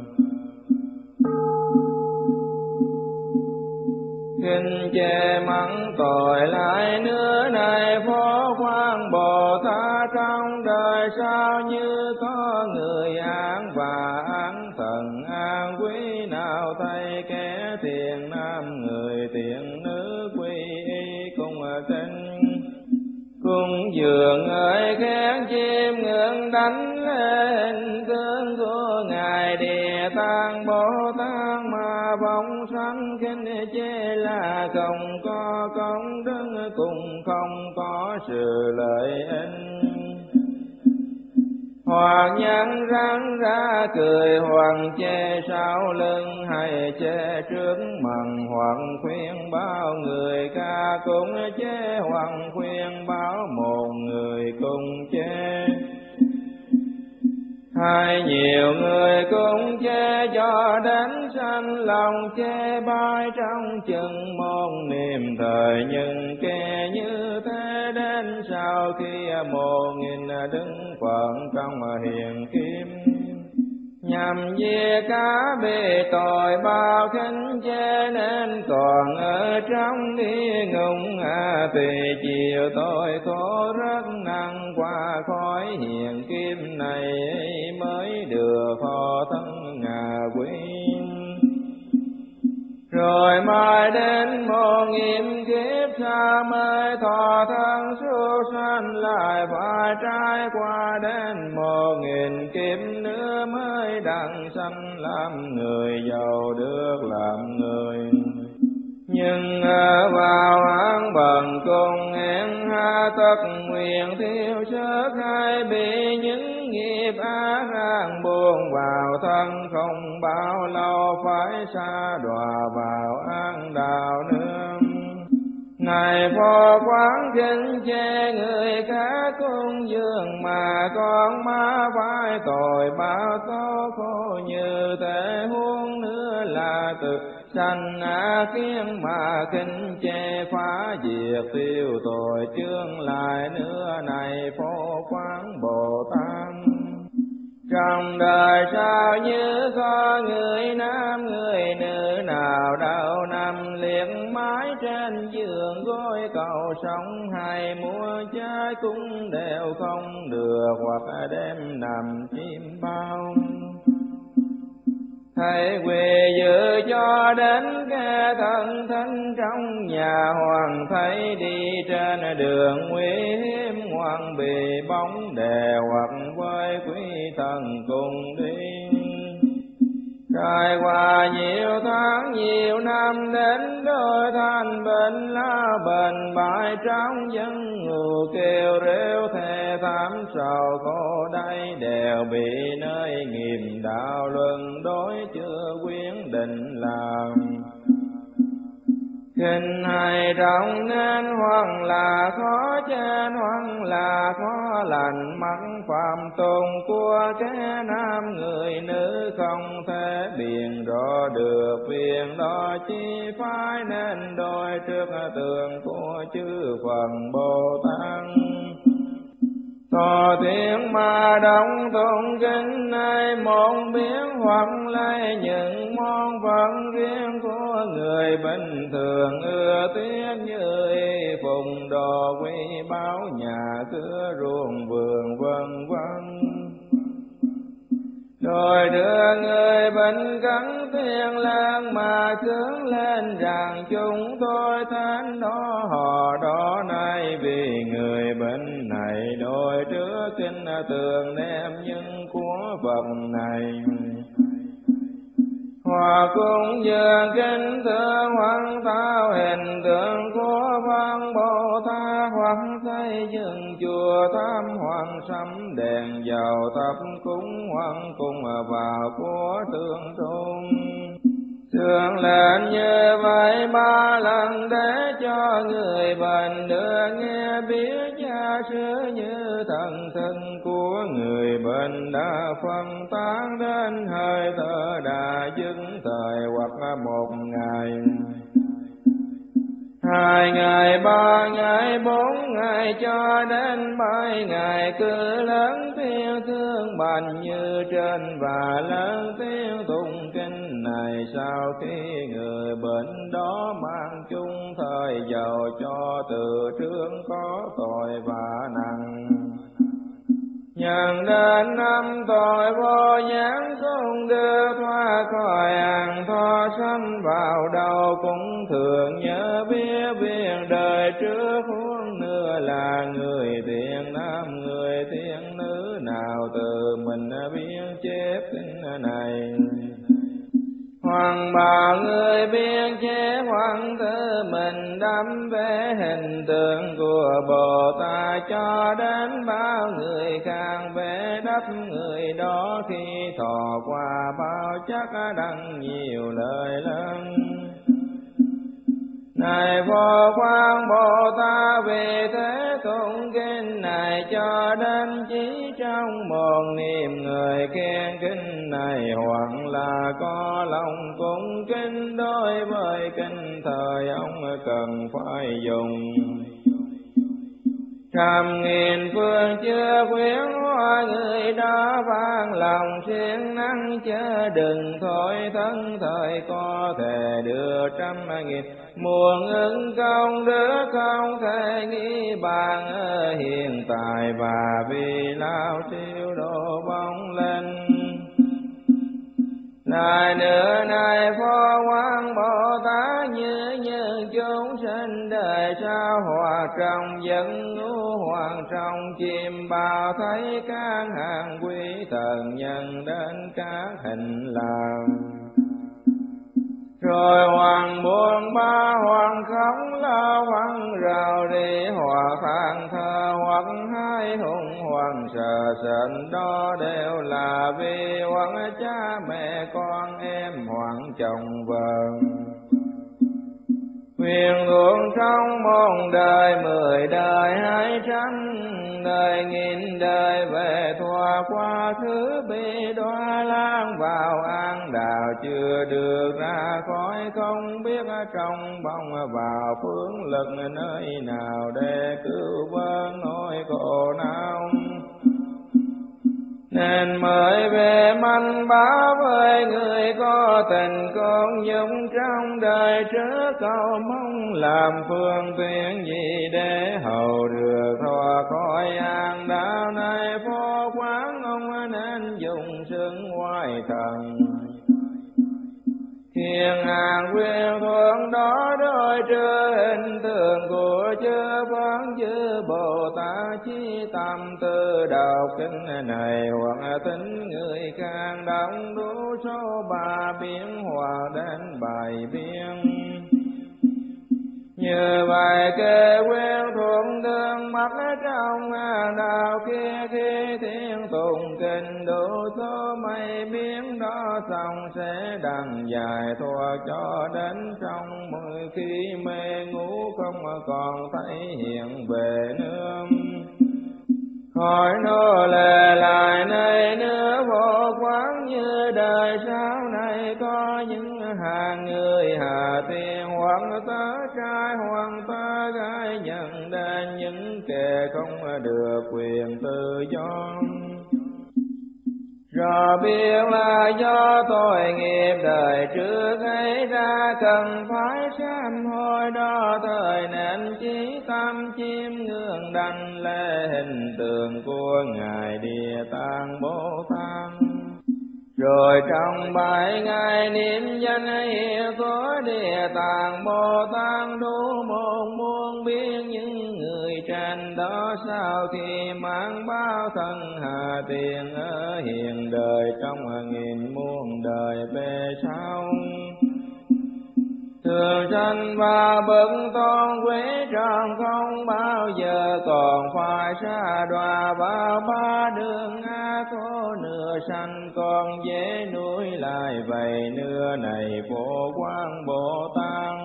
Kinh chê mắng tội lại nước này phó quan Bồ Tát, trong đời sao như có người an và an thần an quý, nào thay kẻ thiện nam người thiện nữ quy y cùng tinh. Cung dường ơi khen chim ngưỡng đánh lên tướng của ngài Địa Tạng Bồ Tát, mà bóng sanh kinh chê là không có công đức cùng không có sự lợi ích. Hoặc nhân răng ra cười hoặc chê sau lưng, hay chê trước mặt hoặc khuyên bao người ca cũng chê, hoặc khuyên báo một người cùng chê. Hay nhiều người cũng chê cho đến sanh lòng chê bai, trong chừng một niềm thời nhưng kẻ như thế đến sau khi 1000 đứng phận trong hiền kim. Nhằm về cả bề tội bao khinh chê nên còn ở trong địa ngục, tùy chiều tôi khổ rất năng qua khói hiền kim này mới được họ thân ngà quý. Rồi mai đến 1000 kiếp xa mới thọ thân số sanh, lại phải trải qua đến 1000 kiếp nữa mới đặng sanh làm người giàu được làm người. Nhưng vào án bần cùng hẹn ha tất nguyện thiêu sức, hay bị những nghiệp ác ràng buông vào thân, không bao lâu phải xa đọa vào án đạo nương. Ngài phò quán kinh chê người khác cung dường, mà con má phải tội bao tố khổ như thế, huống nữa là từ sanh kiến mà kinh chê phá diệt tiêu tội chương lại nữa này phổ quán Bồ Tát. Trong đời sao như có người nam người nữ nào đâu nằm liệt mái trên giường gối cầu sống, hay mua trái cũng đều không được, hoặc đêm nằm chim bao. Thầy quỳ dự cho đến kẻ thân thánh trong nhà hoàng, thấy đi trên đường nguy hiểm hoàng bị bóng đè, hoặc với quý thần cùng đi. Trải qua nhiều tháng nhiều năm đến đôi thanh bình lá bền bại trong dân ngù kêu rêu thề thảm sầu khổ đây đều bị nơi nghiệp đạo luân đối chưa quyết định làm. Kinh hay rộng nên hoặc là khó chen hoặc là khó lành mắc phạm tôn của kẻ nam người nữ không thể biện rõ được việc đó chi phải nên đôi trước tượng của chư Phật Bồ Tát. Tòa tiếng mà đông tụng kinh này một biến hoặc lấy những món phận riêng của người bình thường ưa tiếc như y phùng đồ quý báu nhà cửa ruộng vườn vân vân. Rồi đưa người bệnh cắn tiếng lan mà sướng lên rằng chúng tôi thánh đó họ đó nay vì người bệnh này đôi trước kinh tường đem những của Phật này. Hòa cung dường kinh thượng hoặc tạo hình tượng của Văn Bồ Tát hoặc xây dựng chùa tam hoàng sắm đèn dầu thắp cúng hoặc cùng vào của tượng trung. Thường lên như vậy ba lần để cho người bệnh được nghe biết gia sư như thần thân của người bệnh đã phân tán đến hơi thở đã dứt thời hoặc một ngày. 2 ngày 3 ngày 4 ngày cho đến 7 ngày cứ lớn tiếng thương bệnh như trên và lớn tiếng tụng kinh này. Sau khi người bệnh đó mang chung thời giàu cho từ trước có tội và nặng. Nhân đến năm tội vô nhãn xuống đưa thoa khỏi hàng tho sanh vào đầu cũng thường nhớ biết việc đời trước huống nữa là người thiện nam người thiện nữ nào từ mình biết chép kinh này. Hoàng bảo người biên chế hoàng tự mình đắm vẽ hình tượng của Bồ Tát cho đến bao người khác vẽ đắp người đó khi thọ qua bao chắc đăng nhiều lời lớn. Này Phổ Quang Bồ Tát vì thế tụng kinh này cho đến chí trong một niệm người khen kinh này hoặc là có lòng cung kính đối với kinh thời ông cần phải dùng. 100.000 phương chưa khuyến hóa người đó vang lòng siêng năng chớ đừng thôi thân thời có thể đưa 100.000 muôn ứng công đức không thể nghĩ bàn ở hiện tại và vì lao siêu độ bóng lên. Lại nữa này Phổ Quang Bồ Tát như những chúng sinh đời sao hòa trong giấc ngủ hoàng trong chim bao thấy các hàng quý thần nhân đến các hình làm. Rồi hoàng buồn ba hoàng khóc lao hoàng rào đi hoặc than thở hoặc hai hùng hoàng sợ sệt đó đều là vì hoàng cha mẹ con em hoàng chồng vợ. Huyền luận trong một đời 10 đời 200 đời nghìn đời về thoa quá khứ bị đọa lang vào an đào chưa được ra khỏi không biết trong bóng vào phương lực nơi nào để cứu vớt nỗi khổ não. Nên mới về manh báo với người có tình con dung trong đời trước cầu mong làm phương tiện gì để hầu được thoát khỏi an đạo này Phổ Quang ông nên dùng xưng oai thần. Hiền hàng quyền thuận đó đôi trừ hình tượng của chư Phật chư Bồ Tát, chí tâm tư đọc kinh này hoặc tính người khác đóng đủ số ba biến hoặc đến bài biên. Như vậy kê quen thuận tương mắt trong đạo kia, khi thiên tụng kinh đủ số mây biến đó xong sẽ đằng dài thuộc cho đến trong 10 khi mê ngủ không còn thấy hiện về nữa. Khỏi nô lệ lại nơi nước vô quán, như đời sau này có những hàng người hạ tiền hoặc tớ trai hoặc tớ gái nhận đến những kẻ không được quyền tự do. Rồi biết là do tội nghiệp đời trước gây ra, cần phải sám hối đó thời nên chí tâm chiêm ngưỡng đảnh lễ hình tượng của Ngài Địa Tạng Bồ Tát. Rồi trong 7 ngày niệm danh hiệu của Địa Tạng Bồ Tát đủ 1.000.000 biến những người trên đó, sau khi mang bao thân hạ tiền ở hiện đời trong 1.000.000 đời về sau. Thường sanh và bậc tôn quý trong không bao giờ còn phải xa đọa vào ba đường ác khổ, nửa sanh còn dễ nuôi lại vậy nửa này Phổ Quang Bồ Tát.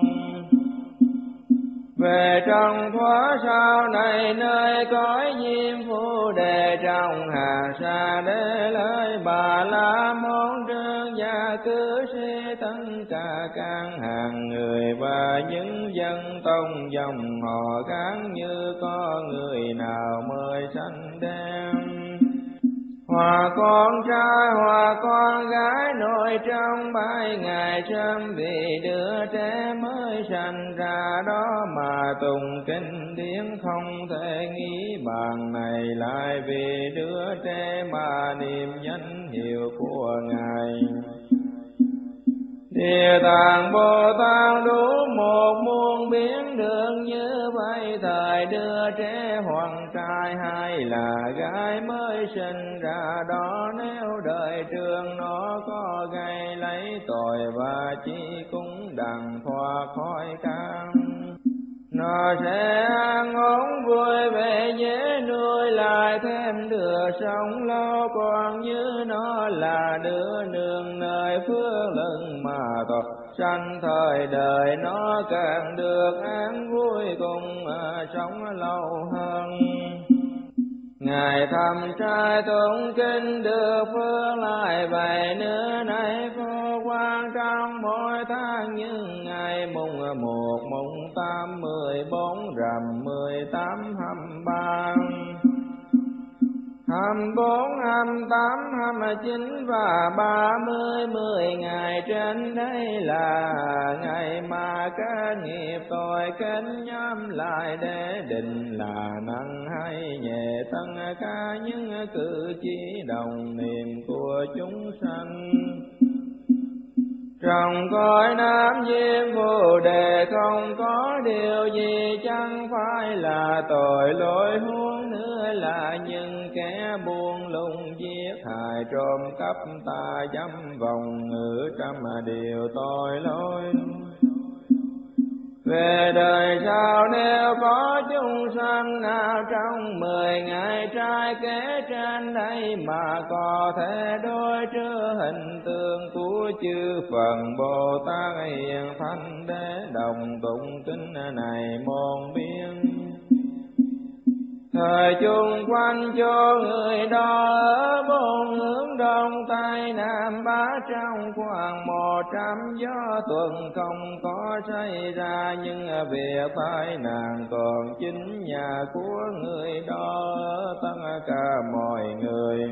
Về trong thoát sau này nơi cõi Diêm Phù Đề, trong hàng xa để lời Bà La Môn Trương gia cư sĩ tất cả các hàng người và những dân tông dòng họ khác, như có người nào mới sanh đem hoặc con trai hoặc con gái nội trong 7 ngày sớm, vì đứa trẻ mới sanh ra đó mà tụng kinh điển không thể nghĩ bàn này, lại vì đứa trẻ mà niệm danh hiệu của Ngài. Địa Tạng Bồ Tát đủ 1.000.000 biến đường như vậy, thời đứa trẻ hoàng trai hay là gái mới sinh ra đó, nếu đời trường nó có gây lấy tội và chỉ cũng đặng thoát khỏi cam, nó sẽ an ổn vui vẻ dễ nuôi lại thêm đứa sống lâu. Còn như nó là đứa nương nơi phước lưng mà tội sanh thời đời, nó càng được an vui cùng sống lâu hơn. Ngài thầm trai tụng kinh được phước lại vậy nữa này Phổ Quang, trong mỗi tháng những ngày mùng 1, mùng 8, 14, rằm 18, 23, 24, 28, 29 và 30, 10 ngày trên đây là ngày mà các nghiệp tội kết nhóm lại, để định là nặng hay nhẹ tất cả những cử chỉ đồng niệm của chúng sanh. Trong cõi Nam Diêm Phù Đề không có điều gì chẳng phải là tội lỗi, huống nữa là những kẻ buông lung giết hại trộm cắp tà dâm vòng ngữ trăm điều tội lỗi. Về đời sau nếu có chúng sanh nào trong 10 ngày trai kế trên đây mà có thể đối trước hình tượng của chư Phật Bồ Tát hiện thanh, để đồng tụng kinh này môn biên. Thời chung quanh cho người đó ở 4 hướng đông tây nam bắc, trong khoảng 100 gió tuần không có xảy ra những việc tai nạn, còn chính nhà của người đó tất cả mọi người.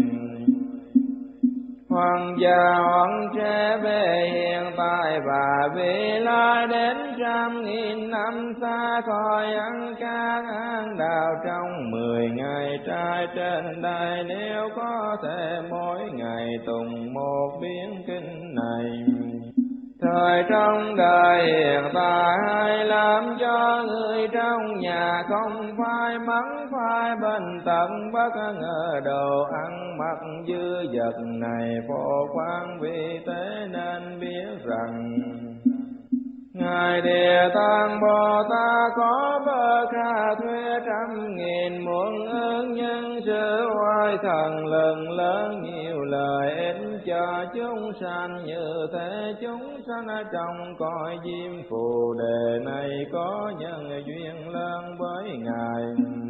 Hoàng già hoàng trẻ về hiện tại và vị lai đến 100.000 năm xa khỏi ăn các ăn đạo trong 10 ngày trai trên đây, nếu có thể mỗi ngày tụng một biến kinh này. Thời trong đời hiện tại hay làm cho người trong nhà không phải mắng phải bệnh tận bất ngờ đồ ăn mặc dư vật này phổ quang vì thế nên biết rằng Ngài Địa Tạng Bồ Tát có bơ kha thuê 100.000 muôn ơn nhân sự oai thần lần lớn nhiều lợi ích cho chúng sanh như thế chúng sanh ở trong cõi diêm phù đề này có nhân duyên lớn với Ngài.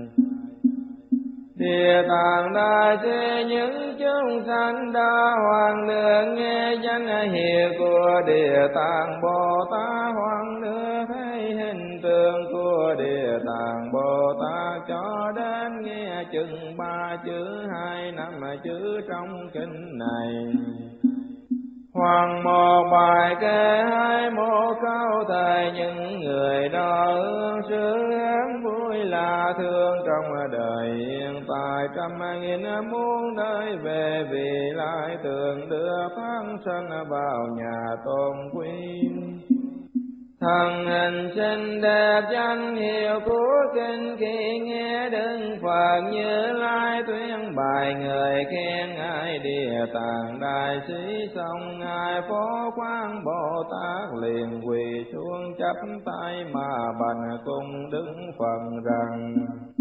Địa Tạng Đại Sư những chúng sanh đã hoàng được nghe danh hiệu của Địa Tạng Bồ Tát, hoàng được thấy hình tượng của Địa Tạng Bồ Tát cho đến nghe chừng 3 chữ 2 5 chữ trong kinh này. Hoặc một bài kệ hay một câu thề những người đó hương sự án vui là thương trong đời hiện tại 100.000 muôn đời về vì lại thường đưa phán sanh vào nhà tôn quý. Thần hình xinh đẹp danh hiệu của kinh khi nghe Đức Phật Như Lai tuyên bài người khen Ngài Địa Tạng Đại Sĩ, xong Ngài Phổ Quang Bồ Tát liền quỳ xuống chắp tay mà bạch cung Đức Phật rằng: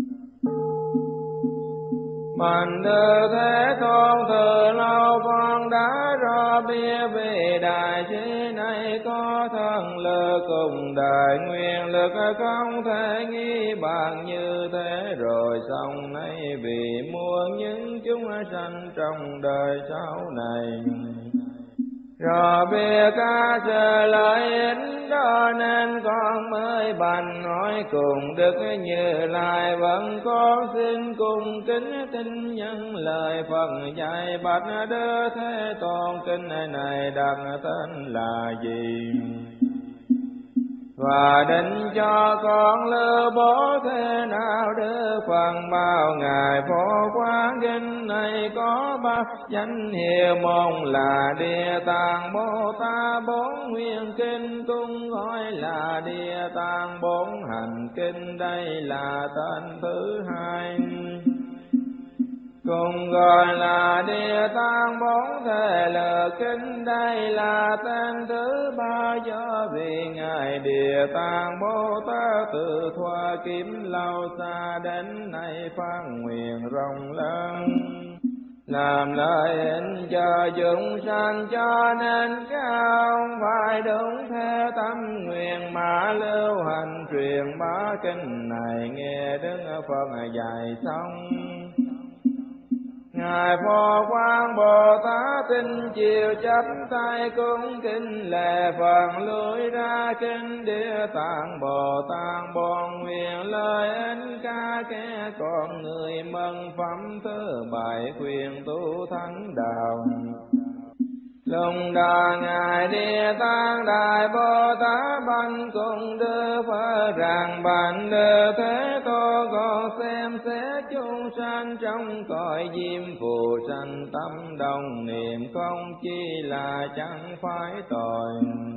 Bạch Đức Thế Tôn, từ lâu con đã rõ biết vì Đại Sĩ này có thần lực cùng đại nguyện lực không thể nghi bằng như thế, rồi sau này vì muôn những chúng sanh trong đời sau này. Rồi biết cả sự lợi ích đó nên con mới bành hỏi cùng Đức Như Lai, vẫn con xin cùng kính tin nhân lời Phật dạy bạch Đức Thế Tôn. Kinh này đặt tên là gì? Và định cho con lưu bố thế nào Đức Phật bao Ngài Phổ Quang. Kinh này có 3 danh hiệu, một là Địa Tạng Bồ Tát, 4 nguyên kinh cung gọi là Địa Tạng 4 hành kinh, đây là tên thứ 2. Cùng gọi là Địa Tạng 4 thể lực kinh, đây là tên thứ 3. Do vì Ngài Địa Tạng Bồ Tát từ thuở kiếm lâu xa đến nay phát nguyện rộng lớn, làm lợi ích cho chúng sanh, cho nên cao phải đúng theo tâm nguyện mà lưu hành truyền bá kinh này. Nghe Đức Phật dạy xong, Ngài Phổ Quang Bồ Tát tin chiều chắp tay cung kính lễ Phật, lùi ra kinh Địa Tạng Bồ Tát bổn nguyện lời ích ca kẻ con người mừng phẩm thứ 7 khuyên tu thánh đạo. Lúc đó Ngài Địa Tạng Đại Bồ Tát bạch cùng Đức Phật rằng: Bạch Đức Thế Tôn, con xem xét chúng sanh trong cõi diêm phù sanh, tâm đồng niệm không chi là chẳng phải tội.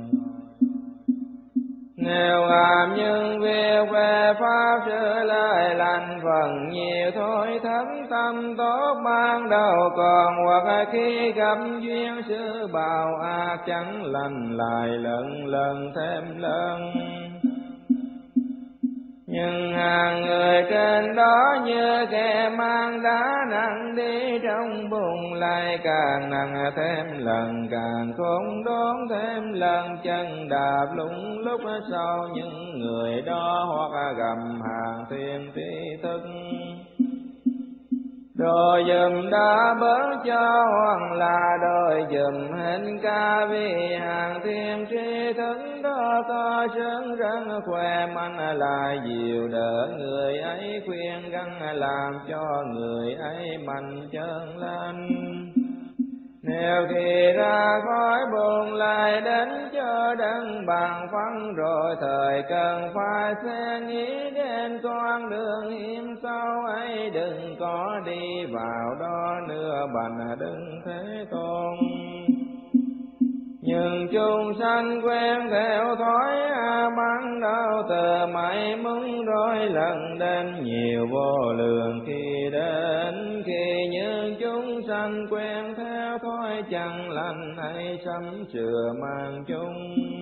Nếu làm những việc về pháp sự lời lành phần nhiều thôi thấm tâm tốt ban đầu, còn hoặc khi gặp duyên sự bào ác chẳng lành lại lần lần thêm lần. Nhưng hàng người trên đó như kẻ mang đá nặng đi trong bùn, lại càng nặng thêm lần, càng khốn đốn thêm lần. Chân đạp lung lúc sau những người đó, hoặc gầm hàng thiên tri thức đôi dùm đã bớt cho, hoặc là đôi dùm hình ca. Vì hàng thiên tri thức đó to sướng rất khỏe mạnh, là dìu đỡ người ấy khuyên gắng, làm cho người ấy mạnh chân lên. Nếu khi ra khỏi buồn lại đến cho đấng bằng phẳng, rồi thời cần phải sẽ nghĩ đến con đường hiểm sâu ấy, đừng có đi vào đó nữa bạch Đức Thế Tôn. Nhưng chúng sanh quen theo thói ban đầu từ mãi muốn đôi lần đến nhiều vô lượng khi đến, khi những chúng sanh quen theo thói chẳng lành hay sắm sửa mang chung.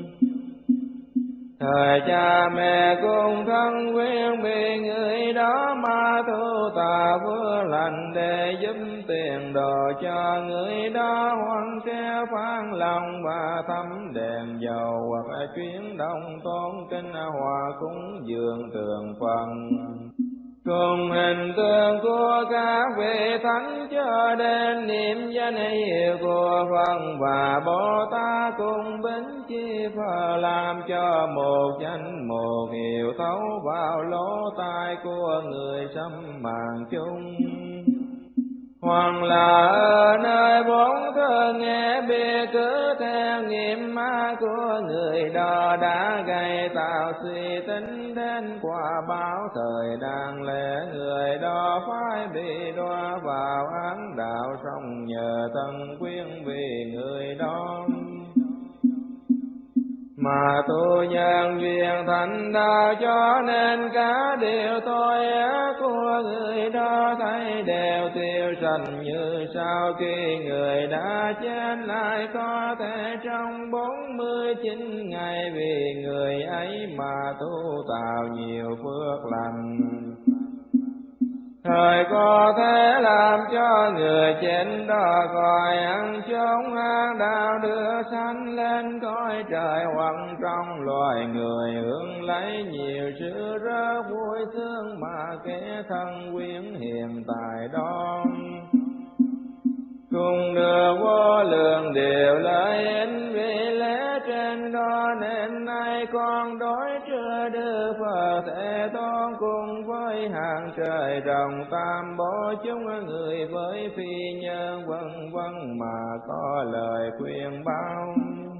Thời cha mẹ cùng thân quyến bị người đó ma thu tà vừa lành để giúp tiền đồ cho người đó, hoan treo phán lòng và thắm đèn dầu hoặc chuyến đông tôn kinh hòa cúng dường tường phần. Cùng hình tượng của các vị thánh cho đến niệm danh hiệu của Phật và Bồ Tát cùng bính chi Phật, làm cho một danh một hiệu thấu vào lỗ tai của người sắm màn chung. Hoặc là ở nơi bốn thơ nghe biết cứ theo nghiệp ma của người đó đã gây tạo suy tính đến quả báo thời đang lẽ, người đó phải bị đọa vào án đạo song nhờ thân quyến vì người đó mà tu nhân duyên thành đạo, cho nên cả điều tội ác của người đó thấy đều tiêu sạch như sau khi người đã chết lại có thể trong 49 ngày vì người ấy mà tu tạo nhiều phước lành. Thời có thể làm cho người chết đó khỏi ăn chốn ác đạo đưa sanh lên cõi trời, hoặc trong loài người hưởng lấy nhiều sự rất vui sướng mà kẻ thân quyến hiện tại đó cùng được vô lượng điều lợi ích. Vì lẽ trên đó nên nay con đối chưa Đức Phật Thế Tôn cùng với hàng trời rồng tam bổ chúng người với phi nhân vân vân mà có lời khuyên báo.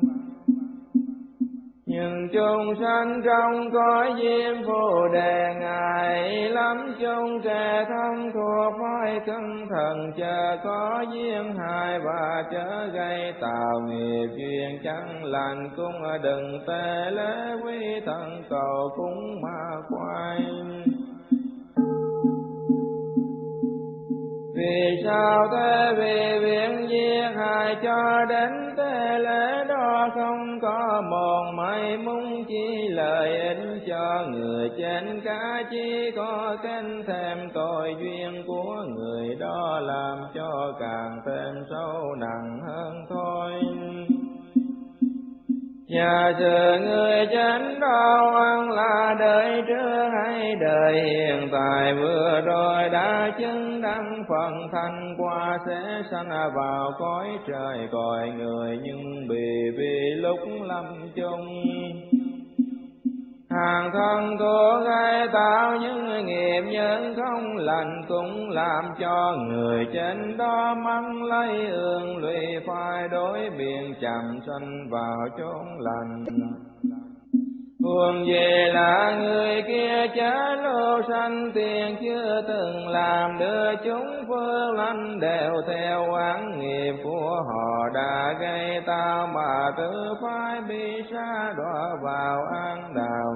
Nhưng chúng sanh trong cõi diêm phù đề ngài lắm chung kẻ thân thuộc phải cẩn thận, chờ có duyên hại và chớ gây tạo nghiệp duyên chẳng lành, cũng đừng tê lễ quý thần cầu cúng ma quay. Vì sao thế? Vì việc giết hại cho đến thế lễ đó không có một may muốn chi lợi ích cho người trên, cả chỉ có khen thêm tội duyên của người đó làm cho càng thêm sâu nặng hơn thôi. Nhà sự người chánh đạo ăn là đời trước hay đời hiện tại, vừa rồi đã chứng đăng phần thành qua sẽ sanh vào cõi trời cõi người, nhưng vì lúc lâm chung hàng thân của gây tạo những nghiệp nhân không lành, cũng làm cho người trên đó mắng lấy ương lụy, phải đối biện chậm sanh vào chốn lành. Huống gì là người kia chớ lô sanh tiền chưa từng làm, đưa chúng phước lành đều theo oán nghiệp của họ đã gây tạo, mà tự phải bị sa đọa vào ác đạo.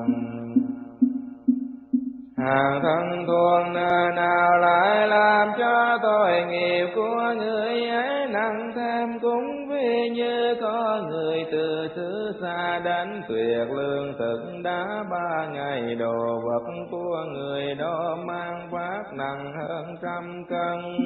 Hàng thân thuộc nơi nào lại làm cho tội nghiệp của người ấy nặng thêm, cũng vì như có người từ xứ xa đến tuyệt lương thực đã 3 ngày, đồ vật của người đó mang vác nặng hơn 100 cân.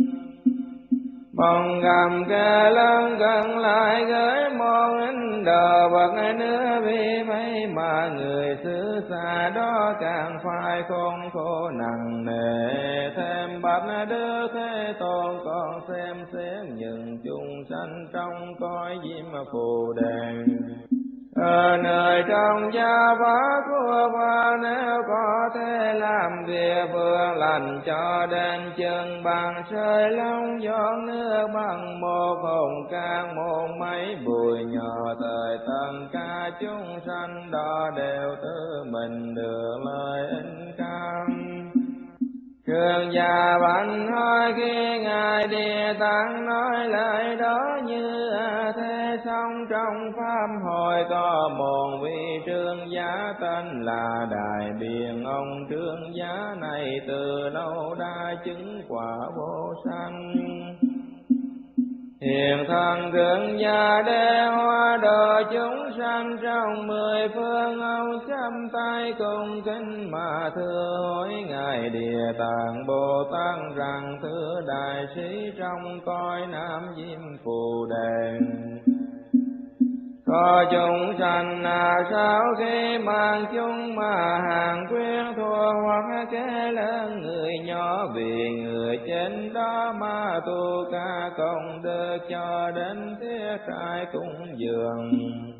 Bồng gầm kê lân gần lại gửi một ít đồ vật nữa, vì vậy mà người xứ xa đó càng phải khốn khổ nặng nề. Thêm bạch Đức Thế Tôn còn xem xét những chúng sanh trong cõi diêm phù đề. Ở nơi trong gia pháp của Phật, nếu có thể làm việc phước lành cho đến chân bằng sơi lông giọt nước, bằng một hồn can một mấy bụi nhỏ, thời tất cả chúng sanh đó đều tự mình được lợi ích cao. Cường già bạch hỏi khi ngài Địa Tạng nói lời đó như thế xong trong pháp hội có một vị trương giá tên là Đại Biện. Ông trương giá này từ lâu đã chứng quả vô sanh, hiền thân trượng gia đế hóa độ chúng sanh trong 10 phương. Ông chắp tay cùng kính mà thưa hỏi ngài Địa Tạng Bồ Tát rằng: thưa đại sĩ, trong cõi Nam Diêm Phù Đề có chúng sanh sao khi mang chúng mà hàng quyến thua hoặc kẻ lớn người nhỏ, vì người trên đó mà tu ca công đức cho đến thiết trai cúng dường,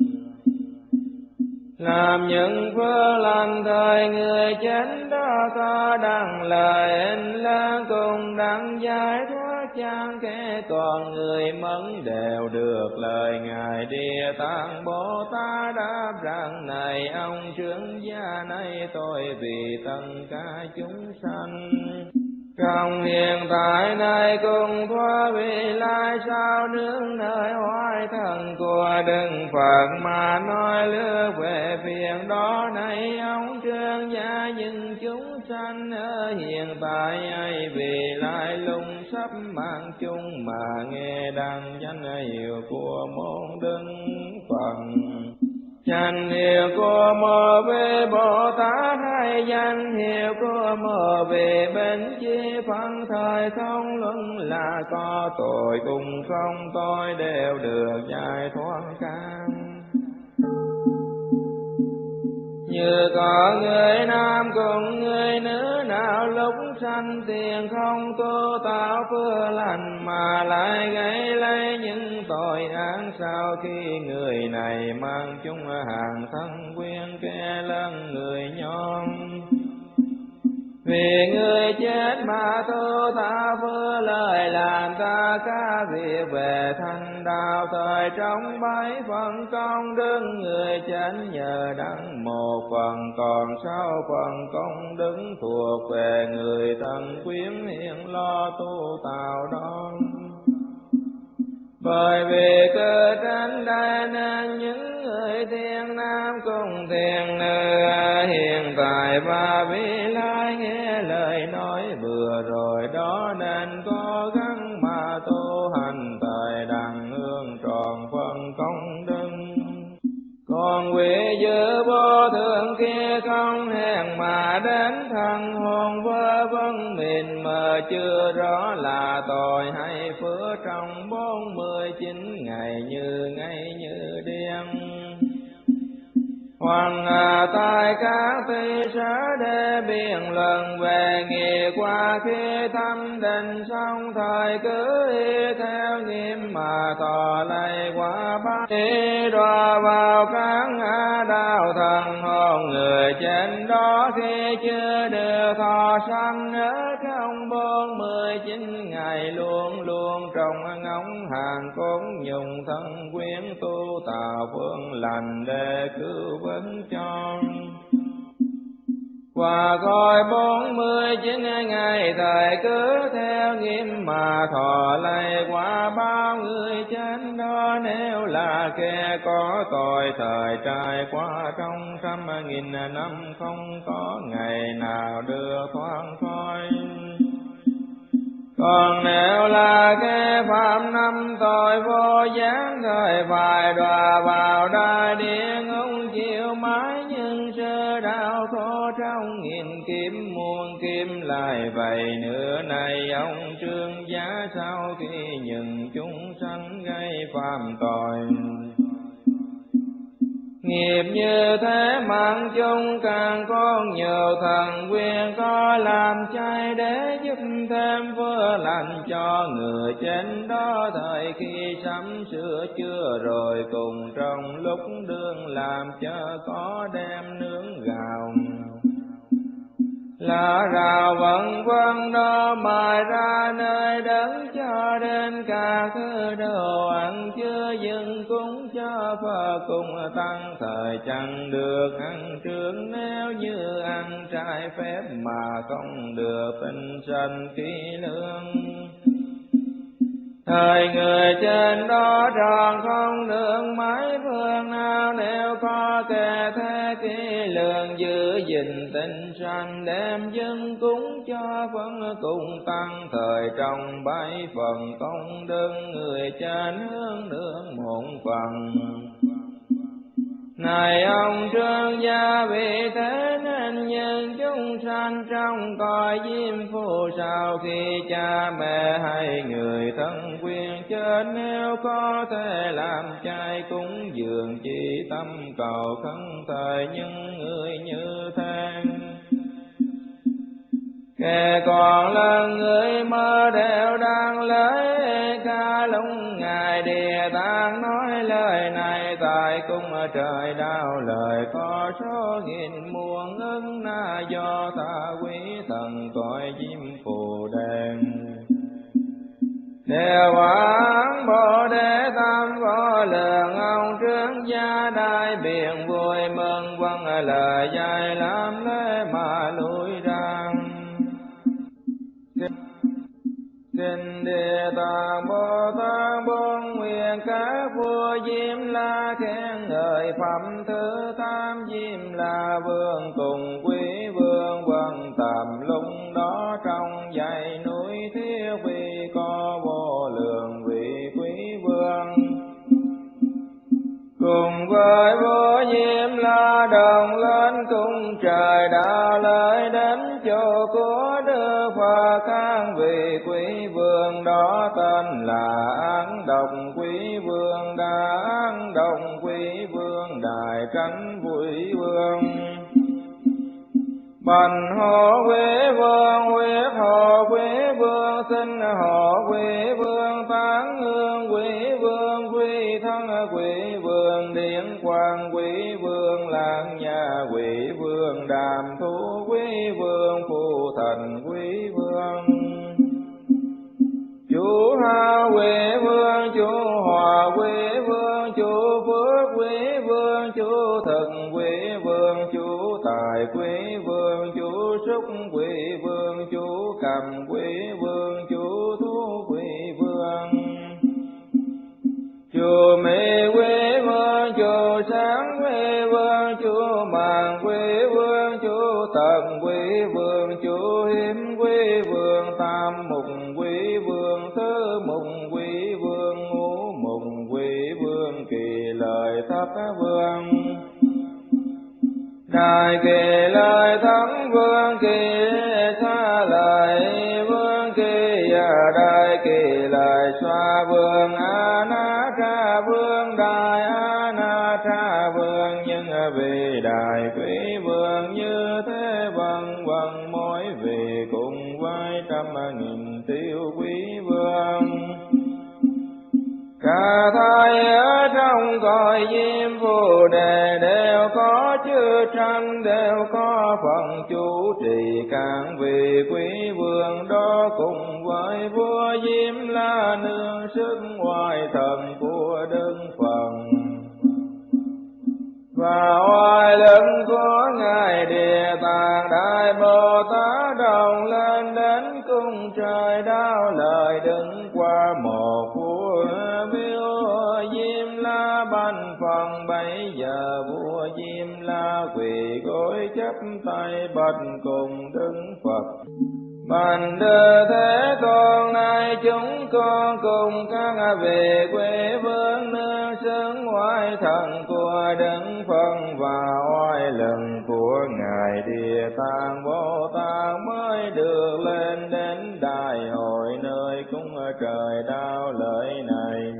làm những phước lành thời người chết đó có đặng lời in lớn cùng đặng giải thoát chan kẻ còn người mẫn đều được lời ngài Địa Tạng Bồ Tát đáp rằng: này ông trưởng gia, này tôi vì tất cả chúng sanh trong hiện tại này cùng thoa vị lai sao nương nơi hoại thần của Đức Phật mà nói lứa về việc đó. Này ông trương gia, những chúng sanh ở hiện tại ấy vì lai lung sắp mang chung mà nghe đăng danh hiệu của môn Đức Phật, danh hiệu của Mô Vị Bồ Tát hay danh hiệu của Mô Vị Bính Chi phân thời không luân là có tội cùng không tội đều được giải thoát căn. Như có người nam cùng người nữ nào lúc sanh tiền không tu tạo phước lành mà lại gây lấy những tội ác, sau khi người này mang chung hàng thân quyến kẻ lớn người nhóm, vì người chết mà tu tạo phước lời làm ta các việc về thanh đạo. Thời trong 7 phần công đức người chết nhờ đặng 1 phần, còn 6 phần công đức thuộc về người thân quyến hiện lo tu tạo đó. Bởi vì cơ tránh đây nên những người thiện nam cùng thiện nữ hiện tại và vị lai nghe lời nói vừa rồi đó, nên cố gắng mà tu hành thời đặng hương tròn phần công đức. Còn quý giữ vô thượng kia không hẹn mà đến thân hồn vơ vân mịn mờ chưa rõ là tội hay phước trong 49 ngày như điên. Hoàng tại các ty sở để biện luận về nghiệp qua khi thâm định xong thời cứ y theo nghiêm mà thọ lấy quả báo đi đọa vào các đạo thần hồn người trên đó khi chưa được thọ sanh ở trong 49 ngày luôn luôn trong ngóng hàng cốt nhung thân quyến tu tạo phương lành để cứu vớt cho. Qua coi 49 ngày thời cứ theo nghiêm mà thọ lấy quả báo người chết đó, nếu là kẻ có tội thời trải qua trong 100.000 năm không có ngày nào được thoát khỏi. Còn nếu là kẻ phạm năm tội vô gián thời phải đọa vào đại địa ngục chịu mãi nhưng sơ đạo khổ trong 1000 kiếp muôn kiếp lại vậy nữa. Này ông trương giá, sau khi những chúng sanh gây phạm tội nghiệp như thế mạng chung càng có nhiều thần quyền có làm chay để giúp thêm phước lành cho người trên đó. Thời khi sắm sửa chữa rồi cùng trong lúc đương làm cho có đem nướng gạo lá rào vân vân đó mài ra nơi đất cho đến cả thứ đồ ăn chưa dừng cúng cho Phật cùng tăng thời chẳng được ăn trước, nếu như ăn trái phép mà không được tinh sanh kỹ lưỡng. Thời người trên đó tròn không được mấy phương nào, nếu có kẻ thế kỹ lường giữ gìn tinh sanh, đem dân cúng cho phân cùng tăng, thời trong bảy phần công đức người trên hướng nương một phần. Này ông trương gia, vì thế nên nhân chúng sanh trong cõi diêm phù, sau khi cha mẹ hay người thân quyến chết, nếu có thể làm chay cúng dường, chỉ tâm cầu khấn thời những người như thế. Kẻ còn là người mơ đều đang lấy ca lung ngài Địa Tạng, nói lời này tại cung trời đau lời có số nghìn muôn ức, na do ta quý thần cõi diêm phù đền. Đều quán Bồ Đề Tam Vô Lượng, ông trương gia đại biện vui mừng, vâng lời dạy làm lễ mà lui ra. Kinh Địa Tạng Bồ Tát bốn nguyện các vua Diêm La, khen ngợi phẩm thứ tam Diêm La Vương, cùng quý vương vân tầm lúc đó trong dãy núi Thiết Vi có vô lượng vị quý vương. Cùng với vua Diêm La đồng lên cung trời đạo lời đến chỗ của Đức Phật, các vị quý vương đó tên là An Đồng quý vương, Đa An Đồng quý vương, Đại Tránh quý vương, Bành Hộ quý vương, Huyết Hộ quý vương, Sinh Hộ quý vương, Tán Hương quý vương, Quy Thân quý vương, Điển Quang quý vương, Lạng Nhà quý vương, Đàm Thú quý vương, Phù Thành quý vương, Chủ Hao quý vương, Chủ Hòa quý vương, Chủ Phước quý vương, Chủ Thực quý vương, Chủ Tài quý vương, Chủ Súc quý vương, Chủ Cầm quý vương, Chủ Thú quý vương, Chủ Mỹ quý vương, Chủ Sáng quý vương, Chủ Màng quý vương, Chủ Tận quý vương, Chủ Hiếm quý vương, Tam Mục quý vương, Thứ Mục quý vương, Ngũ Mục quý vương, Kỳ Lợi Thất vương, Đại Kỳ Lợi Thắng vương, Kỳ Xa Lợi vương, Kỳ Đại Kỳ Lợi Xoa vương, A Na Tra vương, Đại A Na Tra vương, nhưng vì đại quý vương như thế vân vân, mỗi vị cùng với 100.000 tiêu quý vương. Cả thai ở trong cõi diêm phù đề đều có chư tranh, đều có phần chủ trì, các vị quý vương đó cùng với vua Diêm La nương sức oai thần của Đức Phật và oai lực của ngài Địa Tạng Đại Bồ Tát đồng lên đến cung trời đao lời, đứng qua một vua vua Diêm La bành phần. Bấy giờ vua Diêm La quỳ gối chắp tay bạch cùng Đức Phật: Bành Đức Thế Tôn, nay chúng con cùng các vị quý vương nương xứng oai thần của Đức Phật và oai lực của ngài Địa Tạng Bồ Tát mới được lên đến đại hội nơi cung trời đao lợi này.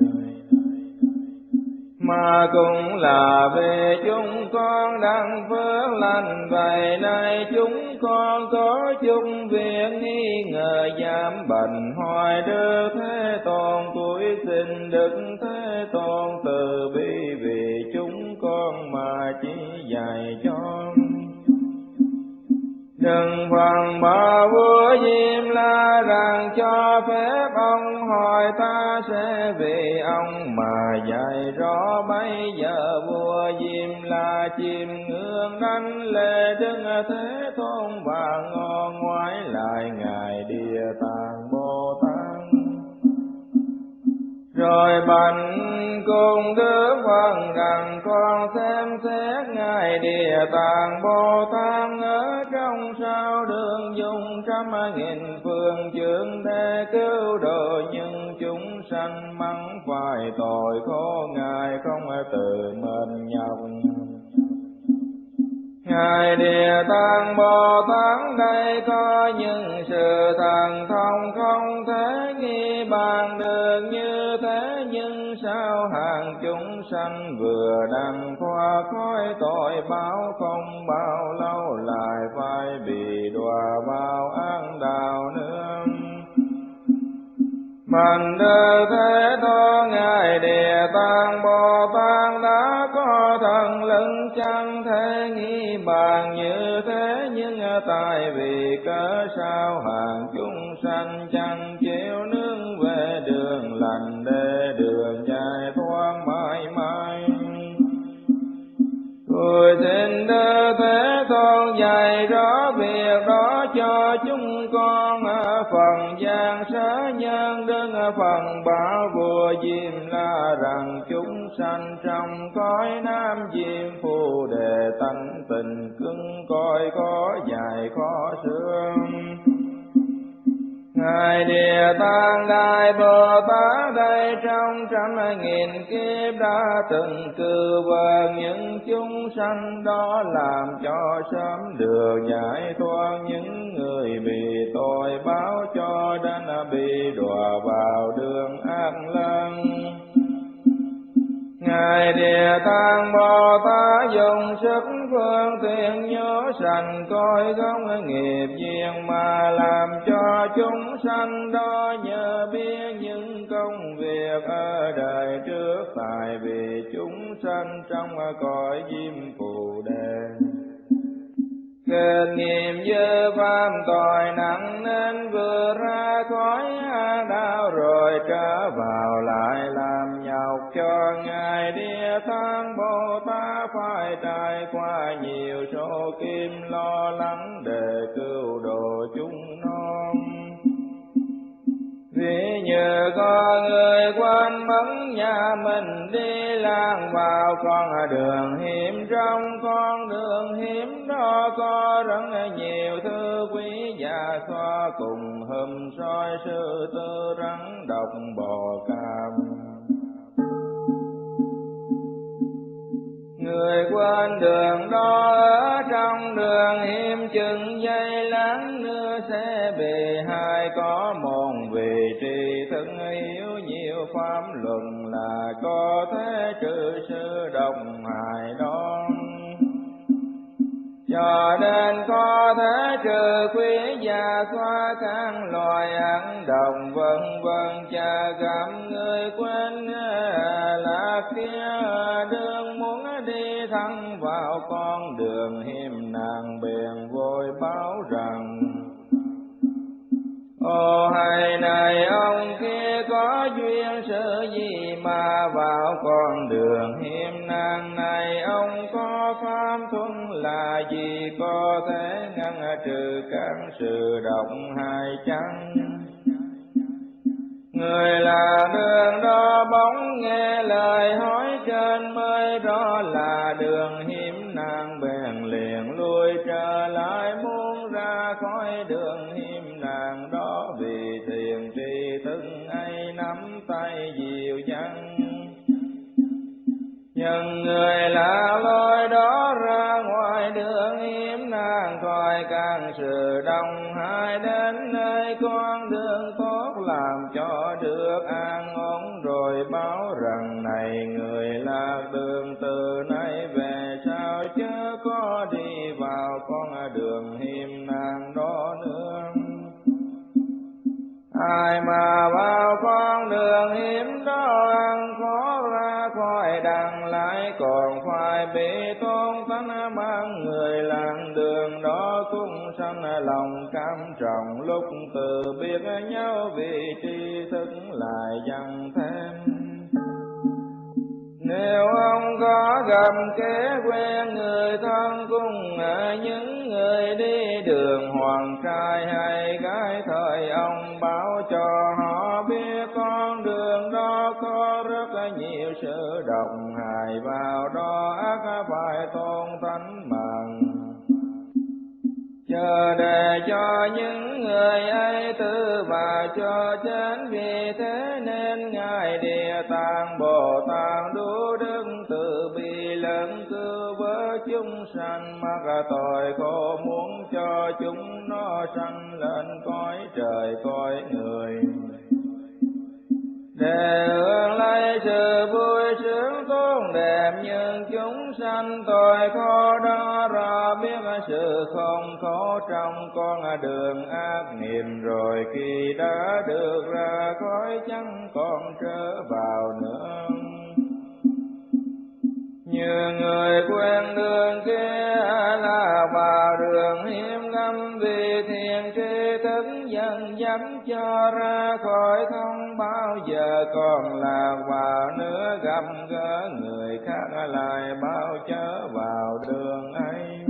Mà cũng là vì chúng con đặng phước lành, vậy nay chúng con có chung việc nghi ngờ dám bành hoài Đức Thế Tôn, cuối xin Đức Thế Tôn từ bi vì chúng con mà chỉ dạy cho. Đừng phần mà vua Diêm La rằng cho phép ông hỏi ta sẽ vì ông mà dạy rõ. Bây giờ vua Diêm La chìm ngưỡng đánh lễ Đức Thế Tôn và ngó ngoái lại ngài Địa Tạng Bồ Tát. Rồi bạch cùng Đức Phật rằng con xem xét Ngài Địa Tạng Bồ Tát ở trong sao đường dùng 100.000 phương chướng để cứu độ những chúng sanh mắc phải tội khổ. Ngài không tự mình nhọc. Ngài Địa Tạng Bồ Tát đây có những sự thần thông không thể nghi bàn được như thế, nhưng sao hàng chúng sanh vừa đặng thoát khỏi tội báo, không bao lâu lại phải bị đọa vào ác đạo nữa. Bằng Đức Thế Tôn Ngài Địa Tạng Bồ Tát đã có thần lực chẳng thể nghi bàn như thế, nhưng tại vì cớ sao hàng chúng sanh chẳng chịu nương về đường lành để đường giải thoát mãi mãi. Tôi xin Đức Thế Tôn dạy rõ việc đó cho chúng con. Phần gian sở nhân đức phần bảo vua Diêm La rằng chúng sanh trong cõi Nam Diêm Phù Đề tánh tình cứng cỏi khó dài khó xương. Ngài Địa Tạng Đại Bồ Tát đây trong 100.000 kiếp đã từng cư vờn những chúng sanh đó, làm cho sớm được giải thoát những người bị tội báo, cho đến bị đọa vào đường ác lăng. Ngài Địa Tạng Bồ Tát dùng sức phương tiện nhớ sanh coi gốc nghiệp duyên, mà làm cho chúng sanh đó nhớ biết những công việc ở đời trước, tại vì chúng sanh trong cõi Diêm Phù Đề kết nghiệp dơ phạm tội nặng, nên vừa ra khỏi ác đạo rồi trở vào lại làm nhọc cho Ngài Địa Tạng Bồ Tát phải trải qua nhiều số kiếp lo lắng để cứu độ chúng nó. Vì nhờ có người quên mất nhà mình, đi lang vào con đường hiểm, trong con đường hiểm đó có rất nhiều thứ quý giá, xoa cùng hùm soi sư tử rắn độc bò cạp. Người quên đường đó ở trong đường hiểm, chừng giây lát nữa sẽ bị hai. Có một vị tri thức hiểu nhiều pháp luận là có thể trừ sự độc hại đó, cho nên có thể trừ quý gia xóa các loài ác độc vân vân. Cha gặp người quên là kia đường muốn đi thẳng vào con đường hiểm, nàng bèn vội báo rằng: Ồ hay này ông kia có duyên sự gì mà vào con đường hiểm nan này? Ông có pháp thuần là gì có thể ngăn trừ các sự độc hại chăng? Người là đường đó bóng nghe lời hỏi trên mới rõ là đường hiểm, nàng bèn liền lui trở lại muốn ra khỏi đường hiểm. Nàng đó vì thiền tri thức ấy nắm tay dìu dắt, nhưng người lạ lối đó ra ngoài đường hiểm, nàng khỏi càng sự đông hại đến nơi con đường tốt, làm cho được an ổn. Rồi báo rằng này người lạc đường, từ nay về sau chớ có đi vào con đường hiểm nàng đó nữa. Ai mà vào con đường hiểm đó ăn khó ra khỏi đằng, lại còn phải bị tôn tánh mang người làng đường đó cũng sanh lòng cam trọng. Lúc từ biết nhau vì tri thức lại dần thêm, nếu ông có gặp kế quen người thân cùng những người đi đường hoàng trai hay gái, thời ông báo cho họ biết con đường đó có sự đồng hài vào đó ác phải tôn tánh mạng. Chờ để cho những người ấy tự và cho chết, vì thế nên Ngài Địa Tạng Bồ Tát đủ đức từ bi lớn cứu vớt chúng sanh mắc tội khổ, muốn cho chúng nó sanh lên cõi trời cõi người, để hưởng lấy sự vui sướng tốt đẹp. Nhưng chúng sanh tội khổ đó rõ biết sự không khổ trong con đường ác niệm, rồi khi đã được ra khỏi chẳng còn trở vào nữa. Như người quen đường kia là vào đường hiểm ngắm, vì thiền tri thức dần dắt cho ra khỏi không bao giờ còn lạc vào nữa. Gặp gỡ người khác lại bao chớ vào đường ấy,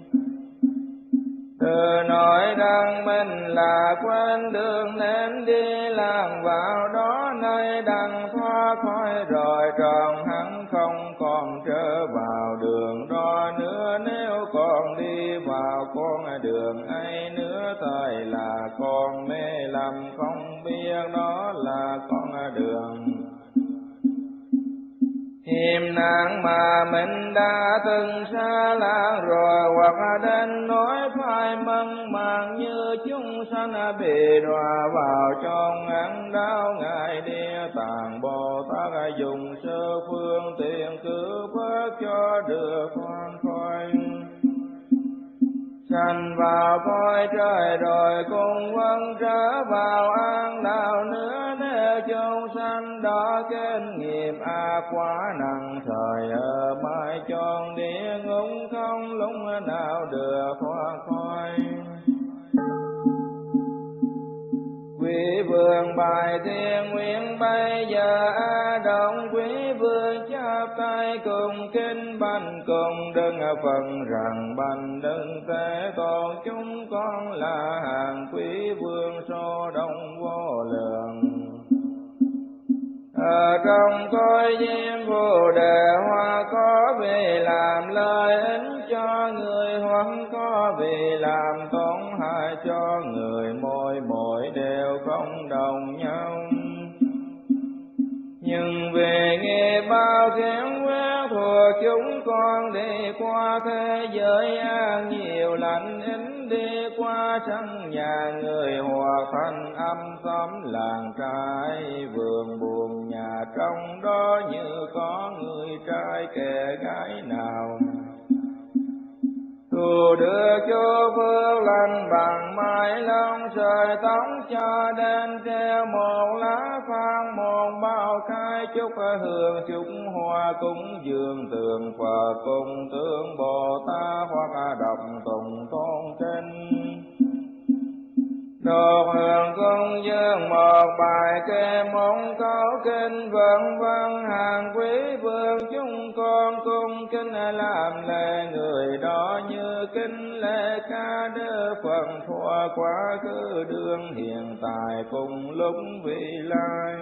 từ nỗi đăng mình là quên đường nên đi lạc vào đó, nay đặng thoát khỏi rồi tròn hẳn không còn trở vào đường đó nữa. Nếu còn đi vào con đường ấy nữa, thời là con mê lầm không biết đó là con đường hiểm nạn mà mình đã từng xa lạc rồi, hoặc đến nỗi phải mân màng như chúng sanh bị đọa vào trong ác đau. Ngài Địa Tạng Bồ Tát dùng sơ phương tiện cứu vớt cho được thoát khỏi, sanh vào cõi trời rồi cùng vẫn trở vào an đạo nữa. Nếu chúng sanh đó kết nghiệp ác quá nặng, thời ở mãi chọn địa ngục không lúc nào được thoát khỏi. Quý vương bài thiên nguyện bây giờ động, quý vương chắp tay cùng kinh bạch cùng đừng phần rằng bạch đừng thế tôn. Chúng con là hàng quý vương số đông vô lượng, ở trong cõi diêm phù đề hoa, có vì làm lợi ích cho người, hoặc có vì làm tổn hại cho người, mỗi đều không đồng nhau. Nhưng vì nghiệp bao khiến quét thuộc chúng con đi qua thế giới an nhiều lành ít, đi qua sân nhà người hoặc thành âm xóm làng trai vườn buồn nhà, trong đó như có người trai kẻ gái nào tu đưa cho phước lành bằng mái lông sợi tóc, cho đến treo một lá phan một bao khai, chúc hương chúc hoa cúng dường tượng Phật cùng tướng Bồ Tát, hoặc đọc tụng tôn trinh đột hương cung dương một bài kệ mong câu kinh vân vân. Hàng quý vương chúng con cung kính làm lễ người đó, như kính lễ ca đức Phật thuở quá khứ đương hiện tại cùng lúc vị lai.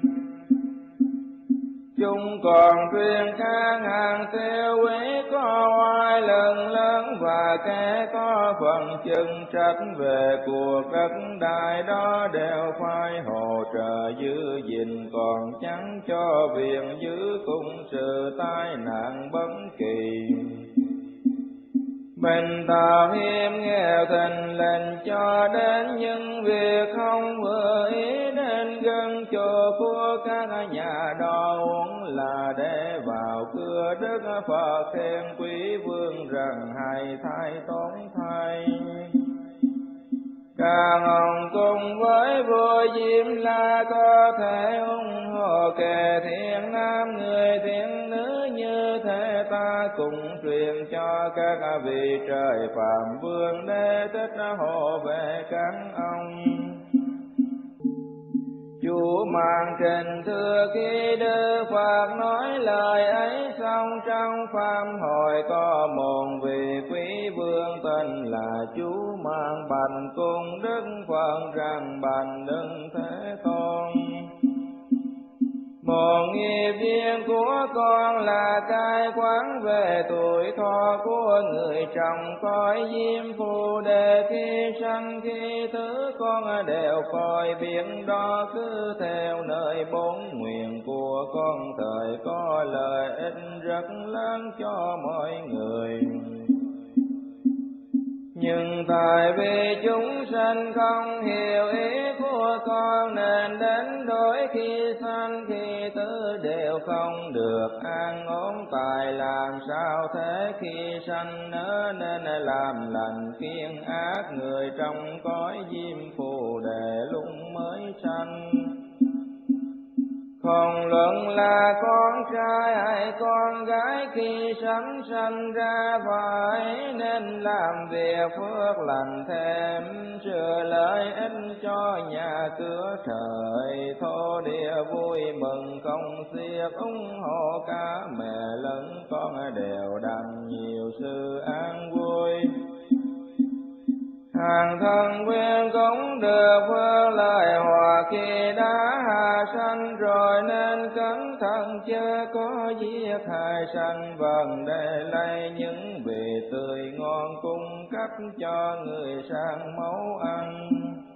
Chúng còn truyền các hàng tiêu quý, có oai lần lớn và kẻ có phần chân trách về cuộc đất đai đó, đều phải hỗ trợ giữ gìn, còn chẳng cho việc giữ cùng sự tai nạn bất kỳ. Bình tao hiếm nghèo thành lệnh cho đến những việc không vừa ý, đến gần chỗ của các nhà đo uống là để vào cửa Đức Phật khen quý vương rằng hay thay tốn thay. Càng hồng cùng với vua Diêm La có thể ủng hộ kẻ thiện nam người thiện nữ, như thế ta cùng truyền cho các vị trời phạm vương để thích hộ vệ các ông. Chúa mang trình thưa khi Đức Phật nói lời ấy xong, trong pháp hội có một vị quý vương tên là Chúa mang bạch cùng Đức Phật rằng bạch Đức Thế Tôn. Một nghiệp duyên của con là cai quán về tuổi thọ của người trồng cõi diêm phù đề. Khi sanh khi thứ con đều coi biển đó, cứ theo nơi bốn nguyện của con, thời có lợi ích rất lớn cho mọi người. Nhưng tại vì chúng sanh không hiểu ý của con, nên đến đôi khi sanh khi tứ đều không được an ổn. Tại làm sao thế khi sanh nỡ nên làm lành kiêng ác, người trong cõi diêm phù đề lúc mới sanh. Không luận là con trai hay con gái, khi sanh sanh ra phải nên làm việc phước lành thêm, sửa lợi ích cho nhà cửa trời. Thổ địa vui mừng không xiết, ủng hộ cả mẹ lẫn con đều đặng nhiều sự an vui. Hàng thân quyên cũng được phước lợi hòa khi đã hạ sanh rồi, nên cẩn thận chớ có giết hại sanh. Vâng, để lấy những vị tươi ngon cung cấp cho người sang mấu ăn.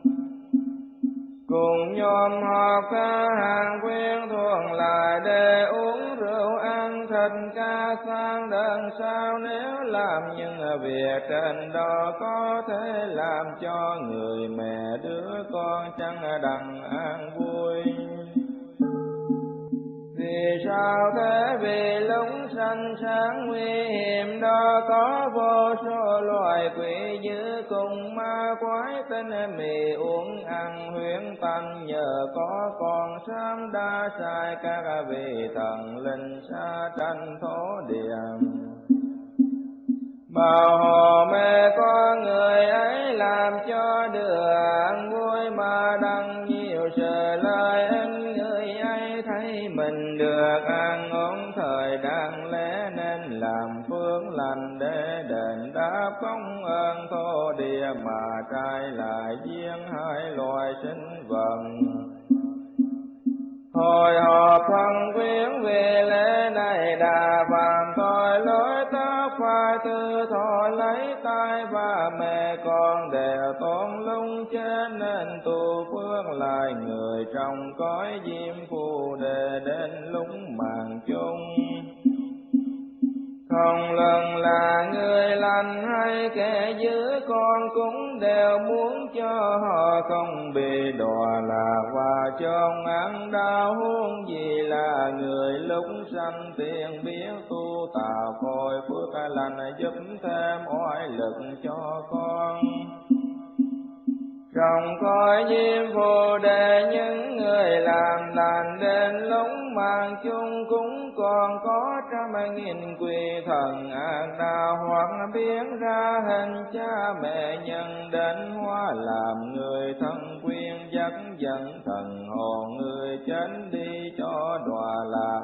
Cùng nhóm họp ca hàng quyên thuận lại để uống rượu ăn thịt ca sang đơn sao. Nếu làm những việc trên đó có thể làm cho người mẹ đứa con chẳng đặng an vui. Vì sao thế? Vì lúc sanh sáng nguy hiểm đó, có vô số loài quỷ dữ cùng ma quái, tên mì uống ăn huyễn tanh. Nhờ có con sám đã sai các vị thần linh xa tranh thổ địa, bảo hộ mẹ con người ấy làm cho được an vui, mà đặng nhiều sự lợi ích. Người ấy thấy mình được an ổn thời đáng lẽ, nên làm phước lành để đền đáp công ơn thổ địa, mà trái lại giết hai loài sinh vật. Hồi họp thân quyến về lễ này đã phạm tội lỗi tác phải tư thọ, lấy tai và mẹ con đều tôn lung chết, nên tu phước lại người trong cõi diêm phù đề đến lúc màng chung. Không luận là người lành hay kẻ dữ, con cũng đều muốn cho họ không bị đọa lạc và chôn ăn đau. Huống gì là người lúc sanh tiền biết tu tạo khôi phước lành, giúp thêm oai lực cho con. Trong cõi diêm phù đề những người làm lành đến lúc màng chung, cũng còn có 100.000 quỷ thần ác đạo, hoặc biến ra hình cha mẹ nhân đến hóa làm người thân quyên, dắt dẫn thần hồn người chết đi cho đọa lạc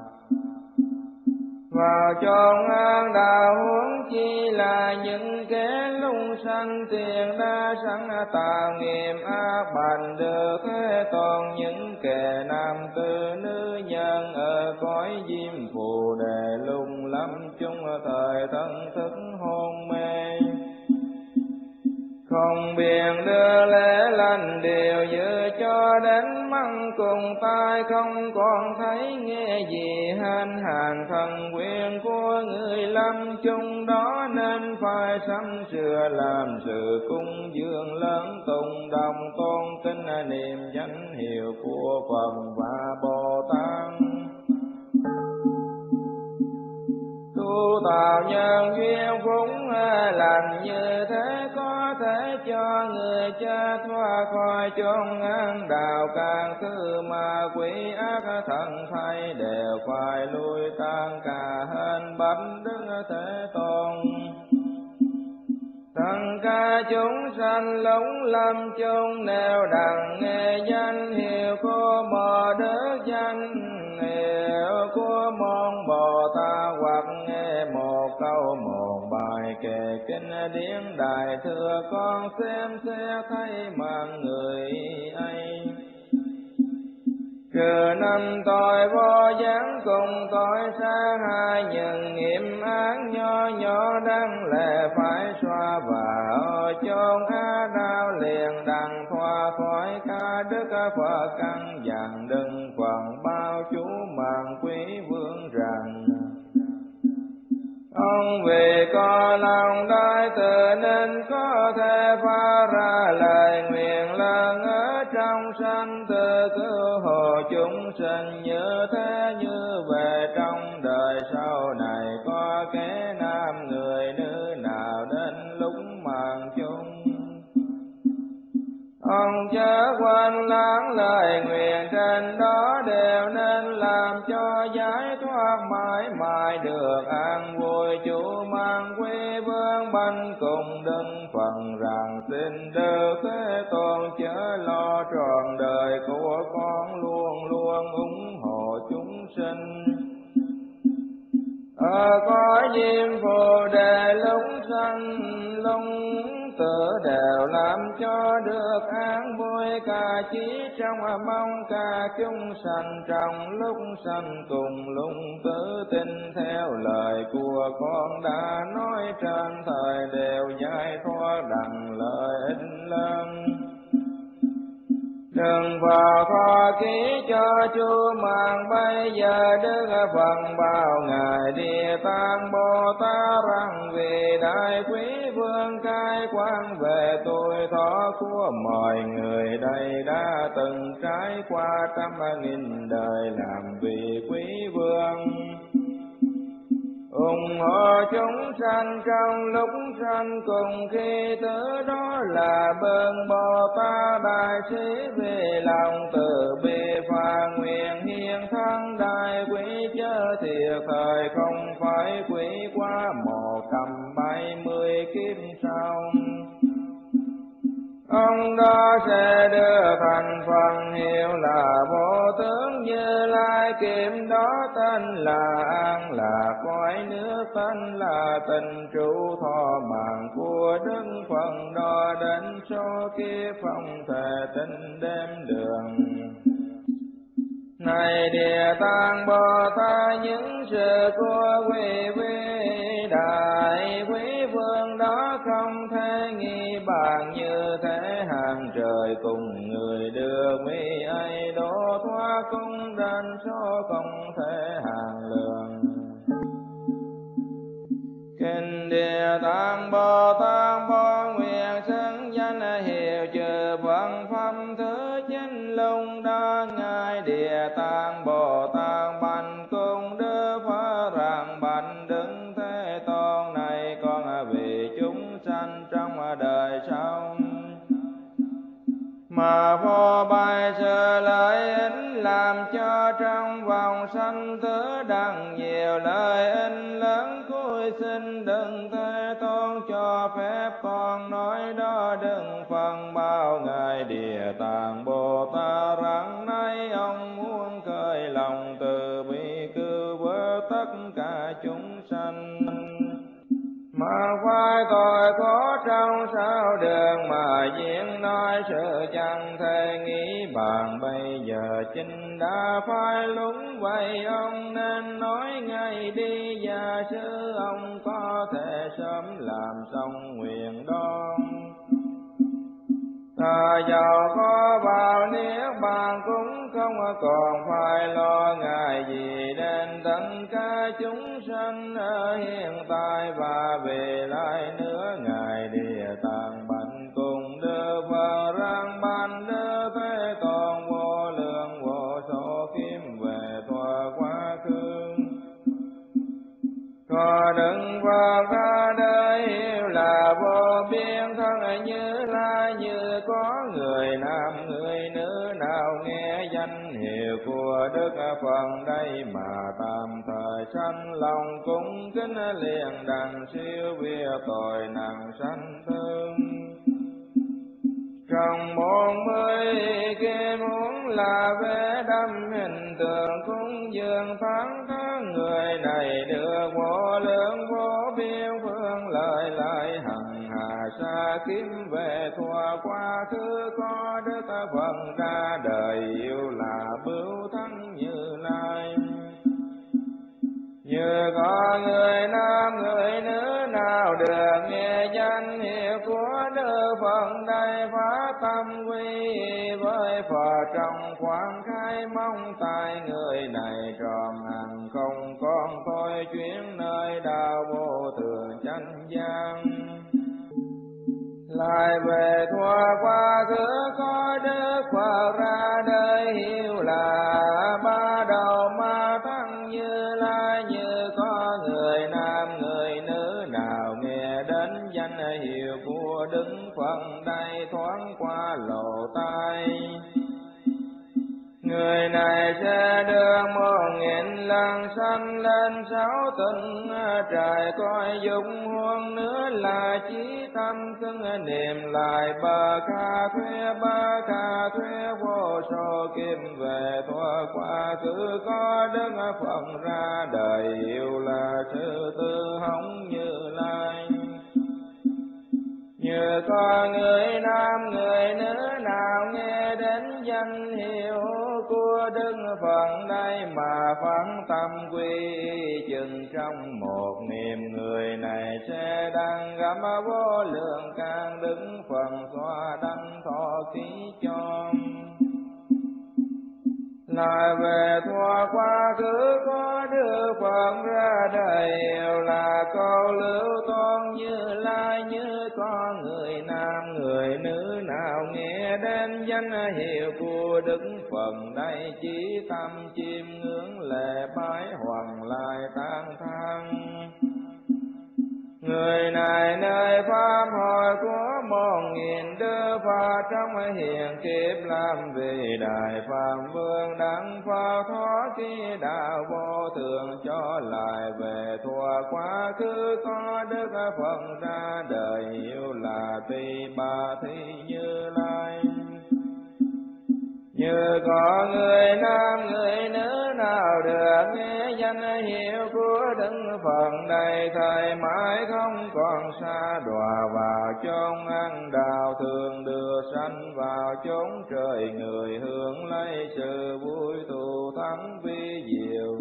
vào chốn an đạo. Huống chi là những kẻ lung sanh tiền đã sẵn tạo nghiệp ác bành được thế toàn, những kẻ nam tư nữ nhân ở cõi diêm phù đề lung lâm chung thời thân thức hôn mê. Không biện đưa lễ lành điều giữ cho đến măng cùng tai, không còn thấy nghe gì hên hàng thần quyền của người lâm chung đó, nên phải sắm sửa làm sự cung dường lớn tùng đồng tôn kính niệm danh hiệu của Phật và Bồ Tát. Tu tạo nhân duyên phúc lành như thế, có thể cho người chết thoát khỏi chốn an đạo. Càng thứ ma quỷ ác thần thay đều phải lui tan, cả hên bạch Đức Thế Tôn. Tất cả chúng sanh lũng lâm chung đều đặng nghe danh hiệu của Bồ Đức, danh hiệu của môn Bồ Tát, hoặc nghe một câu một bài kệ kinh điển đại thừa. Con xem xét thấy mạng người ấy Trừ năm tội vô gián cùng tội sát hai nhân nghiệm án nho nhỏ đáng lẽ phải xóa và ở chốn á đau liền đặng thoa thoái ca đức Phật căn dặn đừng phần bao chú màng quý vương rằng ông vì có lòng đại từ nên có thể phá ra lời nguyện lớn ở trong sanh tử cứu hộ chúng sinh như thế như về trong đời sau này có kẻ nam người nữ nào đến lúc màng chung. Ông chớ quên lãng lời nguyện trên đó đều nên làm cho giải thoát mãi mãi được an vui chủ mang quý vương banh cùng đừng phần rằng xin được Thế Tôn chớ lo trọn đời của con luôn luôn ủng hộ chúng sinh. Có diêm phù đề lúc sanh lung tử đều làm cho được an vui cả chí trong mong cả chúng sanh trong lúc sanh cùng lung tử tin theo lời của con đã nói trên thời đều giải thoát đặng lợi ích lớn. Đừng vào kho ký cho chu màng bây giờ Đức Phật bao ngài Địa Tạng Bồ Tát rằng vì đại quý vương khai quang về tuổi thọ của mọi người đây đã từng trải qua 100.000 đời làm vì quý vương. Ủng hộ chúng sanh trong lúc sanh cùng khi tử đó là bơn Bồ Tát đại sĩ vì lòng từ bi phà nguyện hiền thân đại quý chớ thiệt thời không phải quý quá 170 kiếp sau. Ông đó sẽ đưa thành phần hiệu là vô tướng Như Lai kiệm đó tên là an là cõi nước tên là tình trụ thọ mạng của Đức Phật đó đến số kiếp không thể tính đếm đường. Này Địa Tạng Bồ Tát những sự của quý vị đại quý vương đó không thể nghi bàn như thế hàng trời cùng người đưa quý ấy đổ thoát cung đến số không thể hàng lượng. Kinh Địa Tạng Bồ Tát Bồ nguyện xưng danh hiệu trừ vận pháp thứ chính lung đó ngài Địa Tạng Bồ Tát bạch cùng Đức Phật rằng bạch Đức Thế Tôn này con vì chúng sanh trong đời sau mà vô bài sự lợi ích làm cho trong vòng sanh tử đặng nhiều lợi ích lớn cuối xin đừng Thế Tôn cho phép con nói đó đừng phần bao ngài Địa Tạng Bồ Tát rằng nay ông muốn khơi lòng từ bi cứu vớt tất cả chúng sanh mà phải tội khổ trong sao đường mà diễn nói sự chẳng thể nghĩ bàn bây giờ chính đã phải lúng vậy ông nên nói ngay đi và sư ông có thể sớm làm xong nguyện đó. Ta giàu có vào niết bàn cũng không còn phải lo ngại gì đến tất cả chúng sanh ở hiện tại và về lại nữa ngài Địa Tạng bạch cùng Đức Phật rằng ban Đức Thế Tôn vô lượng vô số kiếp về thuở quá khứ. Có đừng Phật ra đời hiểu là vô biên thân Như Lai như có người nam người nữ nào nghe danh hiệu của Đức Phật đây mà tạm thời sanh lòng cung kính liền đặng siêu việt tội nặng sanh thương. Trong 40 kia muốn là vẽ đâm hình tượng cúng dường thắng tháng người này được vô lượng vô biên phương lợi lại hằng hà xa kiếm về thuở quá khứ có Đức Phật ra đời yêu là bưu Như có người nam người nữ nào được nghe danh hiệu của Đức Phật đây phát tâm quy với Phật trong khoảng khai mong tại người này tròn hằng không con thôi chuyến nơi đạo vô thường chánh giác. Lại về thuở quá khứ có Đức Phật ra đời hiệu là ba đầu ma thân Như Lai, như có người nam người nữ nào nghe đến danh hiệu của Đức Phật đây thoáng qua lỗ tai. Người này sẽ được 1000 lần sanh lên 6 tầng trời, coi dung huân nữa là chí tâm xưng niệm lại ba ca thuế vô số kim về thuở quá khứ có Đức Phật ra đời hiệu là Sư Tử Hống Như Lai. Như có người nam người nữ nào nghe đến danh hiệu của Đức Phật đây mà phấn tâm quy chừng trong một niệm, người này sẽ đăng gặp vô lượng can Đức Phật xoa đăng thọ ký cho. Lại về thuở quá khứ có Đức Phật ra đời hiệu là Câu Lưu Tôn Như Lai, như có người nam người nữ nào nghe đến danh hiệu của Đức Phật đây chí tâm chiêm ngưỡng lễ bái hoàng lại tán thán. Người này nơi pháp hội của 1000 Đức Phật trong hiện kiếp làm vì Đại Phạm Vương đặng Phật thoát khi đạo vô thường cho. Lại về thuở quá khứ có Đức Phật ra đời hiệu là Tỳ Bà Thi Như Lai. Như có người nam người nữ nào được nghe danh hiệu của Đức Phật đây thời mãi không còn xa đọa vào chốn ăn đạo, thường đưa sanh vào chốn trời người hưởng lấy sự vui thù thắng vi diệu.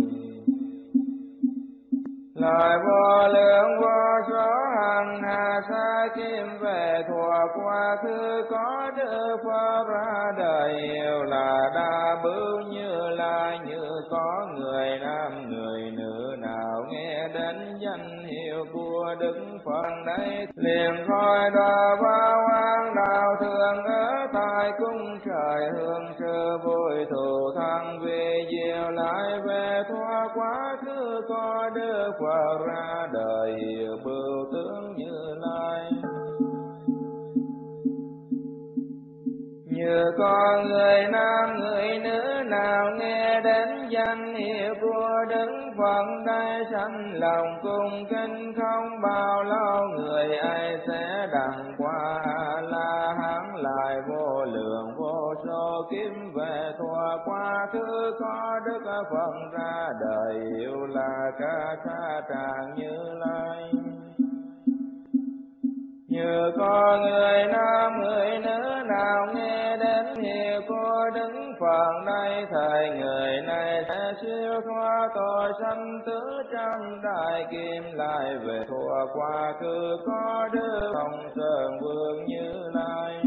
Lại vô lượng vô số hằng hà sa kim về thuở quá khứ có Đức Phật ra đời hiệu là Đa Bưu Như Lai, như có người nam người nữ nào nghe đến danh hiệu của Đức Phật đấy liền khỏi đọa vào an đạo, thường ở tại cung trời hương sự vui thù thắng vi diệu. Lại về thuở quá khứ có Đức Phật ra đời hiệu Bưu Tướng Như Lai, như có người nam người nữ nào nghe đến danh hiệu của Đức Phật đây sanh lòng cung kính không bao lâu, người ấy sẽ đặng qua La Hán. Lại vô lượng vô số kiếp về thuở quá khứ có Đức Phật ra đời hiệu là Ca Sa Tràng Như Lai. Như có người nam người nữ nào nghe đến hiệu của Đức Phật đây thời người này sẽ siêu thoát tội sanh tử trong đại kim. Lại về thuở quá khứ có Đức Thông Sơn Vương Như Lai.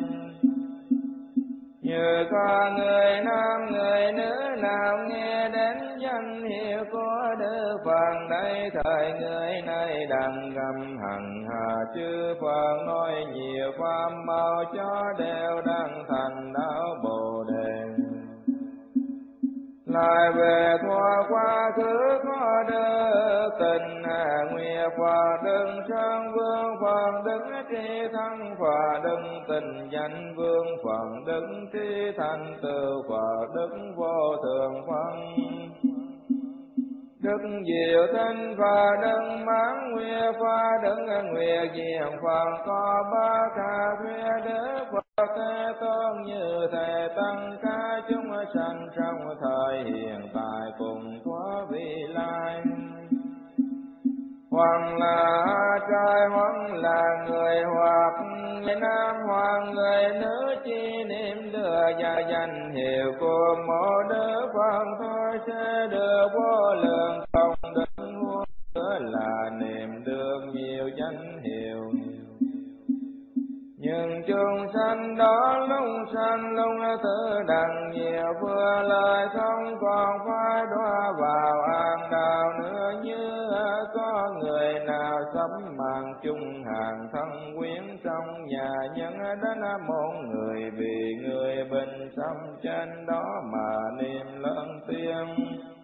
Như có người nam người nữ nào nghe đến danh hiệu của Đức Phật đây thời người này đặng gầm hằng hà chư Phật nói nhiều pháp mau cho đều đăng thành đạo Bồ Đề. Lại về thuở quá khứ có Đức Tình Nguyệt Phật, Đức Sơn Vương Phật, Đức Tri Thân Phật, Đức Tình Danh Vương Phật, Đức Tri Thành Tựu Phật, Đức Vô Thường Phật, Đức Diệu Tinh Phật, Đức Mãn Nguyệt Phật, Đức Nguyệt Diệu Phật. Có ba ca thuế Đức Phật Thế Tôn như Thầy Tăng ca chúng sanh trong thời hiện tại cùng có vị lai. Hoặc là trai hoặc là người, hoặc người nam hoặc người nữ, chi niệm đưa ra danh hiệu của một Đức Phật thôi sẽ được vô lượng công đức. vừa lời không còn phải đọa vào ang đạo nữa, như có người nào sắm màn chung hàng thân quyến trong nhà nhân đến một người vì người bình xâm trên đó mà niệm lớn tiếng.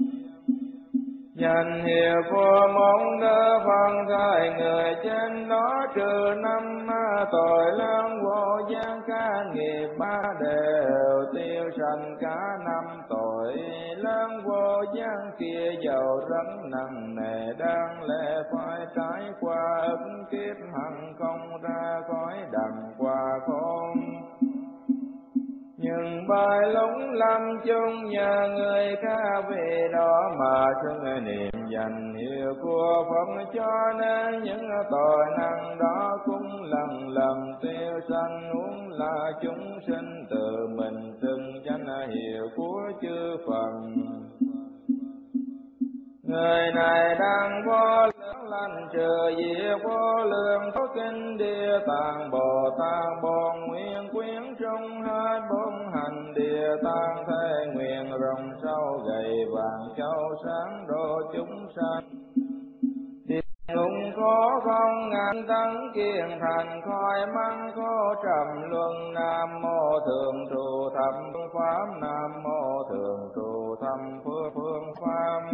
Danh hiệu của mong đỡ phần thời người trên đó, trừ năm tội lớn vô gian cả nghiệp ba đều tiêu sạch cả năm tội lớn vô gian kia, giàu rất nặng nề đáng lẽ phải trải qua ức kiếp hằng không ra khỏi đằng qua khôn. Nhưng bài lúng lâm chung nhờ người khác vì đó mà xưng niệm danh hiệu của Phật, cho nên những tội năng đó cũng lần lần tiêu sanh, huống là chúng sinh tự mình xưng danh hiệu của chư Phật. Người này đang vô lượng lành trừ diệt vô lượng có kinh địa tạng Bồ Tát bổn nguyện quyến trong hết bốn hành địa tạng, thế nguyện rồng sâu gầy vàng châu sáng độ chúng sanh. Ngục có không ngàn tấn kiền thành khói măng có trầm luân. Nam mô thường trụ thập pháp, Nam mô thường trụ thập phương pháp.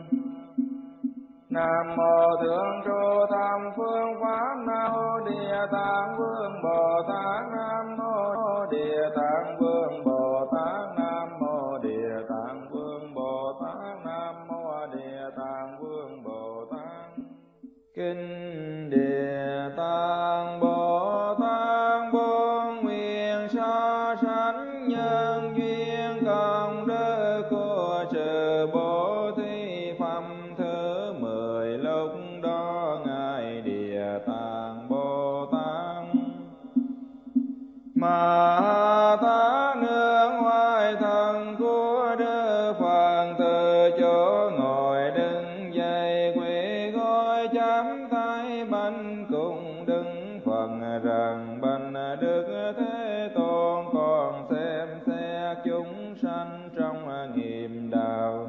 Nam mô thượng trụ thập phương pháp, Nam mô Địa Tạng Vương Bồ Tát, Nam mô Địa Tạng Vương Bồ Tát, Nam mô Địa Tạng Vương Bồ Tát, Nam mô Địa Tạng Vương Bồ Tát. Kinh Địa Tạng Bồ Tát bốn nguyện so sánh nhân duyên công đức của sự bố thí phẩm thứ 10. Lúc đó ngài Địa Tạng Bồ Tát mà Tát nương hoài thân của Đức Phật, từ chỗ ngồi đứng dậy quỳ gối chắp tay bạch cùng Đức Phật rằng: bạch Đức Thế Tôn, còn xem xét chúng sanh trong nghiệp đạo,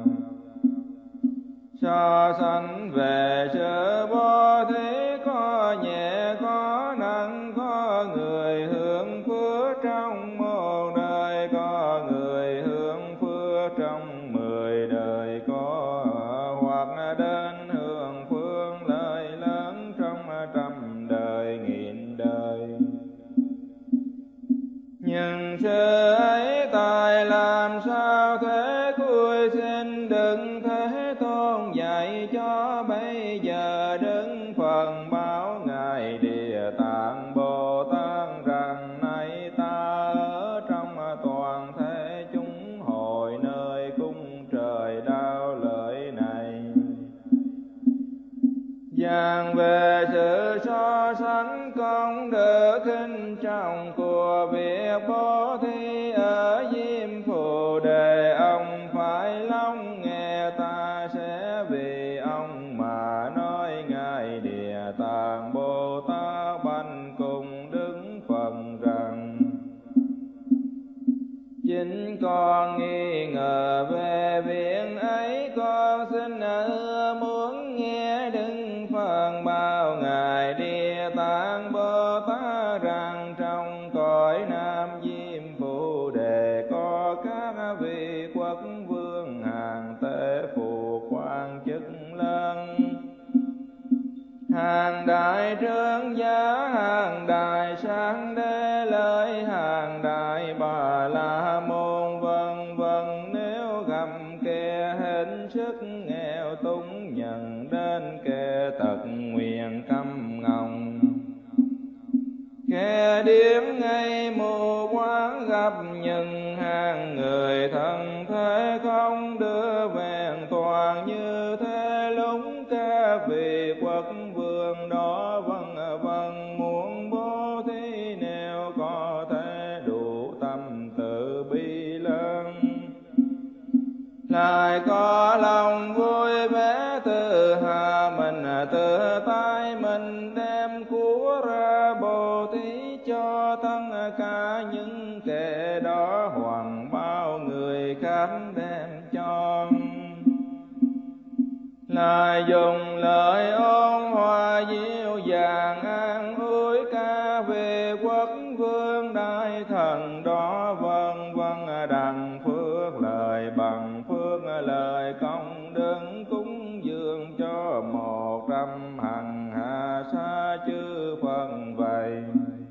so sánh về sự bố thí có nhẹ có nặng, có người hưởng phước trong một đời, có người hưởng phước trong 10 đời, có hoặc đến hưởng phước lợi lớn trong 100 đời, 1000 đời. Nhưng sự ấy tài làm sao thế? Cúi xin đừng Thế Tôn dạy cho bây giờ. Đức Phật bảo ngài Địa Tạng Bồ Tát rằng: nay ta ở trong toàn thể chúng hội nơi cung trời đạo lợi này, giảng về sự so sánh công đức khinh trọng của việc bố thí ở Diêm Phù Đề. Ông phải lắng nghe, ta sẽ vì ông mà nói. ngài Địa Tạng Bồ Tát bạch cùng Đức Phật rằng: chính con nghi ngờ về việc ấy, con xin muốn nghe Đức Phật bảo ngài Địa Tạng Bồ Tát rằng: trong cõi Nam Diêm Phù Đề có các vị quốc vương hàng tế phù quan chức lớn, hàng đại trướng giá, hàng đại sáng đế lợi, hàng đại bà la môn vân vân. Nếu gặp kẻ hết sức nghèo túng, nhận đến kẻ tật nguyện câm ngọng, kẻ điếc ngây mù quáng, gặp những hàng người thân thế không đưa vẹn toàn như thế. Lúc các vị quốc vương đó vân muốn bố thí, nếu có thể đủ tâm từ bi lớn, lại có lòng vui vẻ tự hạ mình, tự tay mình đem của ra bố thí cho tất cả những kẻ đó, hoặc bao người khác là dùng lời ôn hòa dịu dàng an ủi ca về quốc vương đại thần đó, vân vân đặng phước lời bằng phước lời công đức cúng dường cho 100 hằng hạ sa chư Phật vậy.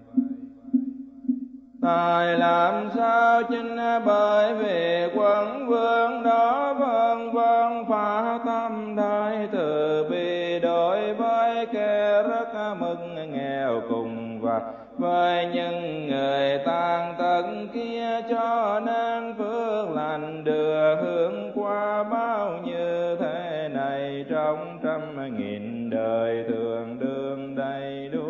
Tài làm sao chính bởi vì quân vương đó, vân vân phá tâm đại từ bi đối với kẻ rất mừng nghèo cùng và với những người tàn tật kia, cho nên phước lành đưa hướng qua bao nhiêu thế này trong 100.000 đời thường đương đầy đủ.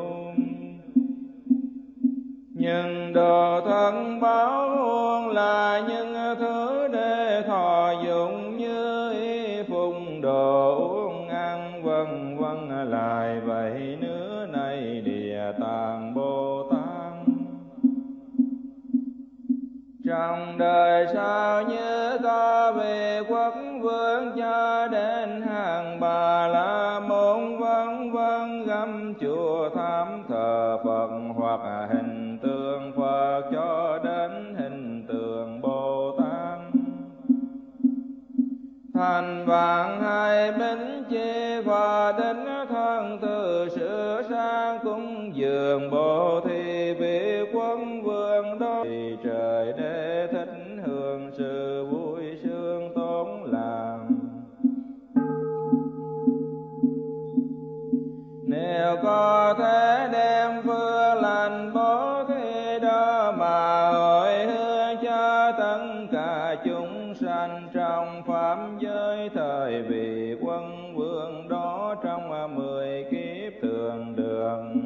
Nhưng đồ thân báo huống là những thứ để thọ dụng như y phục đồ uống ăn vân vân, lại vậy nữa này Địa Tạng Bồ Tát. Trong đời sau như ta về quốc vương cho đến hàng Bà La Môn vân vân, găm chùa thám thờ Phật hoặc hình tượng Phật cho đến hình tượng Bồ Tát. Thành vạn hai bính chi và đến thân từ sửa sang cúng dường Bồ Thí vị quân vương đó, thì trời để thích hưởng sự vui sướng tốn làm. Nếu có thể đem phước lành Bố Thí đó mà hồi hướng cho tất cả chúng sanh trong pháp giới thời vị quân vương đó trong 10 kiếp thường đường.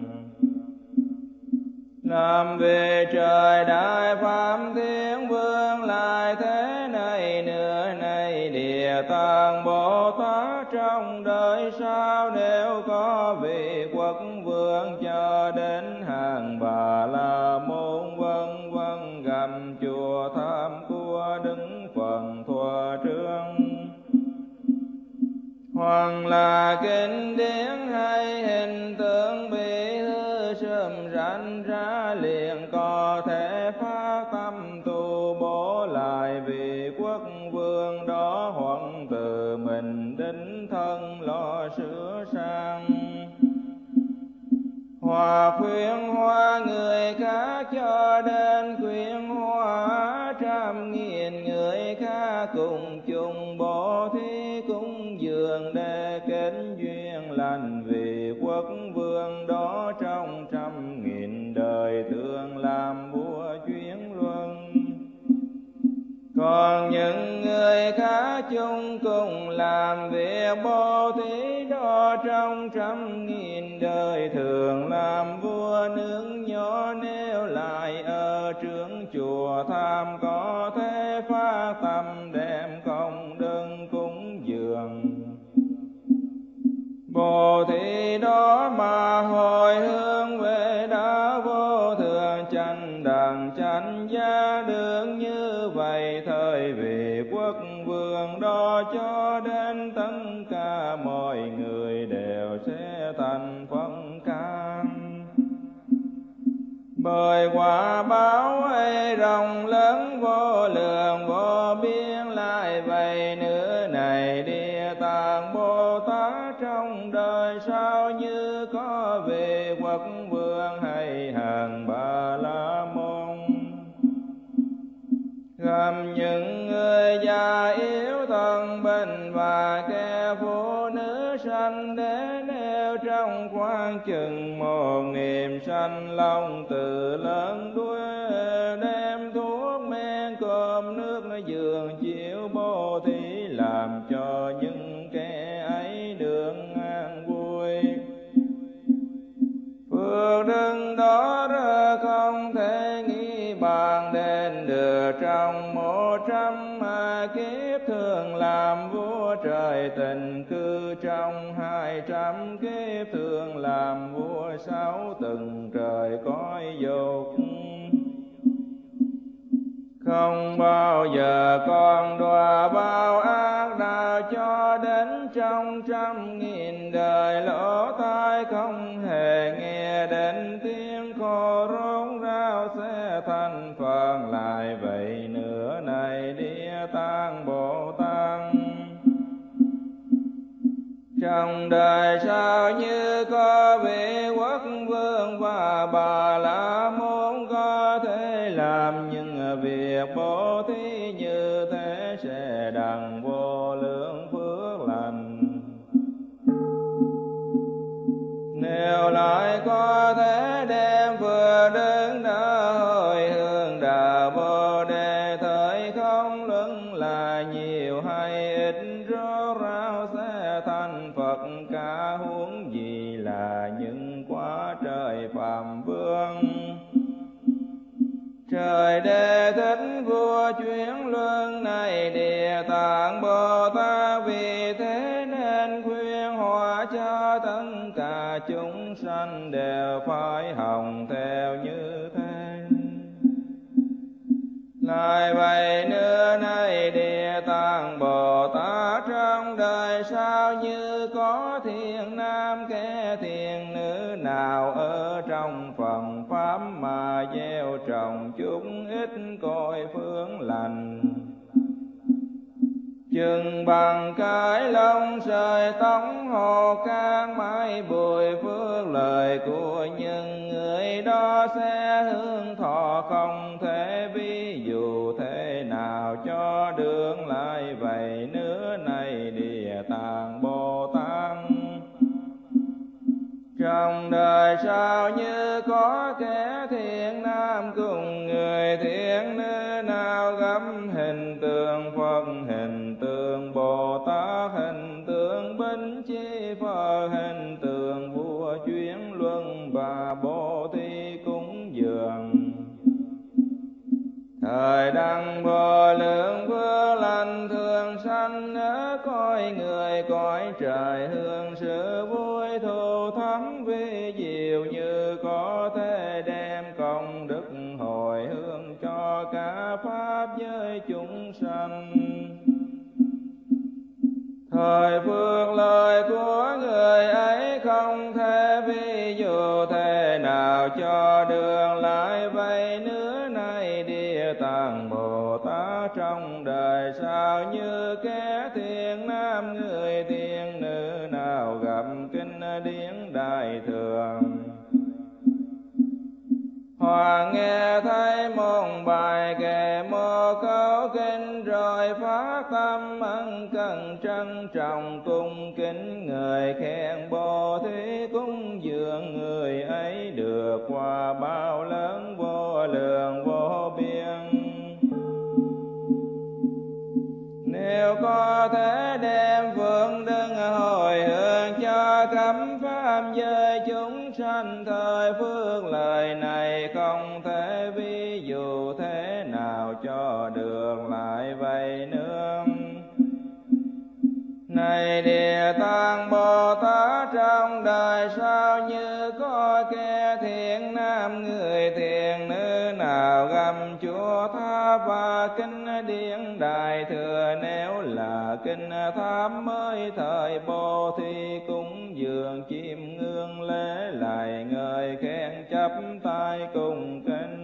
Làm về trời đại pháp thiên vương lại thế này nữa này Địa Tạng Bồ Tát, trong đời sau nếu có vị quốc vương cho đến hàng Bà La Môn vân vân, gầm chùa tham của đứng phần thua trương, hoặc là kinh điển hay hình tượng bị hư sớm rảnh ra, liền có thể phát tâm tu bổ lại vị quốc vương đó, hoặc từ mình đích thân lo sửa sang, hoặc khuyên hóa người khác cho đến khuyên hóa 100.000 người khác cùng chung Bố Thí cúng dường để kết duyên lành vì quốc vương đó trong 100.000 đời thường làm vua chuyến luân. Còn những người khác chung cùng làm việc Bố Thí đó trong 100.000 đời thường làm vua nương nhỏ, nếu lại ở trướng chùa tham có thể phát tâm đem công đức cúng dường Bồ Thí đó mà hồi hướng về đạo vô thường chánh đẳng chánh giác được như vậy, thời vị quốc vương đó cho đến tất cả mọi người đều sẽ thành phân can. Bởi quả báo ấy rộng lớn vô lượng vô biên, lại vậy nữa này Địa Tạng Bồ Tát, trong đời sau như có về quốc vương hay hàng Bà La Môn, gặp những người già yếu thân bệnh và kẻ phụ nữ sanh đến nêu trong khoảng chừng 1.000 sanh long từ lớn đuôi, đem thuốc men cơm nước giường chiếu Bố Thí làm cho những kẻ ấy được an vui. Phước đức đó không thể nghĩ bàn đến được, trong 100 kiếp thường làm vua trời tình cư, trong 200 kiếp thường làm vua 6 tầng trời cõi dục. Không bao giờ con đọa bao ác đạo, cho đến trong 100.000 đời lỗ tai không hề nghe đến tiếng khô rốn rao sẽ thành phần lại. Vậy nữa này Địa Tạng Bồ Tát, trong đời sau như có vị quốc vương và Bà La Môn có thể làm những việc bố thí như thế, sẽ đặng vô lượng phước lành. Nếu lại có thể đem vừa đứng đã hồi hướng đạo Bồ Đề, thời không luận là nhiều hay ít, rốt ráo sẽ thành Phật cả, huống gì là những quả trời Phạm Vương. Trời Đế Thích vua chuyển luân này Địa Tạng Bồ Tát, vì thế nên khuyên hóa cho tất cả chúng sanh đều phải hồng theo như thế. Lại vậy nữa này Địa Tạng Bồ Tát, trong đời sau như có thiện nam kẻ thiện nữ nào ở trong phần pháp mà gieo trồng chút ít cội phước lành, chừng bằng cái lông sợi tóc hồ can mái bụi, phước lời của những người đó sẽ hưởng thọ không thể ví dụ thế nào cho được. Lại vậy nữa này Địa Tạng Bồ Tát, trong đời sau như có kẻ thiện nam cùng người thiện nữ nào gặp hình tượng Phật, hình tượng Bồ Tát, hình tượng Bính Chi Phật, hình tượng vua chuyển luân và bố thí cúng dường, thời đăng vô lượng phước lành thường sanh ở cõi người cõi trời, hương sự vui thù thắng vi diệu, như có thể đem công đức hồi hướng cho cả pháp giới chúng sanh. Thời phước lời của người ấy không thể ví dụ thế nào cho đường. Lại vậy nữa này Địa Tạng Bồ Tát, trong đời sau như kẻ thiện nam người thiện nữ nào gặp kinh điển đại thừa, hoặc nghe thấy một bài kệ một câu kinh, rồi phát tâm ân cần trân trọng cung kính người khen bố thí cúng dường, người ấy được quả bao lớn vô lượng vô biên. Nếu có thể đem phượng đức hồi hướng cho khắp pháp giới chúng sanh, thời phước lời này không thể ví dụ thế nào cho được. Lại vậy nữa này Địa Tạng Bồ Tát, trong đời sau như có kẻ thiện nam người thiện nữ nào gầm chùa tháp và kinh điển đại thừa, nếu là kinh tháp mới thời bố thí cúng dường chiêm ngưỡng lễ lại ngợi khen chắp tay cùng kinh.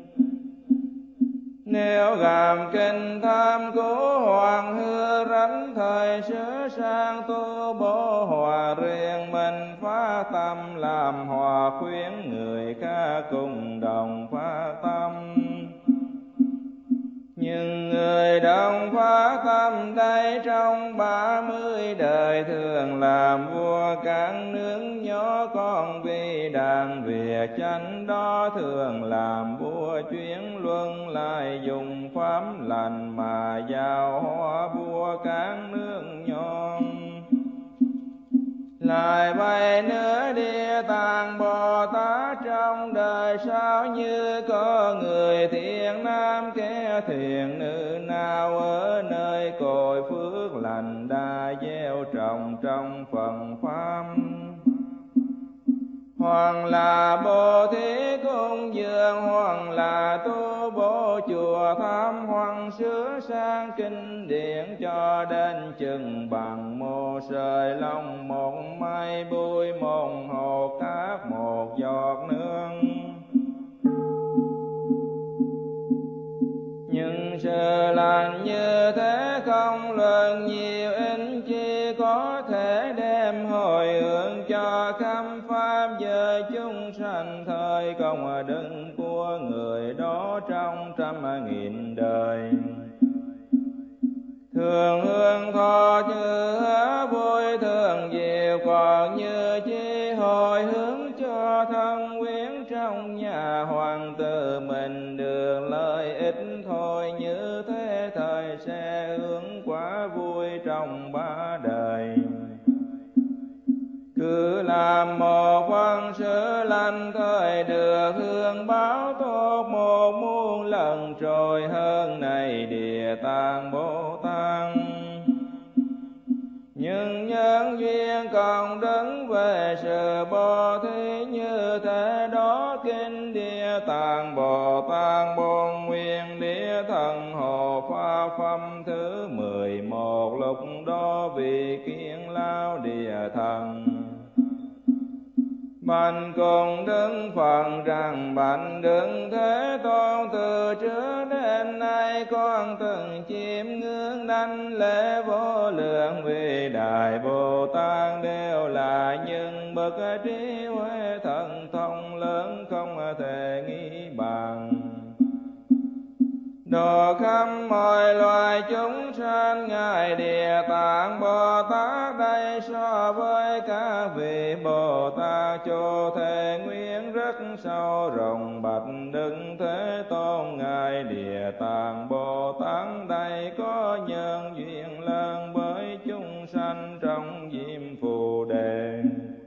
Nếu gặp kinh tham cố hoàng hư rảnh thời sửa sang tu bố hòa, riêng mình phá tâm làm hòa, khuyến người khác cùng đồng phá tâm. Nhưng người đồng phá tâm đây trong 30 đời thường làm vua các nước nhỏ, con vì đàn việc chánh đó thường làm vua chuyến luân, lại dùng pháp lành mà giao hóa vua các nước nhỏ. Lại vậy nữa Địa Tạng Bồ Tát, trong đời sau như có người thiện nam kẻ thiện nữ nào ở nơi cội phước lành đã gieo trồng trong phần pháp, hoặc là bố thí cúng dường, hoặc là tu bố chùa chùa tham hoằng sửa sang kinh điển, cho đến chừng bằng một sợi lông, một mây bụi, một hột cát, một giọt nước. Nhưng sự lành như thế không luận nhiều ít, chỉ có thể đem hồi hướng cho khắp pháp giới chúng sanh, thời công đức của người đó trong 100.000 đời. Thường hương thọ như hứa vui thường diệu, còn như chi hồi hướng cho thân quyến trong nhà hoàng tử mình được lợi ích thôi. Như thế thời sẽ hướng quá vui trong 3 đời. Cứ làm một phân sự lành, thời được hương báo tốt 1.000.000 lần trôi hơn này Địa Tạng Bồ Tát. Nhưng nhân duyên còn đứng về sự Bồ Thí, như thế đó kinh Địa Tạng Bồ Tát Bổn Nguyên Địa Thần Hộ Pháp Phẩm thứ 11. Lúc đó vì kiến lao Địa Thần bạch cùng Đức Phật rằng: bạch Đức Thế Tôn, từ trước đến nay con từng chiêm ngưỡng đảnh lễ vô lượng vị đại Bồ Tát, đều là những bậc trí huệ thần thông lớn không thể nghĩ bằng. Độ khắp mọi loài chúng sanh, ngài Địa Tạng Bồ Tát đây so với các vị Bồ Tát Chô Thế Nguyên rất sâu rộng. Bạch Đức Thế Tôn, ngài Địa Tạng Bồ Tát đây có nhân duyên lớn với chúng sanh trong diêm phù đề.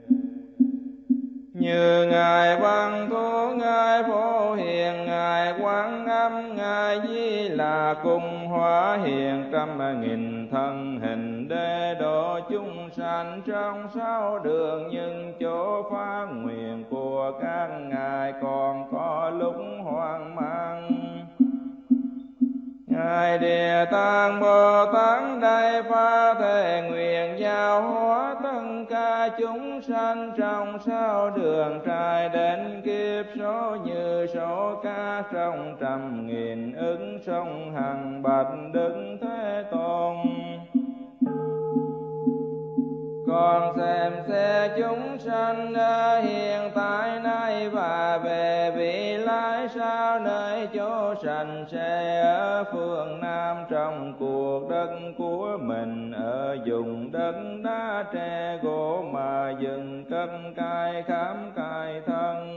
Như ngài Văn Thù, ngài Phổ Hiền, ngài Quán Âm, ngài Di Là cùng hóa hiện 100.000 thân hình, để độ chúng sanh trong 6 đường. Nhưng chỗ phát nguyện của các ngài còn có lúc hoang mang. Ngài Địa Tạng Bồ Tát đây phát thệ nguyện giáo hóa tất cả chúng sanh trong 6 đường trai, đến kiếp số như số cá trong 100.000 ứng sông hằng. Bạch Đức Thế Tôn, con xem xét chúng sanh hiện tại nay và về vị lai sau, nơi chỗ sanh sẽ ở phương Nam trong cuộc đất của mình, ở vùng đất đá tre gỗ mà dừng cất cai khám cai thân.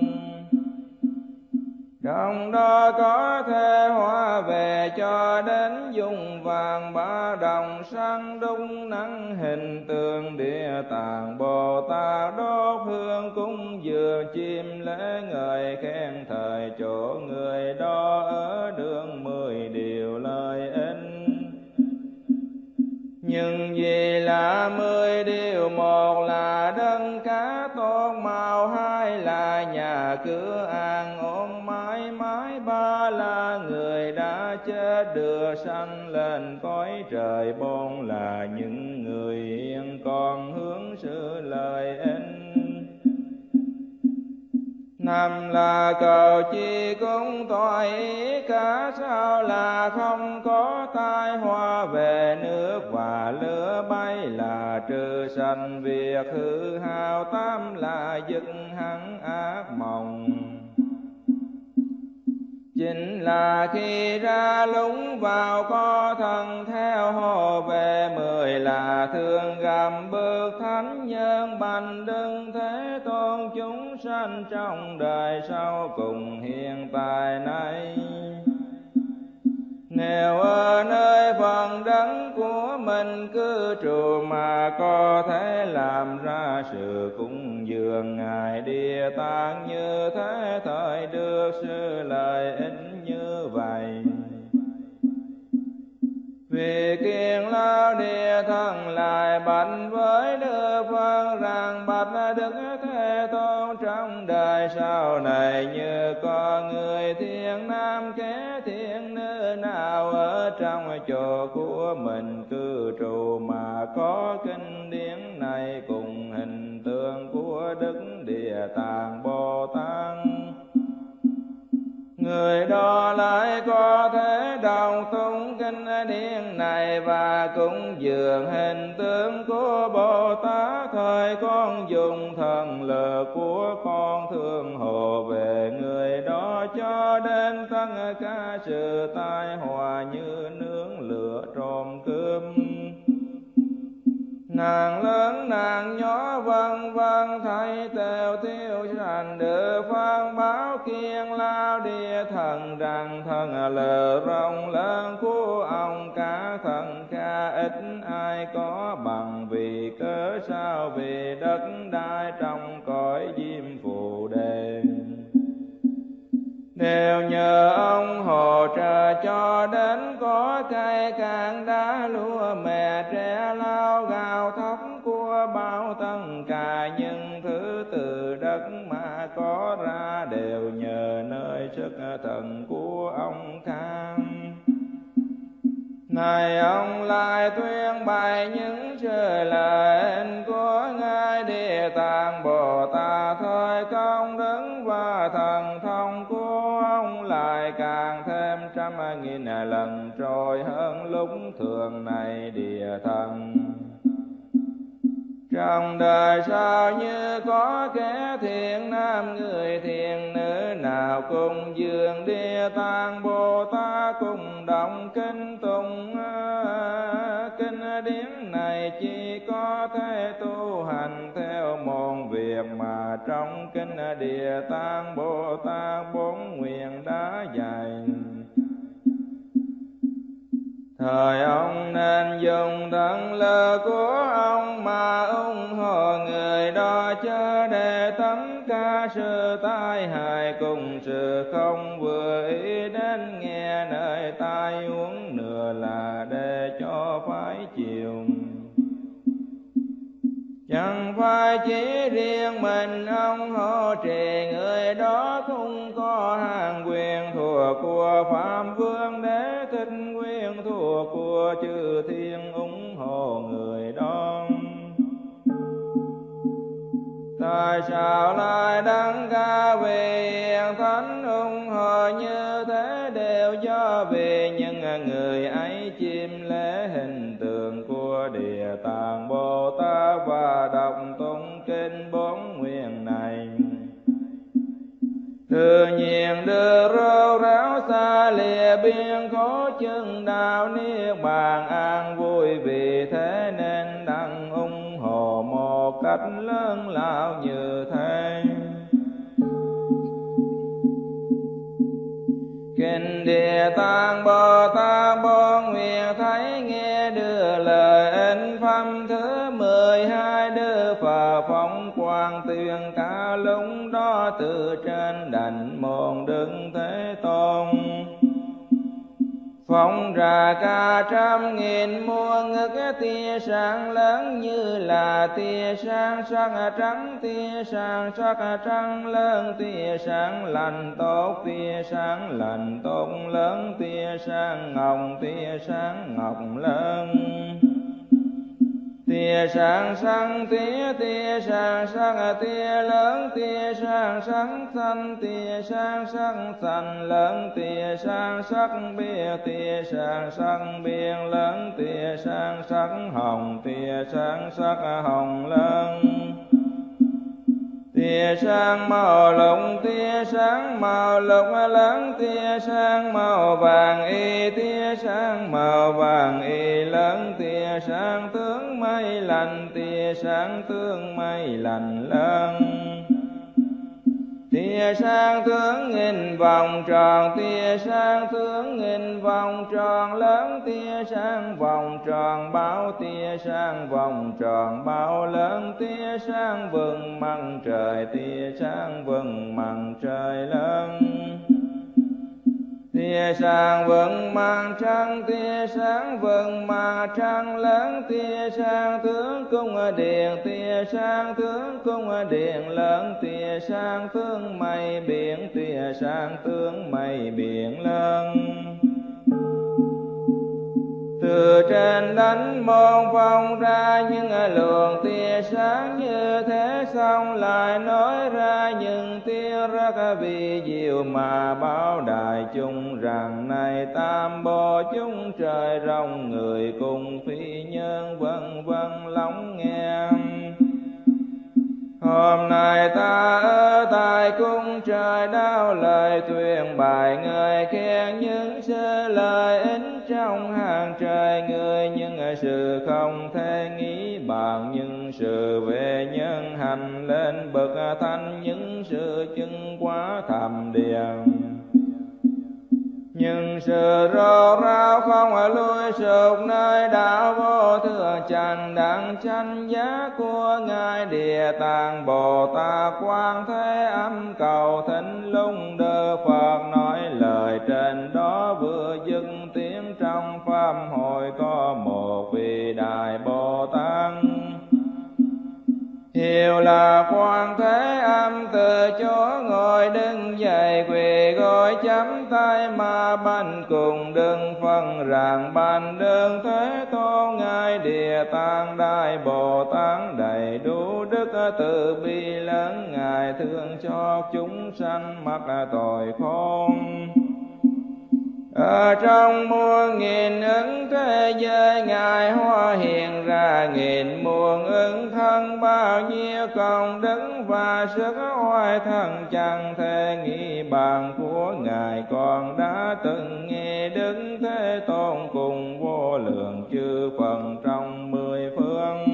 Trong đó có thể hóa về cho đến dùng vàng ba đồng sáng đúc nắng hình tượng Địa Tạng Bồ Tát, đốt hương cúng dường chim lễ ngợi khen thời chỗ người đó ở đường 10 điều lợi ích. Nhưng vì là 10 điều, một là đấng cá tốt màu, hai là nhà cửa an ổn mãi mãi, ba là người đã chết được sanh lên cõi trời, bốn là những người hiện còn hướng sự lợi ích. Năm là cầu chi cũng toại ý cả, sao là không có tai họa về nước và lửa bay, là trừ sanh việc hư hao. Tám là dứt hẳn ác mộng, chính là khi ra lúng vào có thân theo hồ về. 10 là thường gặp bậc thánh nhân, bạch Đức Thế Tôn chúng sanh trong đời sau cùng hiện tại nay. Nếu ở nơi phần đất của mình cư trụ mà có thể làm ra sự cúng dường ngài Địa Tạng, như thế thời được sự lợi ích như vậy. Vì kiền lao Địa Thần lại bạch với Đức Phật rằng: bạch Đức Thế Tôn, trong đời sau này như có người thiện nam kế thiện nữ trong chỗ của mình cư trụ, mà có kinh điển này cùng hình tượng của Đức Địa Tạng Bồ Tát. Người đó lại có thể đọc tụng kinh điển này và cúng dường hình tướng của Bồ Tát. Thời con dùng thần lực của con thương hộ về người đó, cho đến tất cả sự tai họa như nướng lửa trộm cướp. Nàng lớn nàng nhỏ vân vân thấy tèo tiêu sanh được phan báo kiên lao địa thần rằng thần lờ rộng lớn của ông cả thần kha ít ai có bằng, vì cớ sao vì đất đai trong cõi diêm phù đề đều nhờ ông hỗ trợ, cho đến có cây cạn đá lúa mè tre lau gạo thóc của bao tất cả những thứ từ đất mà có ra, đều nhờ nơi sức thần của ông Kham. Này ông lại tuyên bày những sự lợi của Ngài Địa Tạng Bồ Tát, thời công đức và thần thông của ông lại càng thêm trăm nghìn lần trôi hơn lúc thường này địa thần. Trong đời sau như có kẻ thiện nam người thiện nữ nào cùng dường Địa Tạng Bồ Tát, cùng đọc kinh tụng kinh điển này, chỉ có thể tu hành theo môn việc mà trong kinh Địa Tạng Bồ Tát bốn nguyện đã dạy. Thời ông nên dùng thần lực của ông mà ủng hộ người đó, chớ để tất cả sự tai hại cùng sự không vừa ý đến nghe nơi tai uống nửa là để cho phải chịu. Chẳng phải chỉ riêng mình ông hỗ trì, người đó cũng có hàng quyền thuộc của Phạm Vương Đế Thích quyền thuộc của chư thiên ủng hộ người đó. Tại sao lại đăng ca vì hiền thánh ủng hộ như thế, đều do vì những người ấy chiêm lễ hình tượng của Địa Tạng Bồ Tát và đọc tụng kinh bốn nguyện này. Tự nhiên đưa rêu ráo xa lìa biên khổ chân đạo niết bàn an vui, vì thế nên đặng ủng hộ một cách lớn lao như thế. Kinh Địa Tạng Bồ Tát bốn nguyện thấy nghe đưa lời in phẩm thứ 12, Đức Phật phóng quang tuyên cả lúc đó từ trên đảnh môn Đức Thế Tôn. Phóng ra cả trăm nghìn muôn ngức tia sáng lớn, như là tia sáng sắc trắng, tia sáng sắc trắng lớn, tia sáng lành tốt, tia sáng lành tốt lớn, tia sáng ngọc, tia sáng ngọc lớn. Tia sáng sáng tia sáng sáng tia lớn, tia sáng sáng xanh, tia sáng sáng xanh lớn, tia sáng sắc bia, tia sáng sắc biên lớn, tia sáng sắc hồng, tia sáng sắc hồng lớn. Tia sáng màu lục, tia sáng màu lục lớn, tia sáng màu vàng y, tia sáng màu vàng y lớn, tia sáng tướng mây lành, tia sáng tướng mây lành lớn. Tia sáng tướng nghìn vòng tròn, tia sáng tướng nghìn vòng tròn lớn, tia sáng vòng tròn bao, tia sáng vòng tròn bao lớn, tia sáng vầng mặt trời, tia sáng vầng mặt trời lớn. Tia sáng vầng mặt trăng, tia sáng vầng mặt trăng lớn, tia sáng tướng cung điện, tia sáng tướng cung điện lớn, tia sáng tướng mây biển, tia sáng tướng mây biển lớn. Từ trên đánh môn phong ra những luồng tia sáng như thế, xong lại nói ra những tiếng rất vi diệu mà báo đại chúng rằng: này tam bộ chúng trời rồng người cùng phi nhân vân vân lắng nghe. Hôm nay ta ở tại cung trời đao lời tuyên bài, người khen những sự lợi ích trong hàng trời người, những sự không thể nghĩ bàn, những sự về nhân hành lên bậc thánh, những sự chứng quá thầm điền, nhưng sự rốt ráo không lui sụp nơi đạo vô thượng chánh đẳng chánh giác của ngài Địa Tạng Bồ Tát Quan Thế Âm cầu thỉnh lung Đức Phật nói lời trên đó vừa dứt tiếng trong pháp hội có một vị đại Bồ Tát hiệu là Quan Thế Âm từ chỗ ngồi đứng dậy quỳ gối chắp tay mà bạch cùng đừng phân rằng: bạch Đức Thế Tôn, ngài Địa Tạng Đại Bồ Tát đầy đủ đức từ bi lớn, ngài thương cho chúng sanh mắc tội khôn. Ở trong muôn nghìn ứng thế giới, ngài hóa hiện ra nghìn muôn ứng thân, bao nhiêu công đức và sức oai thần chẳng thể nghĩ bàn của ngài. Còn đã từng nghe Đức Thế Tôn cùng vô lượng chư Phật trong mười phương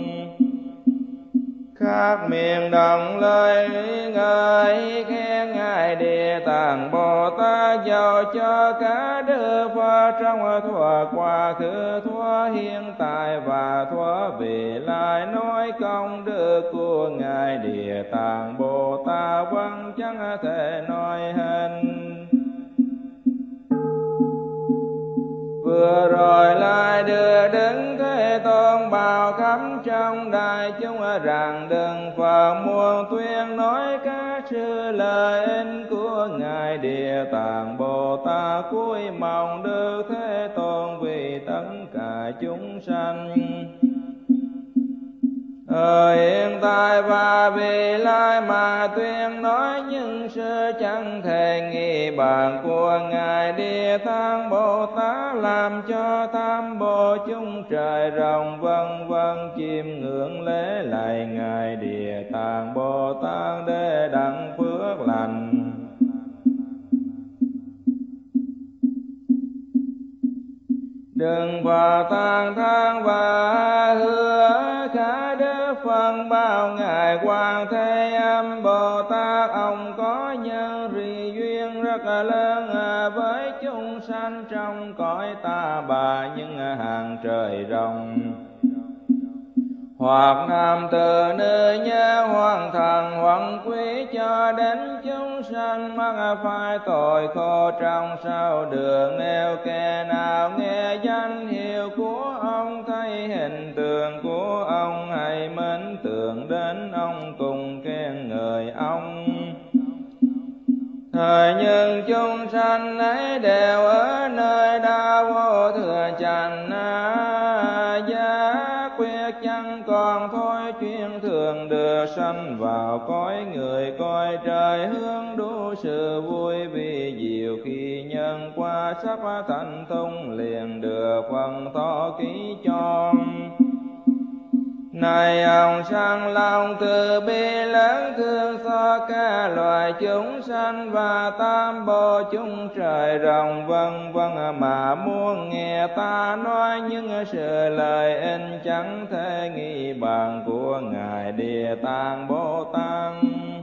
khắp miền đồng lời ngợi khen ngài Địa Tạng Bồ Tát, dầu cho cả Đức Phật trong thuở quá khứ, thuở hiện tại và thuở vị lai, nói công đức của ngài Địa Tạng Bồ Tát vẫn chẳng thể nói hết. Vừa rồi lại đưa Đức Thế Tôn bảo khắp trong đại chúng rằng: đừng Phật muôn tuyên nói các sự lợi ích của ngài Địa Tạng Bồ Tát, cúi mong Đức Thế Tôn vì tất cả chúng sanh ở hiện tại và vị lai mà tuyên nói những sự chẳng thể nghĩ bàn của ngài Địa Tạng Bồ Tát, làm cho tam bộ chúng trời rồng vân vân chiêm ngưỡng lễ lạy ngài Địa Tạng Bồ Tát để đặng phước lành. Đừng vào than thang và hứa khả Đức Phật bao ngài Quan Thế Âm Bồ Tát, ông có nhân rì duyên rất lớn với chúng sanh trong cõi ta bà những hàng trời rồng, hoặc nam tử nữ nhân, hoặc thần hoặc quý, cho đến chúng sanh mắc phải tội khổ trong sao đường. Nếu kẻ nào nghe danh hiệu của ông, thấy hình tượng của ông, hãy mến tưởng đến ông cùng khen ngợi ông. Thời nhưng chúng sanh ấy đều ở nơi đau vô thường chánh giác quyết, chẳng còn thôi chuyên thường được sanh vào cõi người, coi trời hướng đủ sự vui vì diệu. Khi nhân qua sắp thành thông liền được phần thọ ký cho. Này ông sang lòng từ bi lớn thương xót cả loài chúng sanh và tam bộ chúng trời rồng vân vân, mà muốn nghe ta nói những sự lời ích chẳng thể nghĩ bàn của ngài Địa Tạng Bồ Tát.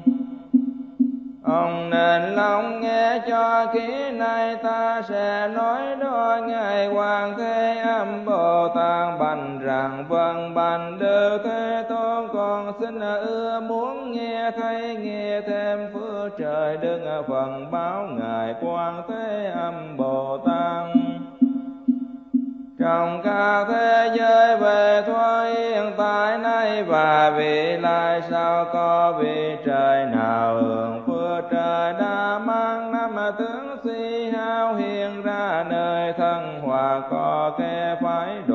Ông nên lòng nghe cho kỹ, này ta sẽ nói đôi ngài Quan Thế Âm Bồ Tát bạch rằng: vâng bạch Đức Thế Tôn, con xin ưa muốn nghe thấy nghe thêm phước trời đức phần báo ngài Quan Thế Âm Bồ Tát. Trong các thế giới về thuở hiện tại nay và vị lai sau, có vị trời nào hưởng phước trời đã mang năm tướng si hao hiện ra nơi thân, hoặc có kẻ phải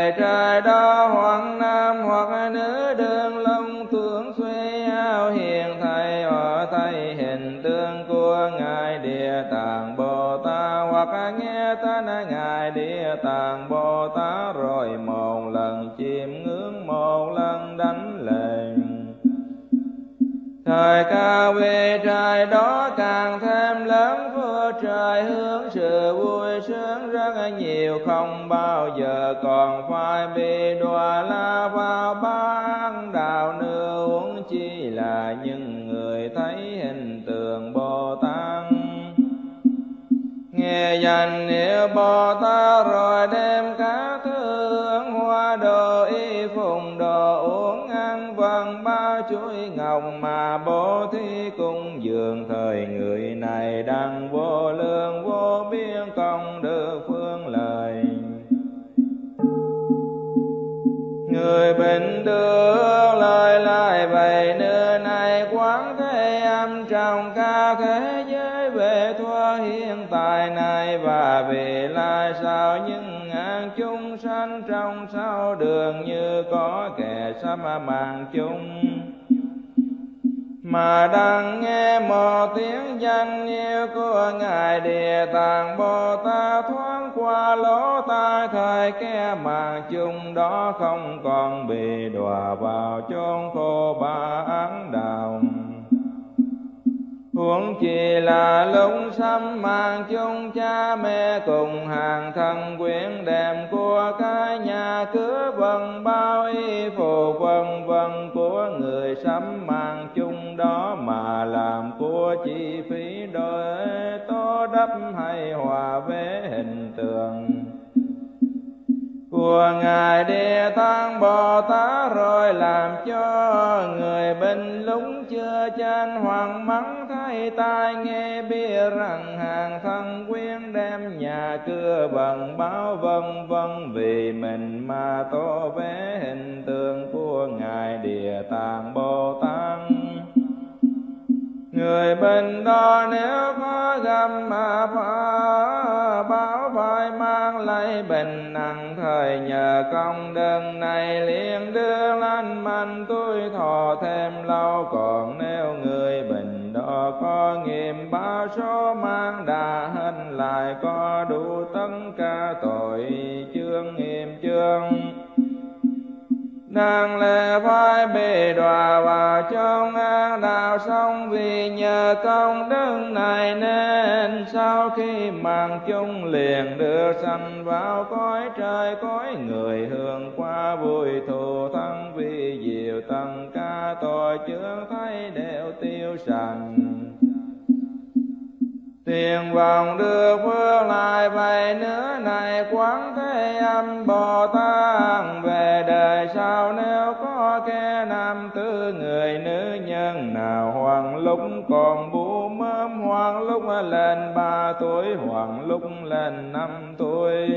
về trời đó, hoặc nam hoặc nữ đương long tưởng suy ao hiền thầy ở thầy hình tượng của ngài Địa Tạng Bồ Tát, hoặc nghe tên ngài Địa Tạng Bồ Tát rồi một lần chiêm ngưỡng, một lần đánh lễ. Thời cao vị trời đó càng thêm lớn, vua trời hướng sự vui sướng rất nhiều, không bao giờ còn phải bị đọa la vào ba ác đạo nữa, huống chi là những người thấy hình tượng Bồ Tát. Nghe danh hiệu Bồ Tát rồi đem các thứ hương hoa đồ y phùng đồ uống ăn vân bao chuỗi ngọc mà bố thí cung dường, thời người này đăng vô lượng vô biên công đức phương lợi. Người bình thường lời lại vậy nữa này, quán thế âm trong các thế giới về thua hiện tại này, và vì lai sao những ngàn chúng sanh trong sáu đường như có kẻ sắp mạng chúng, mà đang nghe một tiếng danh hiệu của ngài Địa Tạng Bồ Tát thoáng qua lỗ tai, thời kẻ mạng chung đó không còn bị đọa vào chốn khổ ba ác đạo. Huống chi là lúc sắm mạng chung cha mẹ cùng hàng thân quyến, đem của cái nhà cửa vân bao y phục vân vân của người sắm mạng chung đó, mà làm của chi phí đổi tô đắp hay hòa vẽ hình tượng của ngài Địa Tạng Bồ Tát, rồi làm cho người bên lúc chưa chan hoàng mắng thay tai nghe, biết rằng hàng thân quyến đem nhà cửa bằng báo vân vân, vì mình mà tô vẽ hình tượng của ngài Địa Tạng Bồ Tát. Người bên đó nếu có gặp mà báo phải mang lấy bình nặng, thời nhờ công đức này liền đưa lên mạnh tuổi thọ thêm lâu. Còn nếu người bình đó có nghiệm báo số mang đã hình lại, có đủ tất cả tội chương nghiệm chương, năng lẽ phải bị đọa vào trong ác đạo sống. Vì nhờ công đức này nên sau khi mạng chung liền được sanh vào cõi trời cõi người, hưởng qua vui thù thân vi diệu, tất cả tội chướng thấy đều tiêu sạch. Tiền vọng được phước lại vậy nữa này, quán thế âm Bồ Tát về đời sau nếu có kẻ nam tử người nữ nhân nào, hoặc lúc còn bú mớm, hoặc lúc lên 3 tuổi, hoặc lúc lên 5 tuổi,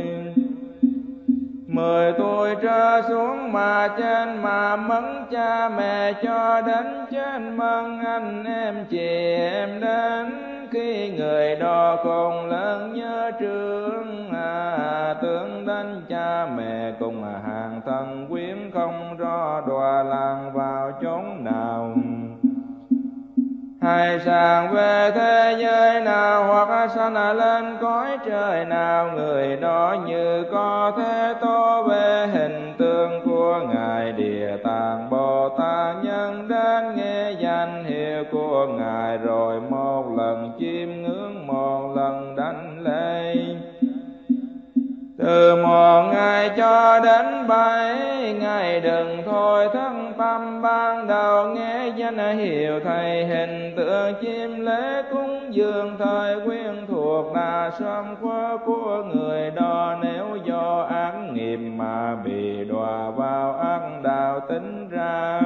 10 tuổi trở xuống mà trên mà mẫn cha mẹ, cho đến trên mân anh em chị em đến, khi người đó còn lớn nhớ trương tưởng đến cha mẹ cùng hàng thân quyến, không rõ đọa lạc vào chốn nào, hay sang về thế giới nào, hoặc sanh lên cõi trời nào, người đó như có thể tô về hình tượng của ngài Địa Tạng Bồ Tát, nhân đến nghe danh hiệu của ngài rồi một lần chiêm ngưỡng, một lần đánh lễ. Từ một ngày cho đến 7 ngày đừng thôi thân tâm, ban đầu nghe danh hiệu thầy hình tượng chiêm lễ cúng dường, thời quyên thuộc là sớm khóa của người đó, nếu do ác nghiệp mà bị đọa vào ác đạo tính ra,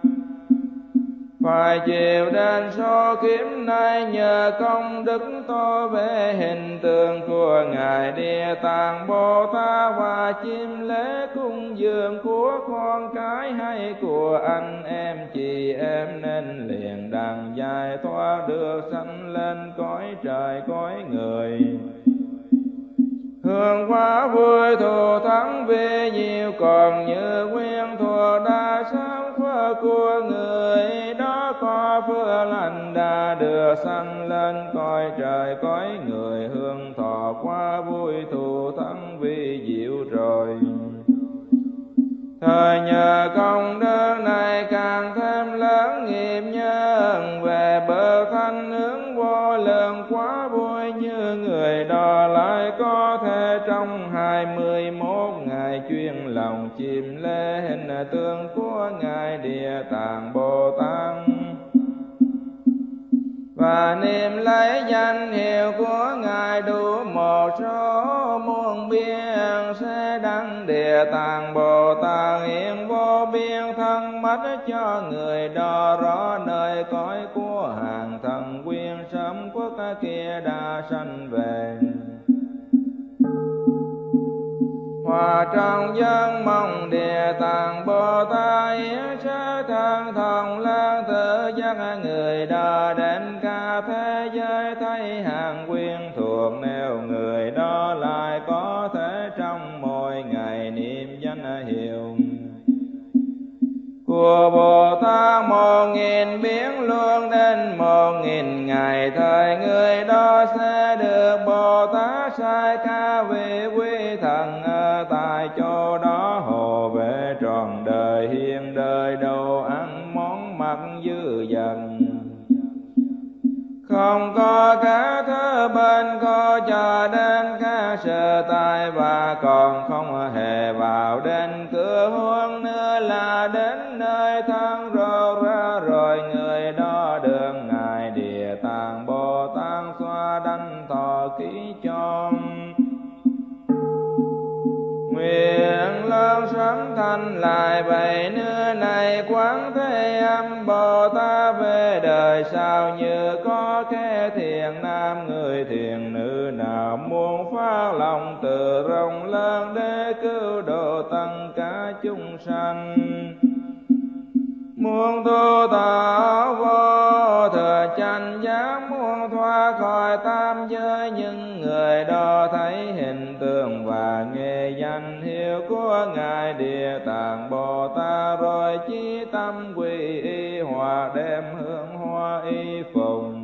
phải chịu đến số kiếp này. Nhờ công đức tô về hình tượng của ngài Địa Tạng Bồ Tát, và chiêm lễ cúng dường của con cái hay của anh em chị em, nên liền đặng giải thoát được sanh lên cõi trời cõi người, hương quá vui thù thắng vi diệu, còn như nguyên thuộc đa sáng phước của người đó, có phước lành đã được sanh lên cõi trời cõi người, hương thọ quá vui thù thắng vi diệu rồi. Thời nhờ công đức này càng thêm lớn nghiệp nhân, về bậc thanh hướng vô lượng quá vui, như người đó lại có thể trong 21 ngày chuyên lòng chìm lễ hình tượng của ngài Địa Tạng Bồ Tát, và niệm lấy danh hiệu của ngài đủ một số muôn biên, sẽ đăng Địa Tạng Bồ Tát hiện vô biên thân mắt cho người đó rõ nơi cõi của hàng thần quyên sớm quốc kia đã sanh về. Hòa trong dân mong Địa Tạng Bồ Tát yến sẽ thân thông lan tự giác, người đó đến cả thế giới thấy hàng quyên thuộc, nếu người đó lại có thể trong mỗi ngày niệm danh hiệu của Bồ Tát 1000 biến luôn đến 1000 ngày, thời người đó sẽ được Bồ Tát sai ca vị quý thần ở tại chỗ đó, hộ vệ trọn đời hiền đời đồ ăn món mặc dư dần, không có cả thứ bên khó cho đến các sở tại, và còn không hề vào đến cửa huống nữa, là đến nơi thân rô ra rồi, người đó được ngài Địa Tạng Bồ Tát xoa đảnh thọ ký cho. Nguyện lớn sớm thành lại vậy nữa này, Quán Thế Âm Bồ Tát về đời sau, như có kẻ thiện nam người thiện nữ nào muốn phát lòng từ rộng lớn để cứu độ tất cả chúng sanh, muốn tu tạo vô thừa chánh giác, muốn thoát khỏi tam giới, nhưng người đó thấy hình tượng và nghe danh hiệu của ngài Địa Tạng Bồ Tát, rồi chí tâm quy y hòa đem hương hoa y phụng,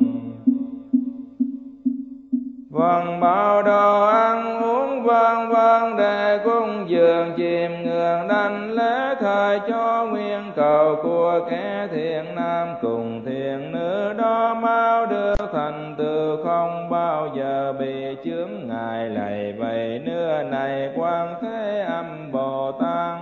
vâng bao đồ ăn uống vâng vâng để cúng dường chìm ngưỡng đảnh lễ, thời cho nguyên cầu của kẻ thiện nam cùng thiện nữ đó mau được thành tựu, không bao giờ bị chướng ngại lầy vậy nữa này Quán Thế Âm Bồ Tát.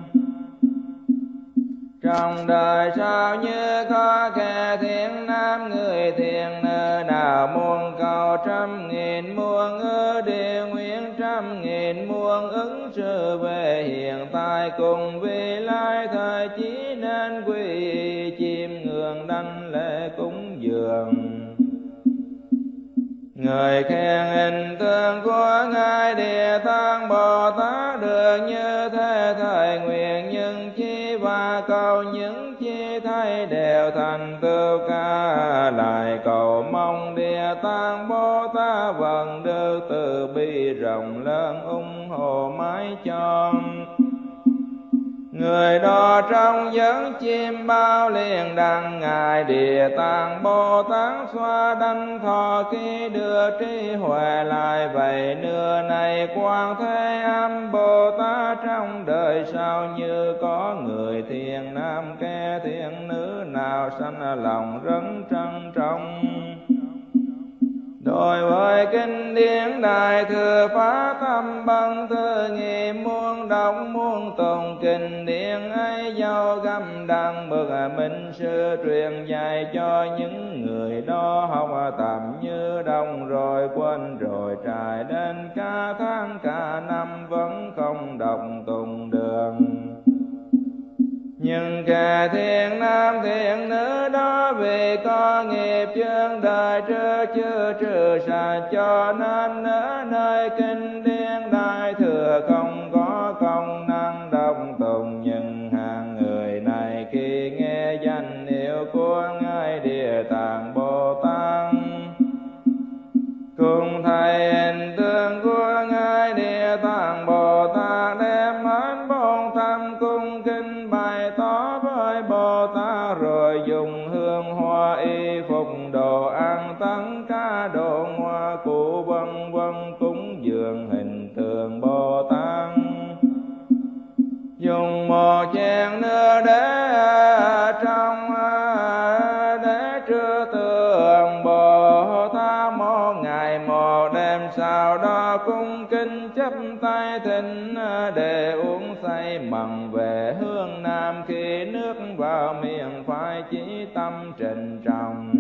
Trong đời sau như có kẻ thiện nam người thiện nữ nào muốn cầu 100.000 muôn ư địa nguyện 100.000 muôn ứng sự về hiện tại, cùng vì lai thời chỉ nên quy chiêm ngưỡng đảnh lễ cúng dường. Người khen hình tượng của ngài Địa Tạng Bồ Tát được như thế thời nguyện, nhưng chi và cầu những chi thay đều thành tựu cả, lại cầu mong Địa Tạng Bồ Tát vẫn được từ bi rộng lớn ủng hộ mãi cho. Người đó trong giấc chim bao liền đặng ngài Địa Tạng Bồ Tát xoa đảnh thọ ký đưa trí huệ lại vậy nữa này Quán Thế Âm Bồ Tát trong đời sau như có người thiện nam kẻ thiện nữ nào sanh lòng rất trân trọng. Đối với kinh điển Đại Thừa Phá Tâm Bằng Thư Nghị muôn đọc muôn tùng kinh điển ấy, do găm đăng bậc minh sư truyền dạy cho những người đó học tập như đông rồi quên rồi, trải đến cả tháng cả năm vẫn không đọc tùng đường. Nhưng kẻ thiện nam thiện nữ đó vì có nghiệp chướng đời trước chưa trừ sạch, cho nên ở nơi kinh điển Đại Thừa không có công năng đọc tùng. Nhưng hàng người này khi nghe danh hiệu của ngài Địa Tạng Bồ Tát cùng thầy hình tượng của ngài thăm cung kinh bày tỏ với Bồ Tát, rồi dùng hương hoa y phục đồ ăn tấn ca đồ hoa cụ vân vân cúng dường hình tượng Bồ Tát. Dùng một chén nước để trong để trưa tượng Bồ Tát một ngày một đêm, sau đó cung kính chắp tay thỉnh để uống say mặn về hướng nam. Khi nước vào miệng phải chí tâm trịnh trọng,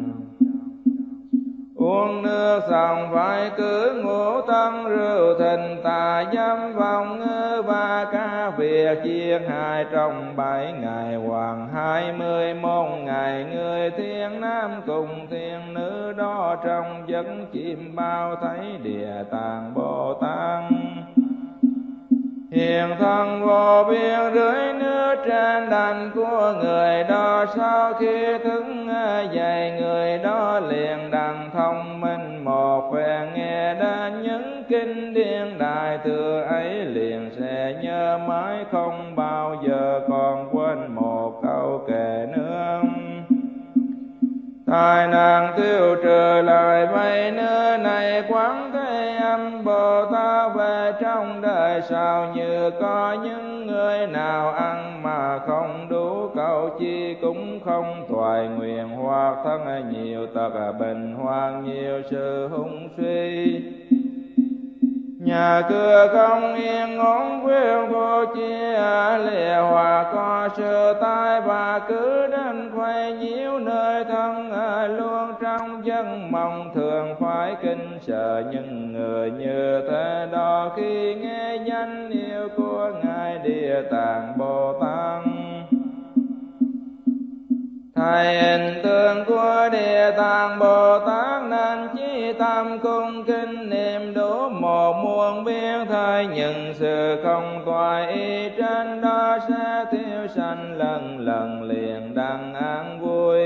uống nước xong phải cứ ngũ tân rượu thịnh tà dâm vọng ngữ và ca việc chiên hai trong 7 ngày hoặc 21 ngày. Người thiên nam cùng thiên nữ đó trong giấc chim bao thấy Địa Tạng Bồ Tát hiện thân vô biên rưới nước trên đành của người đó. Sau khi thức dậy, người đó liền đặng thông minh một phen, nghe đến những kinh điển đại thừa ấy liền sẽ nhớ mãi, không bao giờ còn quên một câu kệ nữa. Tai nạn tiêu trừ lại vây nữa này, Quán Thế Âm Bồ Tát về trong đời sau. Như có những người nào ăn mà không đủ cầu chi, cũng không thoại nguyện, hoặc thân nhiều tật bệnh, hoặc nhiều sự hung suy, nhà cửa không yên ổn, quyến vô chia lìa, hoặc có sự tai và cứ đến quay nhiễu nơi thân luôn trong giấc mộng. Thường phải kinh sợ những người như thế đó, khi nghe danh hiệu của Ngài Địa Tạng Bồ Tát. Thầy hình tượng của Địa Tạng Bồ Tát nên chí tâm cung kính niệm đủ một muôn biên. Thời những sự không toại ý trên đó sẽ tiêu sanh, lần lần liền đặng an vui.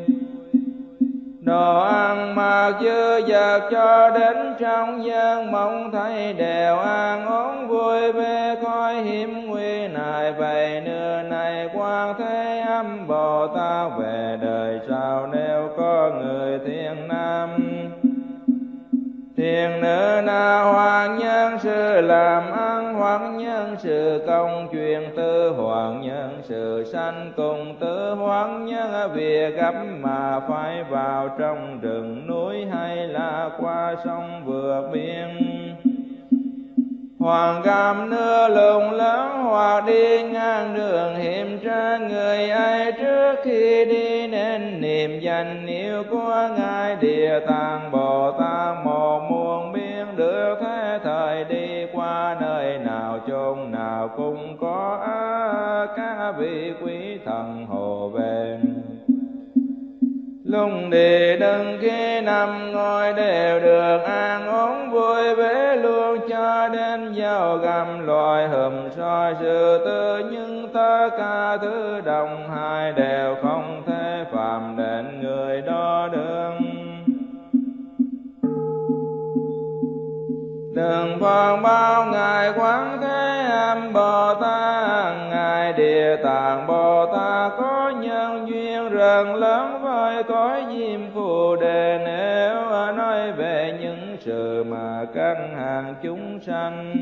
Đồ ăn mặc dư dật cho đến trong giấc mộng thấy đều an ổn vui về khỏi hiểm nguy này. Vậy nữa này Quán Thế Âm Bồ Tát về đời sau, nếu có người thiên nam thiên nữ nào hoặc nhân sự làm ăn, hoặc nhân sự công truyền tư, hoặc nhân sự sanh cùng tử, hoặc nhân việc gấp mà phải vào trong rừng núi, hay là qua sông vượt biển, hoặc gặp nước lùng lớn, hoặc đi ngang đường hiểm trở. Người ấy trước khi đi nên niệm danh hiệu của Ngài Địa Tạng Bồ Tát một muôn biên, được thế thời đi qua nơi nào chốn nào cũng có các vị quý thần hộ về. Lúc đi đứng khi nằm ngồi đều được an ổn vui vẻ luôn, cho đến giao găm loài hùm soi sự tư. Nhưng tất cả thứ đồng hai đều không thể phạm đến người đó được. Đừng phong bao Ngài Quán Thế Âm Bồ Tát, Ngài Địa Tạng Bồ Tát có nhân duyên rất lớn với cõi Diêm Phù Đề. Nếu nói về những sự mà các hàng chúng sanh,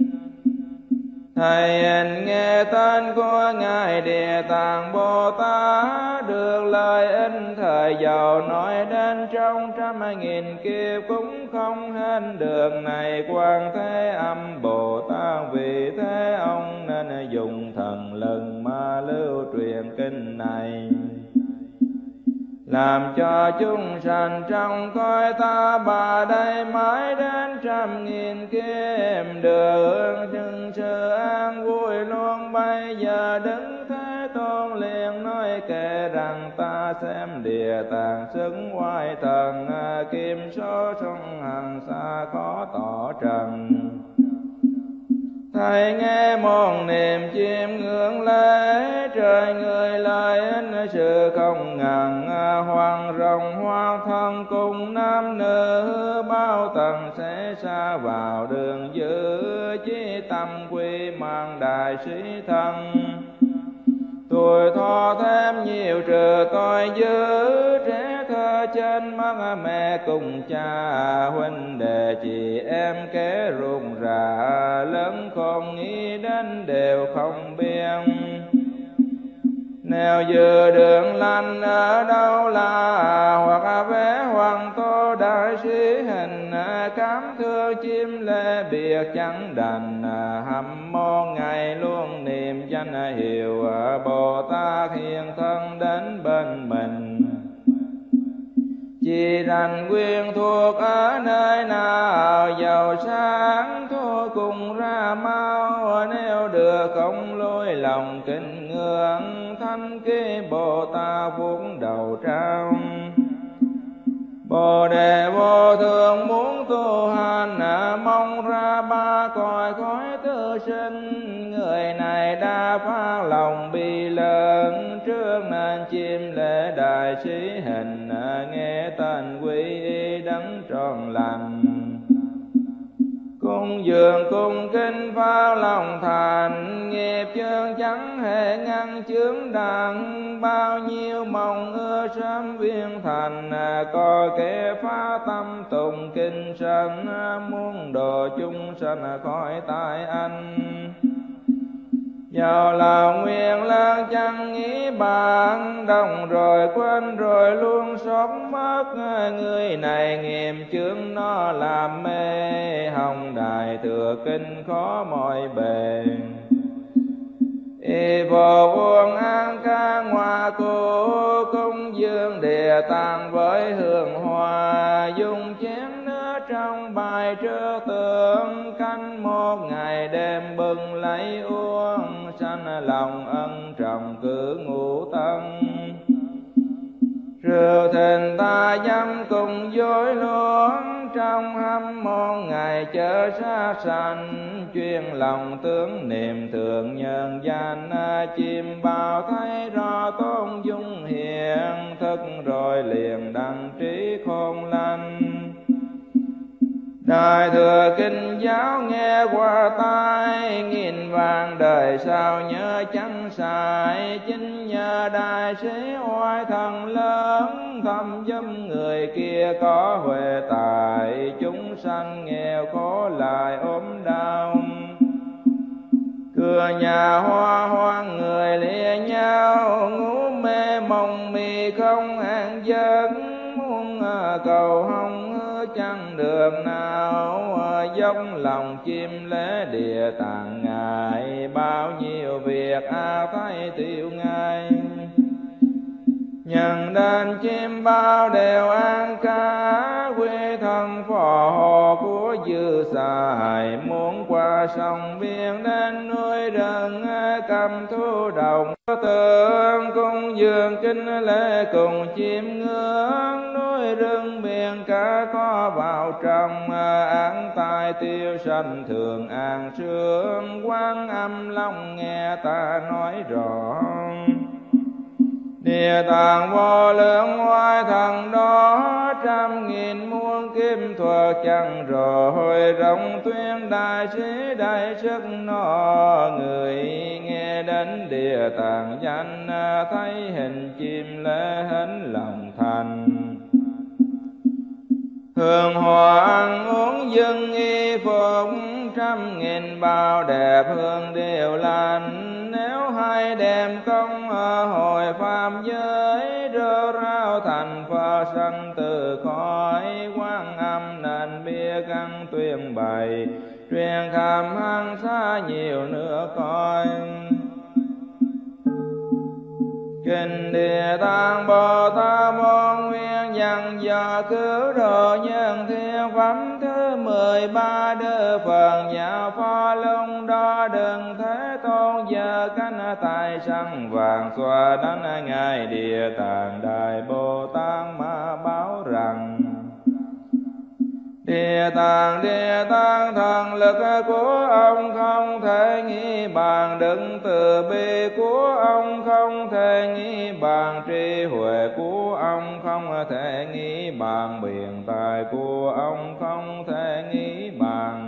thầy nghe tên của Ngài Địa Tạng Bồ Tát, được lời ích thời giàu nói đến trong 100.000 kiếp cũng không hết được. Này Quán Thế Âm Bồ Tát, vì thế ông nên dùng thần lực mà lưu truyền kinh này, làm cho chúng sanh trong cõi ta bà đây mãi đến 100.000 kiếp được chừng sự an vui luôn. Bây giờ Đức Thế Tôn liền nói kể rằng, ta xem Địa Tạng xứng oai thần, kim số sông hằng xa khó tỏ trần. Thầy nghe một niềm chiêm ngưỡng lễ, trời người lời ích sự không ngàn hoàng rồng hoa thân cùng nam nữ bao tầng sẽ xa vào đường giữ chí tâm quy mang đại sĩ thân. Tuổi thọ thêm nhiều trừ tội dữ, trẻ thơ trên mắt mẹ cùng cha, huynh đệ chị em kế rụng rà, lớn không nghĩ đến đều không biên. Nếu dự đường lành ở đâu là, hoặc vẽ hoàng tô đại sĩ hình, cảm thương chim lê biệt chẳng đành, hâm mộ ngày luôn niệm danh hiệu Bồ Tát hiện thân đến bên mình. Chỉ rành quyền thuộc ở nơi nào, giàu sáng thôi cùng ra mau, nếu được không lôi lòng kính ngưỡng, thanh ký Bồ Tát vuốt đầu trao. Bồ đề vô thường muốn tu hành, mong ra ba cõi khói tư sinh, người này đã phá lòng bi lớn, trước nên chim lễ đại sĩ hình, nghe tên quy y đấng tròn lành. Cung dường cung kinh phá lòng thành, nghiệp chướng chẳng hề ngăn chướng đặng, bao nhiêu mong ưa sớm viên thành, có kẻ phá tâm tùng kinh sanh, muốn độ chúng sanh khỏi tai anh. Giàu là nguyện lang chẳng nghĩ bạn, đồng rồi quên rồi luôn xót mất, người này nghiệm chướng nó làm mê, hồng đài thừa kinh khó mọi bề. Y vô vuông an ca ngoa cô, cung dương địa tạng với hương hoa, dùng chén nước trong bài trước tượng, canh một ngày đêm bừng lấy uống, sanh lòng ân trọng cứ ngủ tân. Rượu thịnh ta dâm cùng dối luôn, trong hâm môn ngày chớ xa sanh, chuyên lòng tướng niệm thượng nhân danh, chim bao thấy rõ tôn dung hiện, thức rồi liền đăng trí khôn lanh. Đại thừa kinh giáo nghe qua tai, nghìn vàng đời sao nhớ chẳng sai, chính nhờ đại sĩ oai thần lớn, thâm giúp người kia có huệ tài, chúng sanh nghèo khó lại ốm đau. Cửa nhà hoa hoang người lìa nhau, ngủ mê mộng mì không an giấc, muốn cầu hồng chẳng được nào, dốc lòng chim lễ địa tạng ngài, bao nhiêu việc thấy tiêu ngay. Nhân đàn chim bao đều an ca, quê thân phò hộ của dư xài, muốn qua sông biển đến núi rừng cầm thu đồng. Tượng cung dường kinh lễ cùng chim ngưỡng, núi rừng biển cả có vào trong, án tai tiêu sanh thường an sương, Quan Âm Long nghe ta nói rõ. Địa tạng vô lượng oai thần đó, trăm nghìn muôn kim thuật chẳng rồi, rộng tuyên đại sĩ đại sức nó, người nghe đến địa tạng danh, thấy hình chim lễ hết lòng thành. Hương hoa ăn uống dân y phục, trăm nghìn bao đẹp hương đều lành, nếu hai đem công hồi phạm giới, rơ rao thành Phật sanh từ cõi. Quan Âm nên biết ăn tuyên bày, truyền kham hăng xa nhiều nữa coi. Kinh Địa Tạng Bồ Tát Môn Nguyên dặn dò cứu độ nhân thiên phẩm thứ 13, đưa phần nhà pho lung đó đừng thế tôn giờ cánh tài săn vàng xoa đánh ngài Địa Tạng Đại Bồ Tát mà báo rằng. Địa tạng thần lực của ông không thể nghĩ bàn, đức từ bi của ông không thể nghĩ bàn, trí huệ của ông không thể nghĩ bàn, biện tài của ông không thể nghĩ bàn.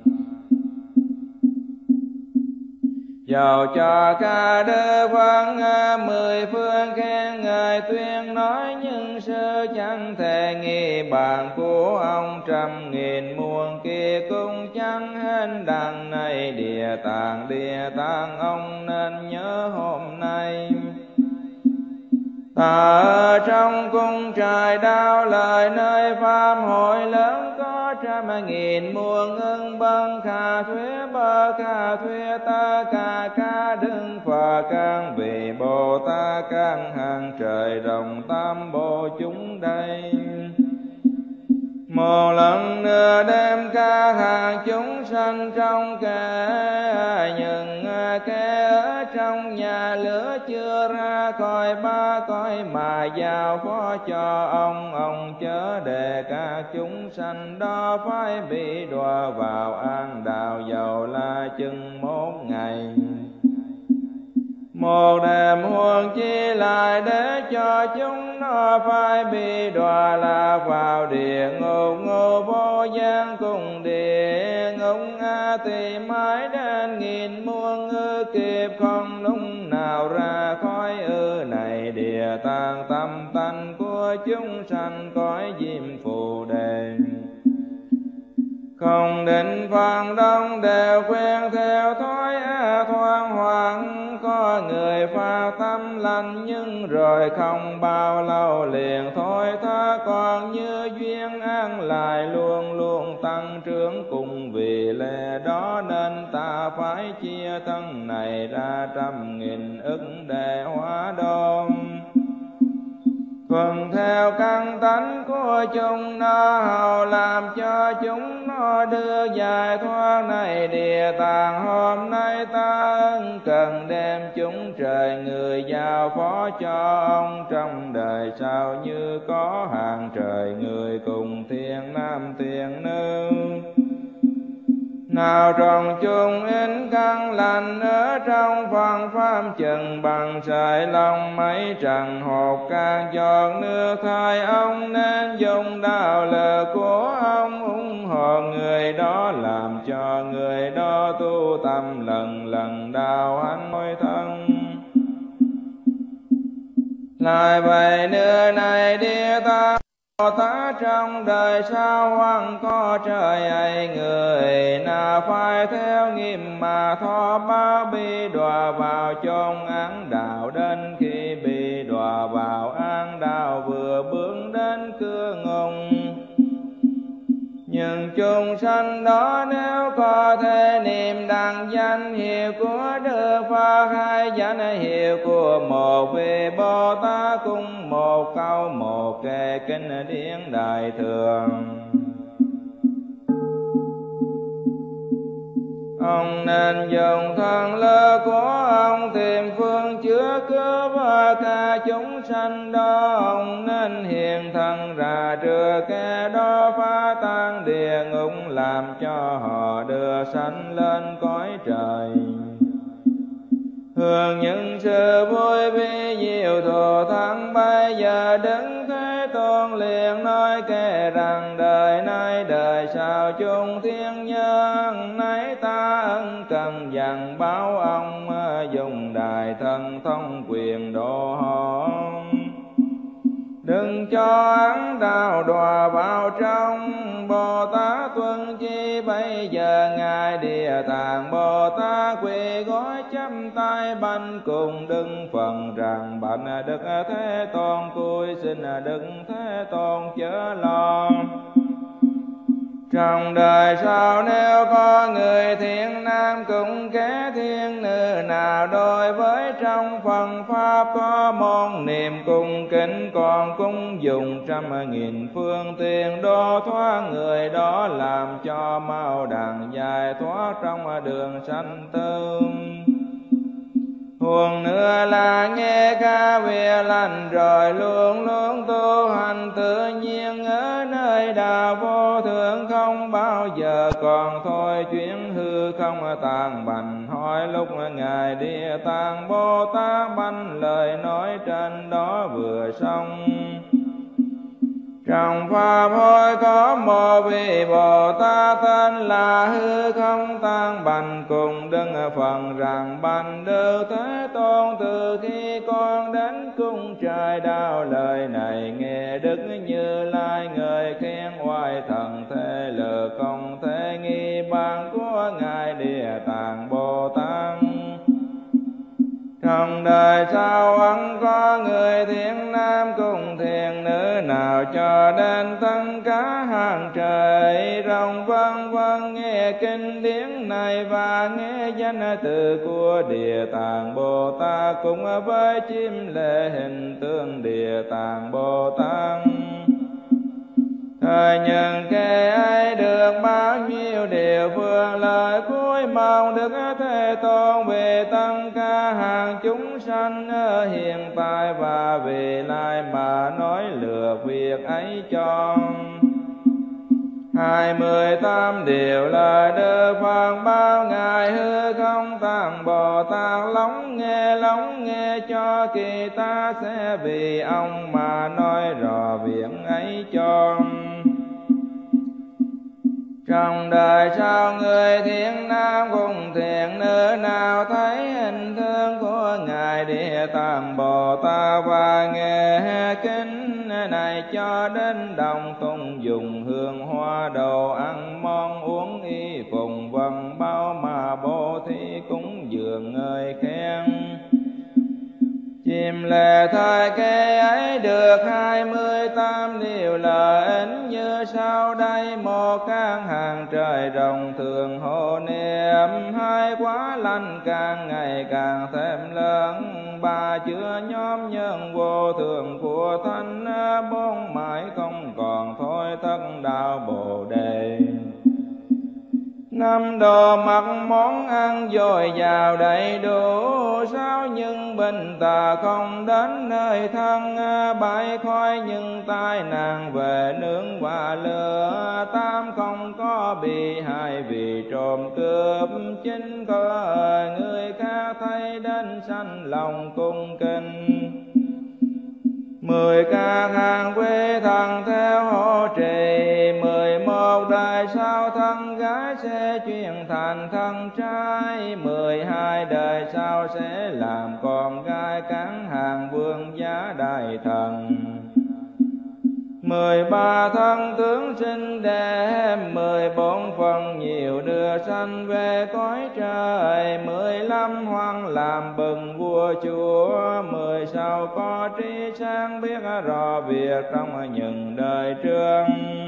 Dầu cho ca đức văn 10 phương khen ngợi tuyên nói, nhưng sư chẳng thể nghĩ bàn của ông, 100.000 muôn kia cũng chẳng hết đằng này. Địa tạng ông nên nhớ hôm nay. Ta ở trong cung trời đau lời, nơi pháp hội lớn có 100.000 muôn ưng bân khả thuế bơ khả thuế ta ca đức Phật can vị Bồ Tát can hàng trời rộng tam bộ chúng đây. Một lần nữa đem ca hàng chúng sanh trong kẻ những kẻ ở trong nhà lửa chưa ra khỏi ba cõi mà giao phó cho ông chớ để các chúng sanh đó phải bị đọa vào an đạo, dầu là chừng 1 ngày. Một đêm huống chi lại để cho chúng nó phải bị đọa lạc vào địa ngục, ngục vô gian cùng địa ngục thì mãi đến 1000 muôn kiếp không lúc nào ra khỏi này. Địa tạng tâm tánh của chúng sanh cõi diêm phù đề, không định phần đông đều quen theo thói thoáng hoàng. Có người phát tâm lành nhưng rồi không bao lâu liền thôi tha, còn như duyên an lại luôn luôn tăng trưởng cùng. Vì lẽ đó nên ta phải chia thân này ra 100.000 ức để hóa đôn, thuận theo căn tánh của chúng nó, hầu làm cho chúng nó đưa giải thoát này. Địa tạng hôm nay ta cần đem chúng trời người giao phó cho ông, trong đời sau như có hàng trời người cùng thiên nam thiên nữ. Nào trong chung ít căn lành ở trong phần pháp chừng bằng sợi lông mấy trần hột can giọt nước thai, ông nên dùng đạo lực của ông ủng hộ người đó, làm cho người đó tu tâm lần lần đạo hạnh mỗi thân. Lại vậy nữa này địa tạng Bồ Tát trong đời sau hoằng có trời ấy, người nào phải theo nghiêm mà tho bao bị đọa vào chốn án đạo, đến khi bị đọa vào án đạo vừa bước đến cửa ngục. Nhưng chúng sanh đó nếu có thể niệm đặng danh hiệu của Đức Phật hay danh hiệu của một vị Bồ Tát, cùng một câu một kệ kinh điển đại thừa, ông nên dùng thần lực của ông tìm phương chữa cứu và cả chúng sanh đó. Ông nên hiện thân ra trước kẻ đó phá tan địa ngục, làm cho họ đưa sanh lên cõi trời. Hưởng những sự vui vi diệu thù thắng, bây giờ Đức Thế Tôn liền nói kể rằng đời nay đời sau chung thiên nhân nay ta ân cần dặn báo ông, dùng đại thần thông quyền độ họ, đừng cho ấn đạo đọa vào trong. Bồ Tát tuân chi bây giờ ngài Địa Tạng Bồ Tát quỳ gối chắp tay bạch cùng Đức Phật rằng bạch Đức Thế Tôn cúi xin Đức Thế Tôn chớ lo. Trong đời sau nếu có người thiện nam cũng kẻ thiên nữ nào đối với trong phần pháp có môn niệm cung kính, còn cung dùng 100.000 phương tiện độ thoát người đó, làm cho mau đặng giải thoát trong đường sanh tử. Huống nữa là nghe ca việc lành rồi luôn luôn tu hành tự nhiên ở nơi Đà vô thượng không bao giờ còn thôi, chuyển hư không tàn bành. Hỏi lúc Ngài Địa Tạng Bồ Tát banh lời nói trên đó vừa xong. Trong Pháp hội có một vị Bồ Tát tên là hư không tan bành, cùng đứng phần rằng bành Đức Thế Tôn. Từ khi con đến cung trời đau lời này, nghe Đức Như Lai người khen oai thần thế lực không thể nghi bằng của Ngài Địa Tạng Bồ Tát. Trong đời sau vẫn có người thiện nam cùng thiện nữ nào cho đến tất cả hàng trời rồng vân vân nghe kinh điển này và nghe danh từ của Địa Tạng Bồ Tát, cùng với chim lễ hình tượng Địa Tạng Bồ Tát. Thời nhân kể ấy được bao nhiêu điều phương lời cuối mong Đức Thế Tôn về tất cả hàng chúng sanh ở hiện tại và về lai mà nói lược việc ấy cho. 28 điều lời Đức Phật bao Ngài hư không tạng Bồ Tát lắng nghe cho kỳ ta sẽ vì ông mà nói rõ việc ấy cho. Trong đời sau người thiện nam cùng thiện nữ nào thấy hình tượng của Ngài Địa Tạng Bồ Tát và nghe kinh này cho đến đồng tùng dùng hương hoa đồ ăn món uống y phùng vân bao mà bố thí cúng dường người khen. Chim lệ thời kế ấy được 28 điều lợi ích như sau đây. Một căn hàng trời rồng thường hộ niệm, hai quá lành càng ngày càng thêm lớn, ba chứa nhóm nhân vô thường của thánh, bốn mãi không còn thôi thất đạo Bồ Đề. 5 đồ mặc món ăn dồi dào đầy đủ, 6 nhưng bình tà không đến nơi thân, 7 khói nhưng tai nạn về nướng và lửa, 8 không có bị hại vì trộm cướp, 9 có người khác thấy đến sanh lòng cung kính. 10 các hàng quý thần theo hộ trì, 11 đời sau thân gái sẽ chuyển thành thân trai, 12 đời sau sẽ làm con gái cán hàng vương giá đại thần. 13 thân tướng sinh đẹp, 14 phần nhiều đưa sanh về cõi trời, 15 hoàng làm bừng vua chúa, 16 có trí sáng biết rõ việc trong những đời trước.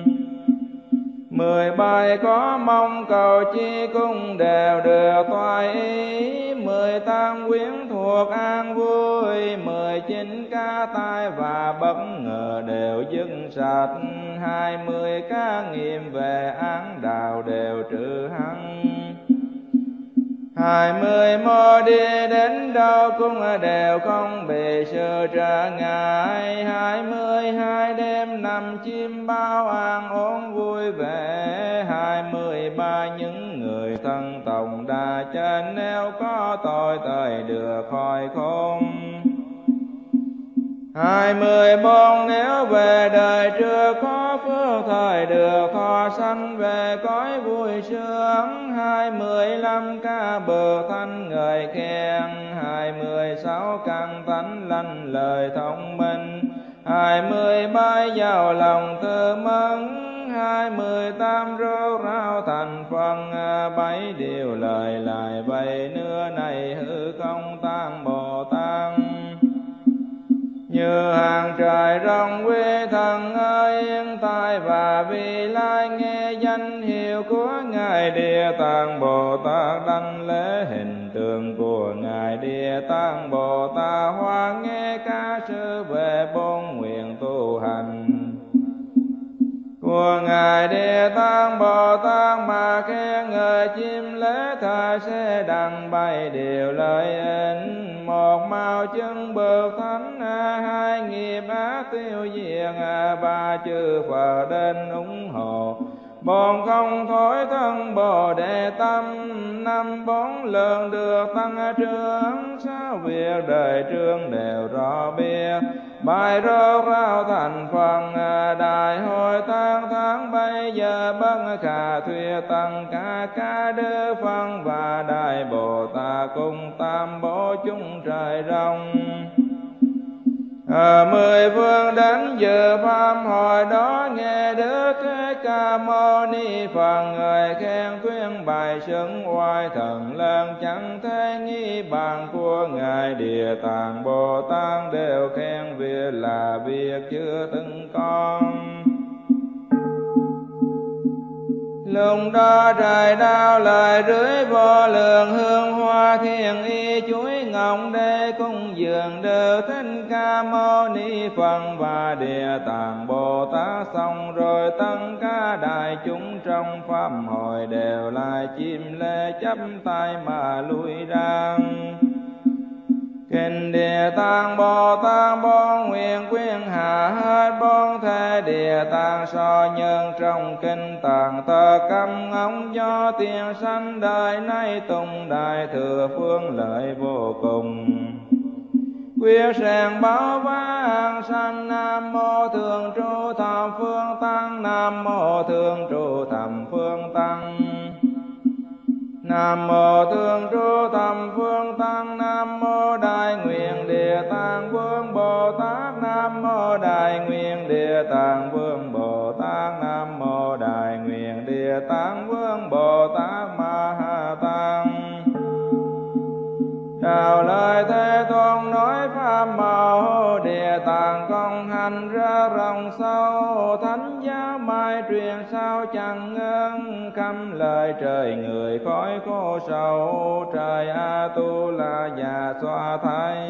17 có mong cầu chi cũng đều được toại ý, 18 quyến thuộc an vui, 19 ca tai và bất ngờ đều dứt sạch, 20 ca nghiệm về án đạo đều trừ hăng. 20 mô đi đến đâu cũng đều không bị sự trở ngại, 22 đêm nằm chim bao an ổn vui vẻ, 23 những người thân tổng đà trên nếu có tội thời được khỏi khôn. 24 nếu về đời trước có phước thời được thọ sanh về cõi vui sướng, 25 ca bậc thanh người khen, 26 căn tánh lanh lời thông minh, 27 giàu lòng tư mẫn, 28 rốt ráo thành phần, 7 điều lời lại vậy nữa này hư không tan Bồ Tát. Như hàng trời rong quý thần ơi yên tai và vì lai nghe danh hiệu của Ngài Địa Tạng Bồ Tát, đảnh lễ hình tượng của Ngài Địa Tạng Bồ Tát, hoặc nghe ca sư về bốn nguyện tu hành của Ngài Địa Tạng Bồ Tát mà khen ngợi chim lễ thời sẽ đặng 7 điều lợi ích. 1 màu chứng bậc thánh, 2 nghiệp nghiệp ác tiêu diệt, ba chư Phật đến ủng hộ. Bổn không thối thân Bồ Đề tâm, năm bốn lần được tăng trưởng, sáu việc đời trương đều rõ biết. Bài rốt rao thành phần, đại hội tăng tháng bây giờ bất khả thuyết tăng ca đức phân và đại Bồ Tát cùng tam bổ chúng trời rong. Mười phương đến dự pháp hội đó, nghe Đức Thế Ca Mâu Ni Phật người khen tuyên bài xưng oai thần lớn, chẳng thể nghi bàn của ngài Địa Tạng Bồ Tát đều khen việc là việc chưa từng con. Lúc đó trời đau lời rưới vô lượng, hương hoa thiên y chuối ngọc đế cung dường đều Thích Ca Mâu Ni Phật và Địa Tạng Bồ Tát. Xong rồi tất cả đại chúng trong pháp hội đều lại chim lễ chắp tay mà lui ra. Kinh Địa Tạng Bồ Tát bốn nguyện quyên hạ hết bốn thế Địa Tạng so nhân trong kinh tạng tờ câm ngóng cho tiền sanh đời nay tùng đại thừa phương lợi vô cùng. Quyết sàng báo vang sanh. Nam mô Thường trụ thập phương tăng, Nam mô Thường trụ thập phương tăng, Nam mô Thường trụ thập phương tăng. Nam mô Đại Nguyện Địa Tạng Vương Bồ Tát, Nam mô Đại Nguyện Địa Tạng Vương Bồ Tát, Nam mô Đại Nguyện Địa Tạng Vương Bồ Tát Ma Ha Tát. Đạo lời Thế Tôn nói pháp màu, Địa Tạng công hành ra rộng sâu, thánh giáo mai truyền sao chẳng ngưng. Câm lời trời người khói khô sầu, trời A Tu La già xoa thanh.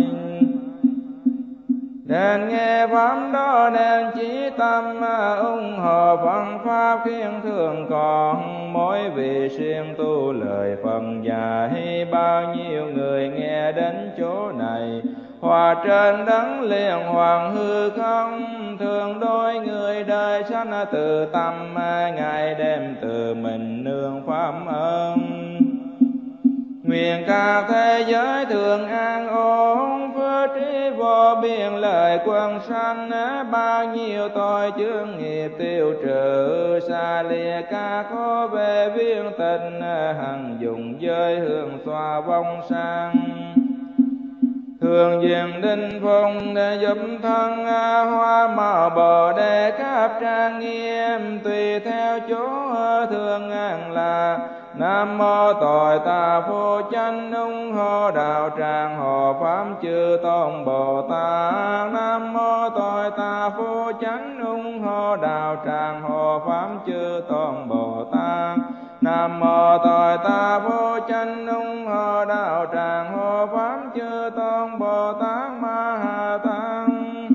Nên nghe pháp đó nên chí tâm, ủng hộ phần pháp khiến thường còn. Mỗi vị siêng tu lời phần dạy, bao nhiêu người nghe đến chỗ này. Hòa trên đấng liền hoàng hư không, thường đôi người đời sanh từ tâm. Ngày đêm từ mình nương pháp ơn. Nguyện cả thế giới thường an ổn, phước trí vô biên lời quần sanh. Bao nhiêu tội chướng nghiệp tiêu trừ, xa lìa ca khó về viên tịnh. Hằng dùng giới hương xoa vong sang. Thường diện đinh phong để giúp thân, hoa màu Bồ Đề cáp trang nghiêm. Tùy theo chỗ thường an là. Nam mô Tội Ta Vô Chánh ủng hộ đạo tràng hộ pháp chư tôn Bồ Tát. Nam mô Tội Ta Vô Chánh ủng hộ đạo tràng hộ pháp chư tôn Bồ Tát. Nam mô Tội Ta Vô Chánh ủng hộ đạo tràng hộ pháp chư tôn Bồ Tát Ma Ha Tát.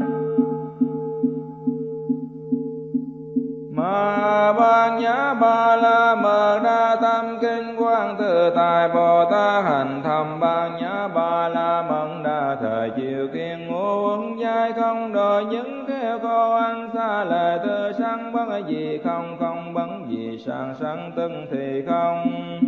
Ma Ban Nhã Ba La Mật Đa Tâm Kinh Quang Tự Tại Bồ Tát hành thầm Ban Nhã Ba La Mật Đa thời chiều kiên ngũ uẩn giai không đổi những theo cô ăn xa lời tư sanh bất gì không không bấn gì sang sanh từng thì không.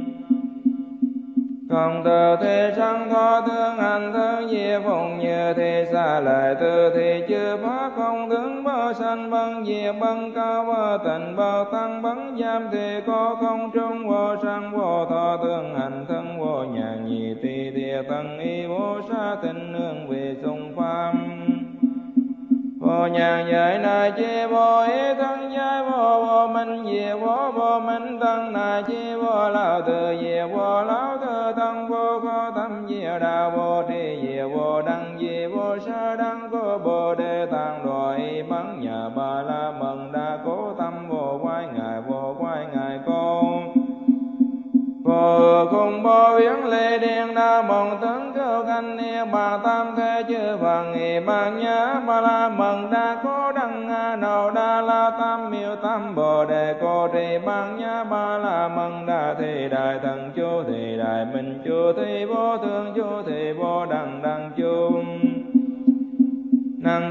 Không từ thì sanh khó thương hành thương diệt phụng như thì xa lời từ thì chư pháp không tướng bao sanh bấn diệt bấn cao vô tình bao tăng bấn giam thì có không trung vô sanh vô thọ thương hành thân vô nhàn nhị tỳ địa tăng y vô sa tình nương vì sung pháp. Vô nhàn giới này chi vô ý thân giới vô minh diệt vô minh thân này chi vô lão tự diệt vô lão tự thân vô khó tâm diệt đạo vô tri diệt vô đăng diệt vô sa đăng có Bồ Đề Tạng đội bắn nhà Ba La Mật Đa cố tâm vô quái ngài cô. Vô cùng vô biến lệ điện đa mộng tấn cứu canh niệm bà tam thế chư Phật nghị Ban Nhã Ba La Mật Đa cố đăng đầu đa la tam miêu tam Bồ Đề cô trì Ban Nhã Ba La Mật Đa thì đại thần chú thì đại minh chú thì vô thương chú thì vô đăng đăng chú. Năng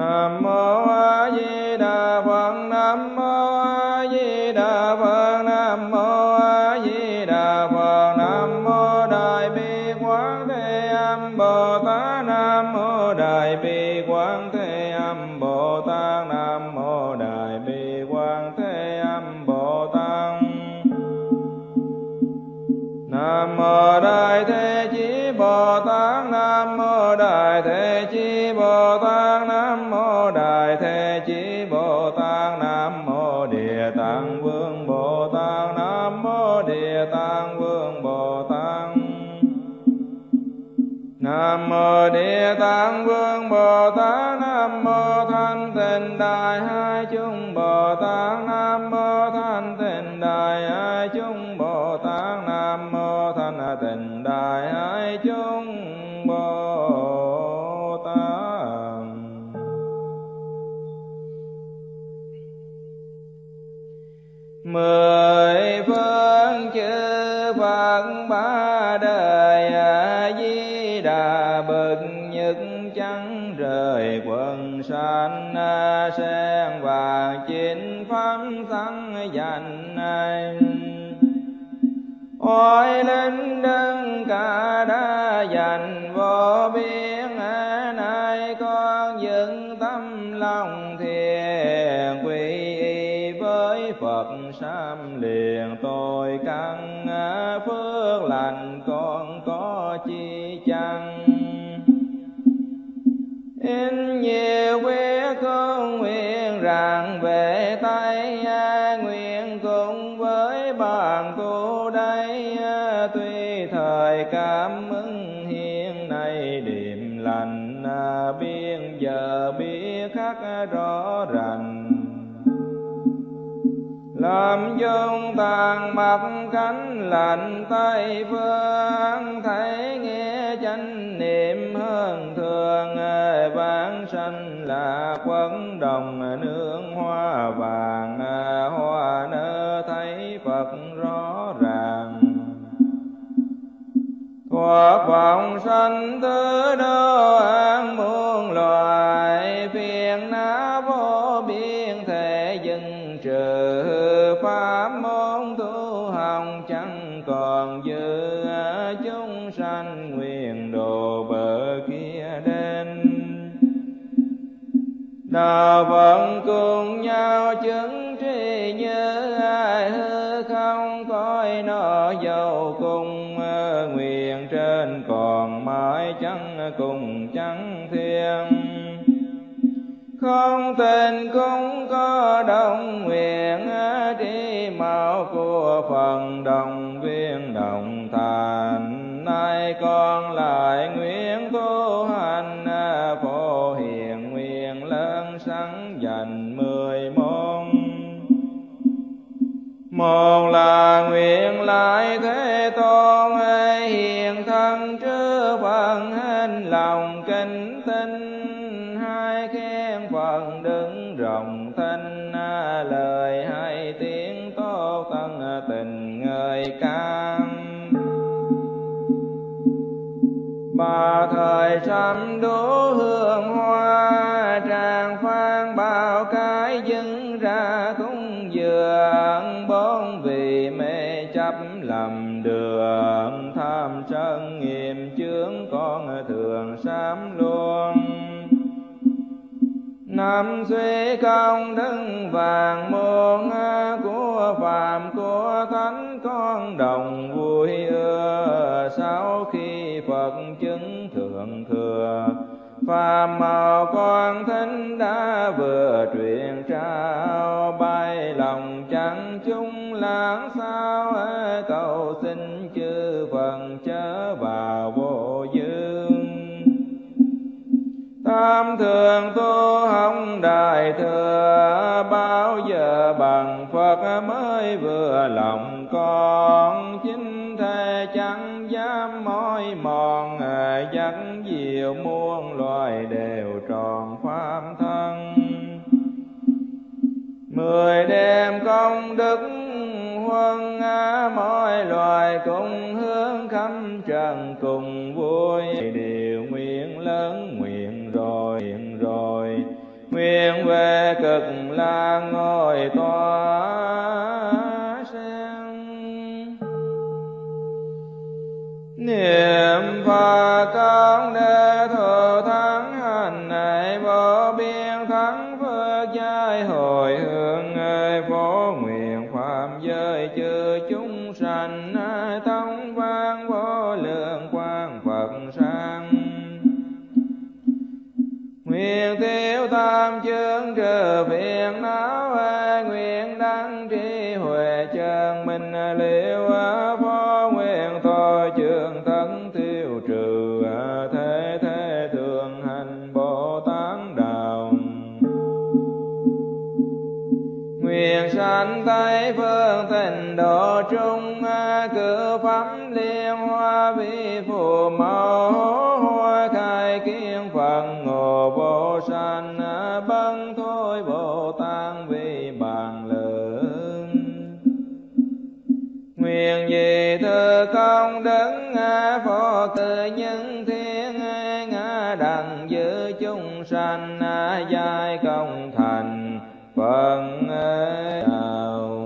Nam mô A Di Đà Phật. Nam mô A Di Đà Phật. Nam mô A Di Đà Phật. Nam mô Đại Bi Quán Thế Âm Bồ Tát. Nam mô Đại Bi Quán Thế Âm Bồ Tát. Nam mô Đại Bi Quán Thế Âm Bồ Tát. Nam mô Đại Thế Chí Bồ Tát. Nam mô Đại Thế Chí Bồ Tát. Nam mô Đại Thế Chí Bồ Tát. Nam mô Địa Tạng Vương Bồ Tát. Nam mô Địa Tạng Vương Bồ Tát. Nam mô Địa Tạng Vương Bồ Tát. Nam mô Thanh Tịnh Đại Hai Chúng Bồ Tát. Nam mô Thanh Tịnh Đại Hai Chúng Bồ Tát. Nam mô Thanh Tịnh Đại Hai Chúng Bồ Tát. Mười phương chư Phật ba đời A Di Đà bậc nhất chẳng rời quần sanh sen vàng chín pháp thân dành anh. Ôi linh đấng cả đã dành vô biên nay con dựng tâm lòng thiền quy y với Phật sám liền tôi căn phước lành con có chi chăng. In nhiều quyết con nguyện rằng về tay nguyện cùng với bàn tu đây tuy thời cảm ứng hiện nay điềm lành biên giờ biết khắc rõ ràng. Làm dung tàn mặt cánh lạnh Tây phương thấy nghe chánh niệm hơn thường vãng sanh là quấn đồng nương hoa vàng hoa nở thấy Phật rõ ràng. Thoát vọng sanh tứ đô an muôn loài phiền não vô biên thể dừng trừ pháp môn tu học chẳng còn dư chúng sanh nguyện độ bờ kia đến. Đạo vận cùng nhau chứng tri như ai hư không coi nó dầu cùng nguyện trên còn mãi chẳng cùng chẳng thiên. Không tình cũng có đồng nguyện tri mạo của phần đồng viên đồng thành. Nay con lại nguyện tu hành phổ hiền nguyện lớn sáng dành 10 môn. Một là nguyện lại Thế Tôn hiền thân trước Phật hết lòng kính tinh. Hai khen Phật đứng rộng thanh lời hay tiếng tốt tân tình ngợi ca. Ba thời sắm đố hương hoa tràng phan bao cái dâng ra cúng dường. Bốn vì mê chấp lầm đường tham sân nghiệp chướng con thường sám luôn. Năm suy công đức vàng muôn của phàm của thánh con đồng vui ưa. Sau khi Phật chứng thượng thừa phàm màu con thính đã vừa truyền trao. Bay lòng chẳng chung lãng sao cầu xin chư Phật chớ vào vô dương. Tam thường tu học đại thừa bao giờ bằng Phật mới vừa lòng con. Chính thể chẳng dám mỏi mòn dắt diệu muôn loài đều tròn pháp thân. 10 đêm công đức huân mọi loài cùng hướng khắp trần cùng vui. Điều nguyện lớn nguyện rồi nguyện về Cực Lạc ngồi tòa sen. Niệm Phật con đệ thọ thắng hành này vô biên thắng phước giai hồi hướng người phổ nguyện phạm giới chư chúng sanh thông vang vô lượng quang Phật sang. Nguyện tiêu tam chướng trừ phiền não nguyện đăng trí huệ chân minh liễu phó nguyện thôi trường tấn tiêu trừ thế thế thường hành Bồ Tát đạo. Nguyện sanh Tây phương tịnh độ trung cử phẩm liên hoa vi phù mẫu hoa khai kiến Phật ngộ vô sanh bấn thôi Bồ Tát vì bàn lượng. Nguyện vì thư công đức phổ tự nhân thiên ngã đặng giữ chúng sanh giai công thành Phật đạo.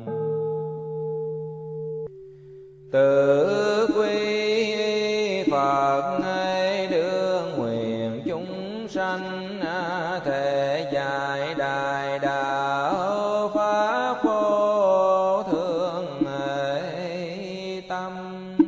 Tự quy Phật đương nguyện chúng sanh thể dài đại đạo pháp vô thượng tâm.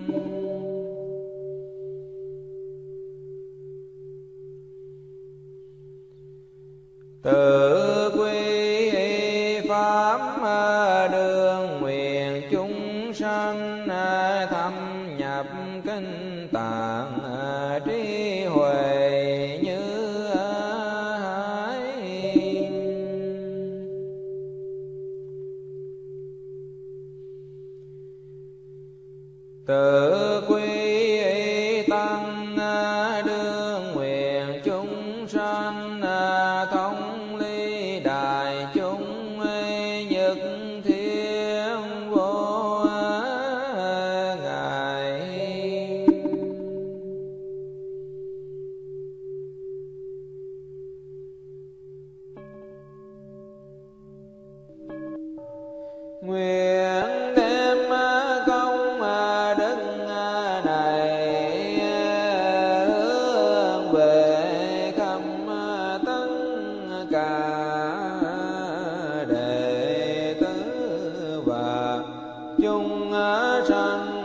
Tự quy pháp đương nguyện chúng sanh thâm nhập kinh tạng trí huệ như hải. Tự quy tăng đương nguyện chúng sanh thông ly đại chúng nhất thiên vô ngại. Nguyện đem công đức này hướng về khắp tất cả đệ tử và chúng sanh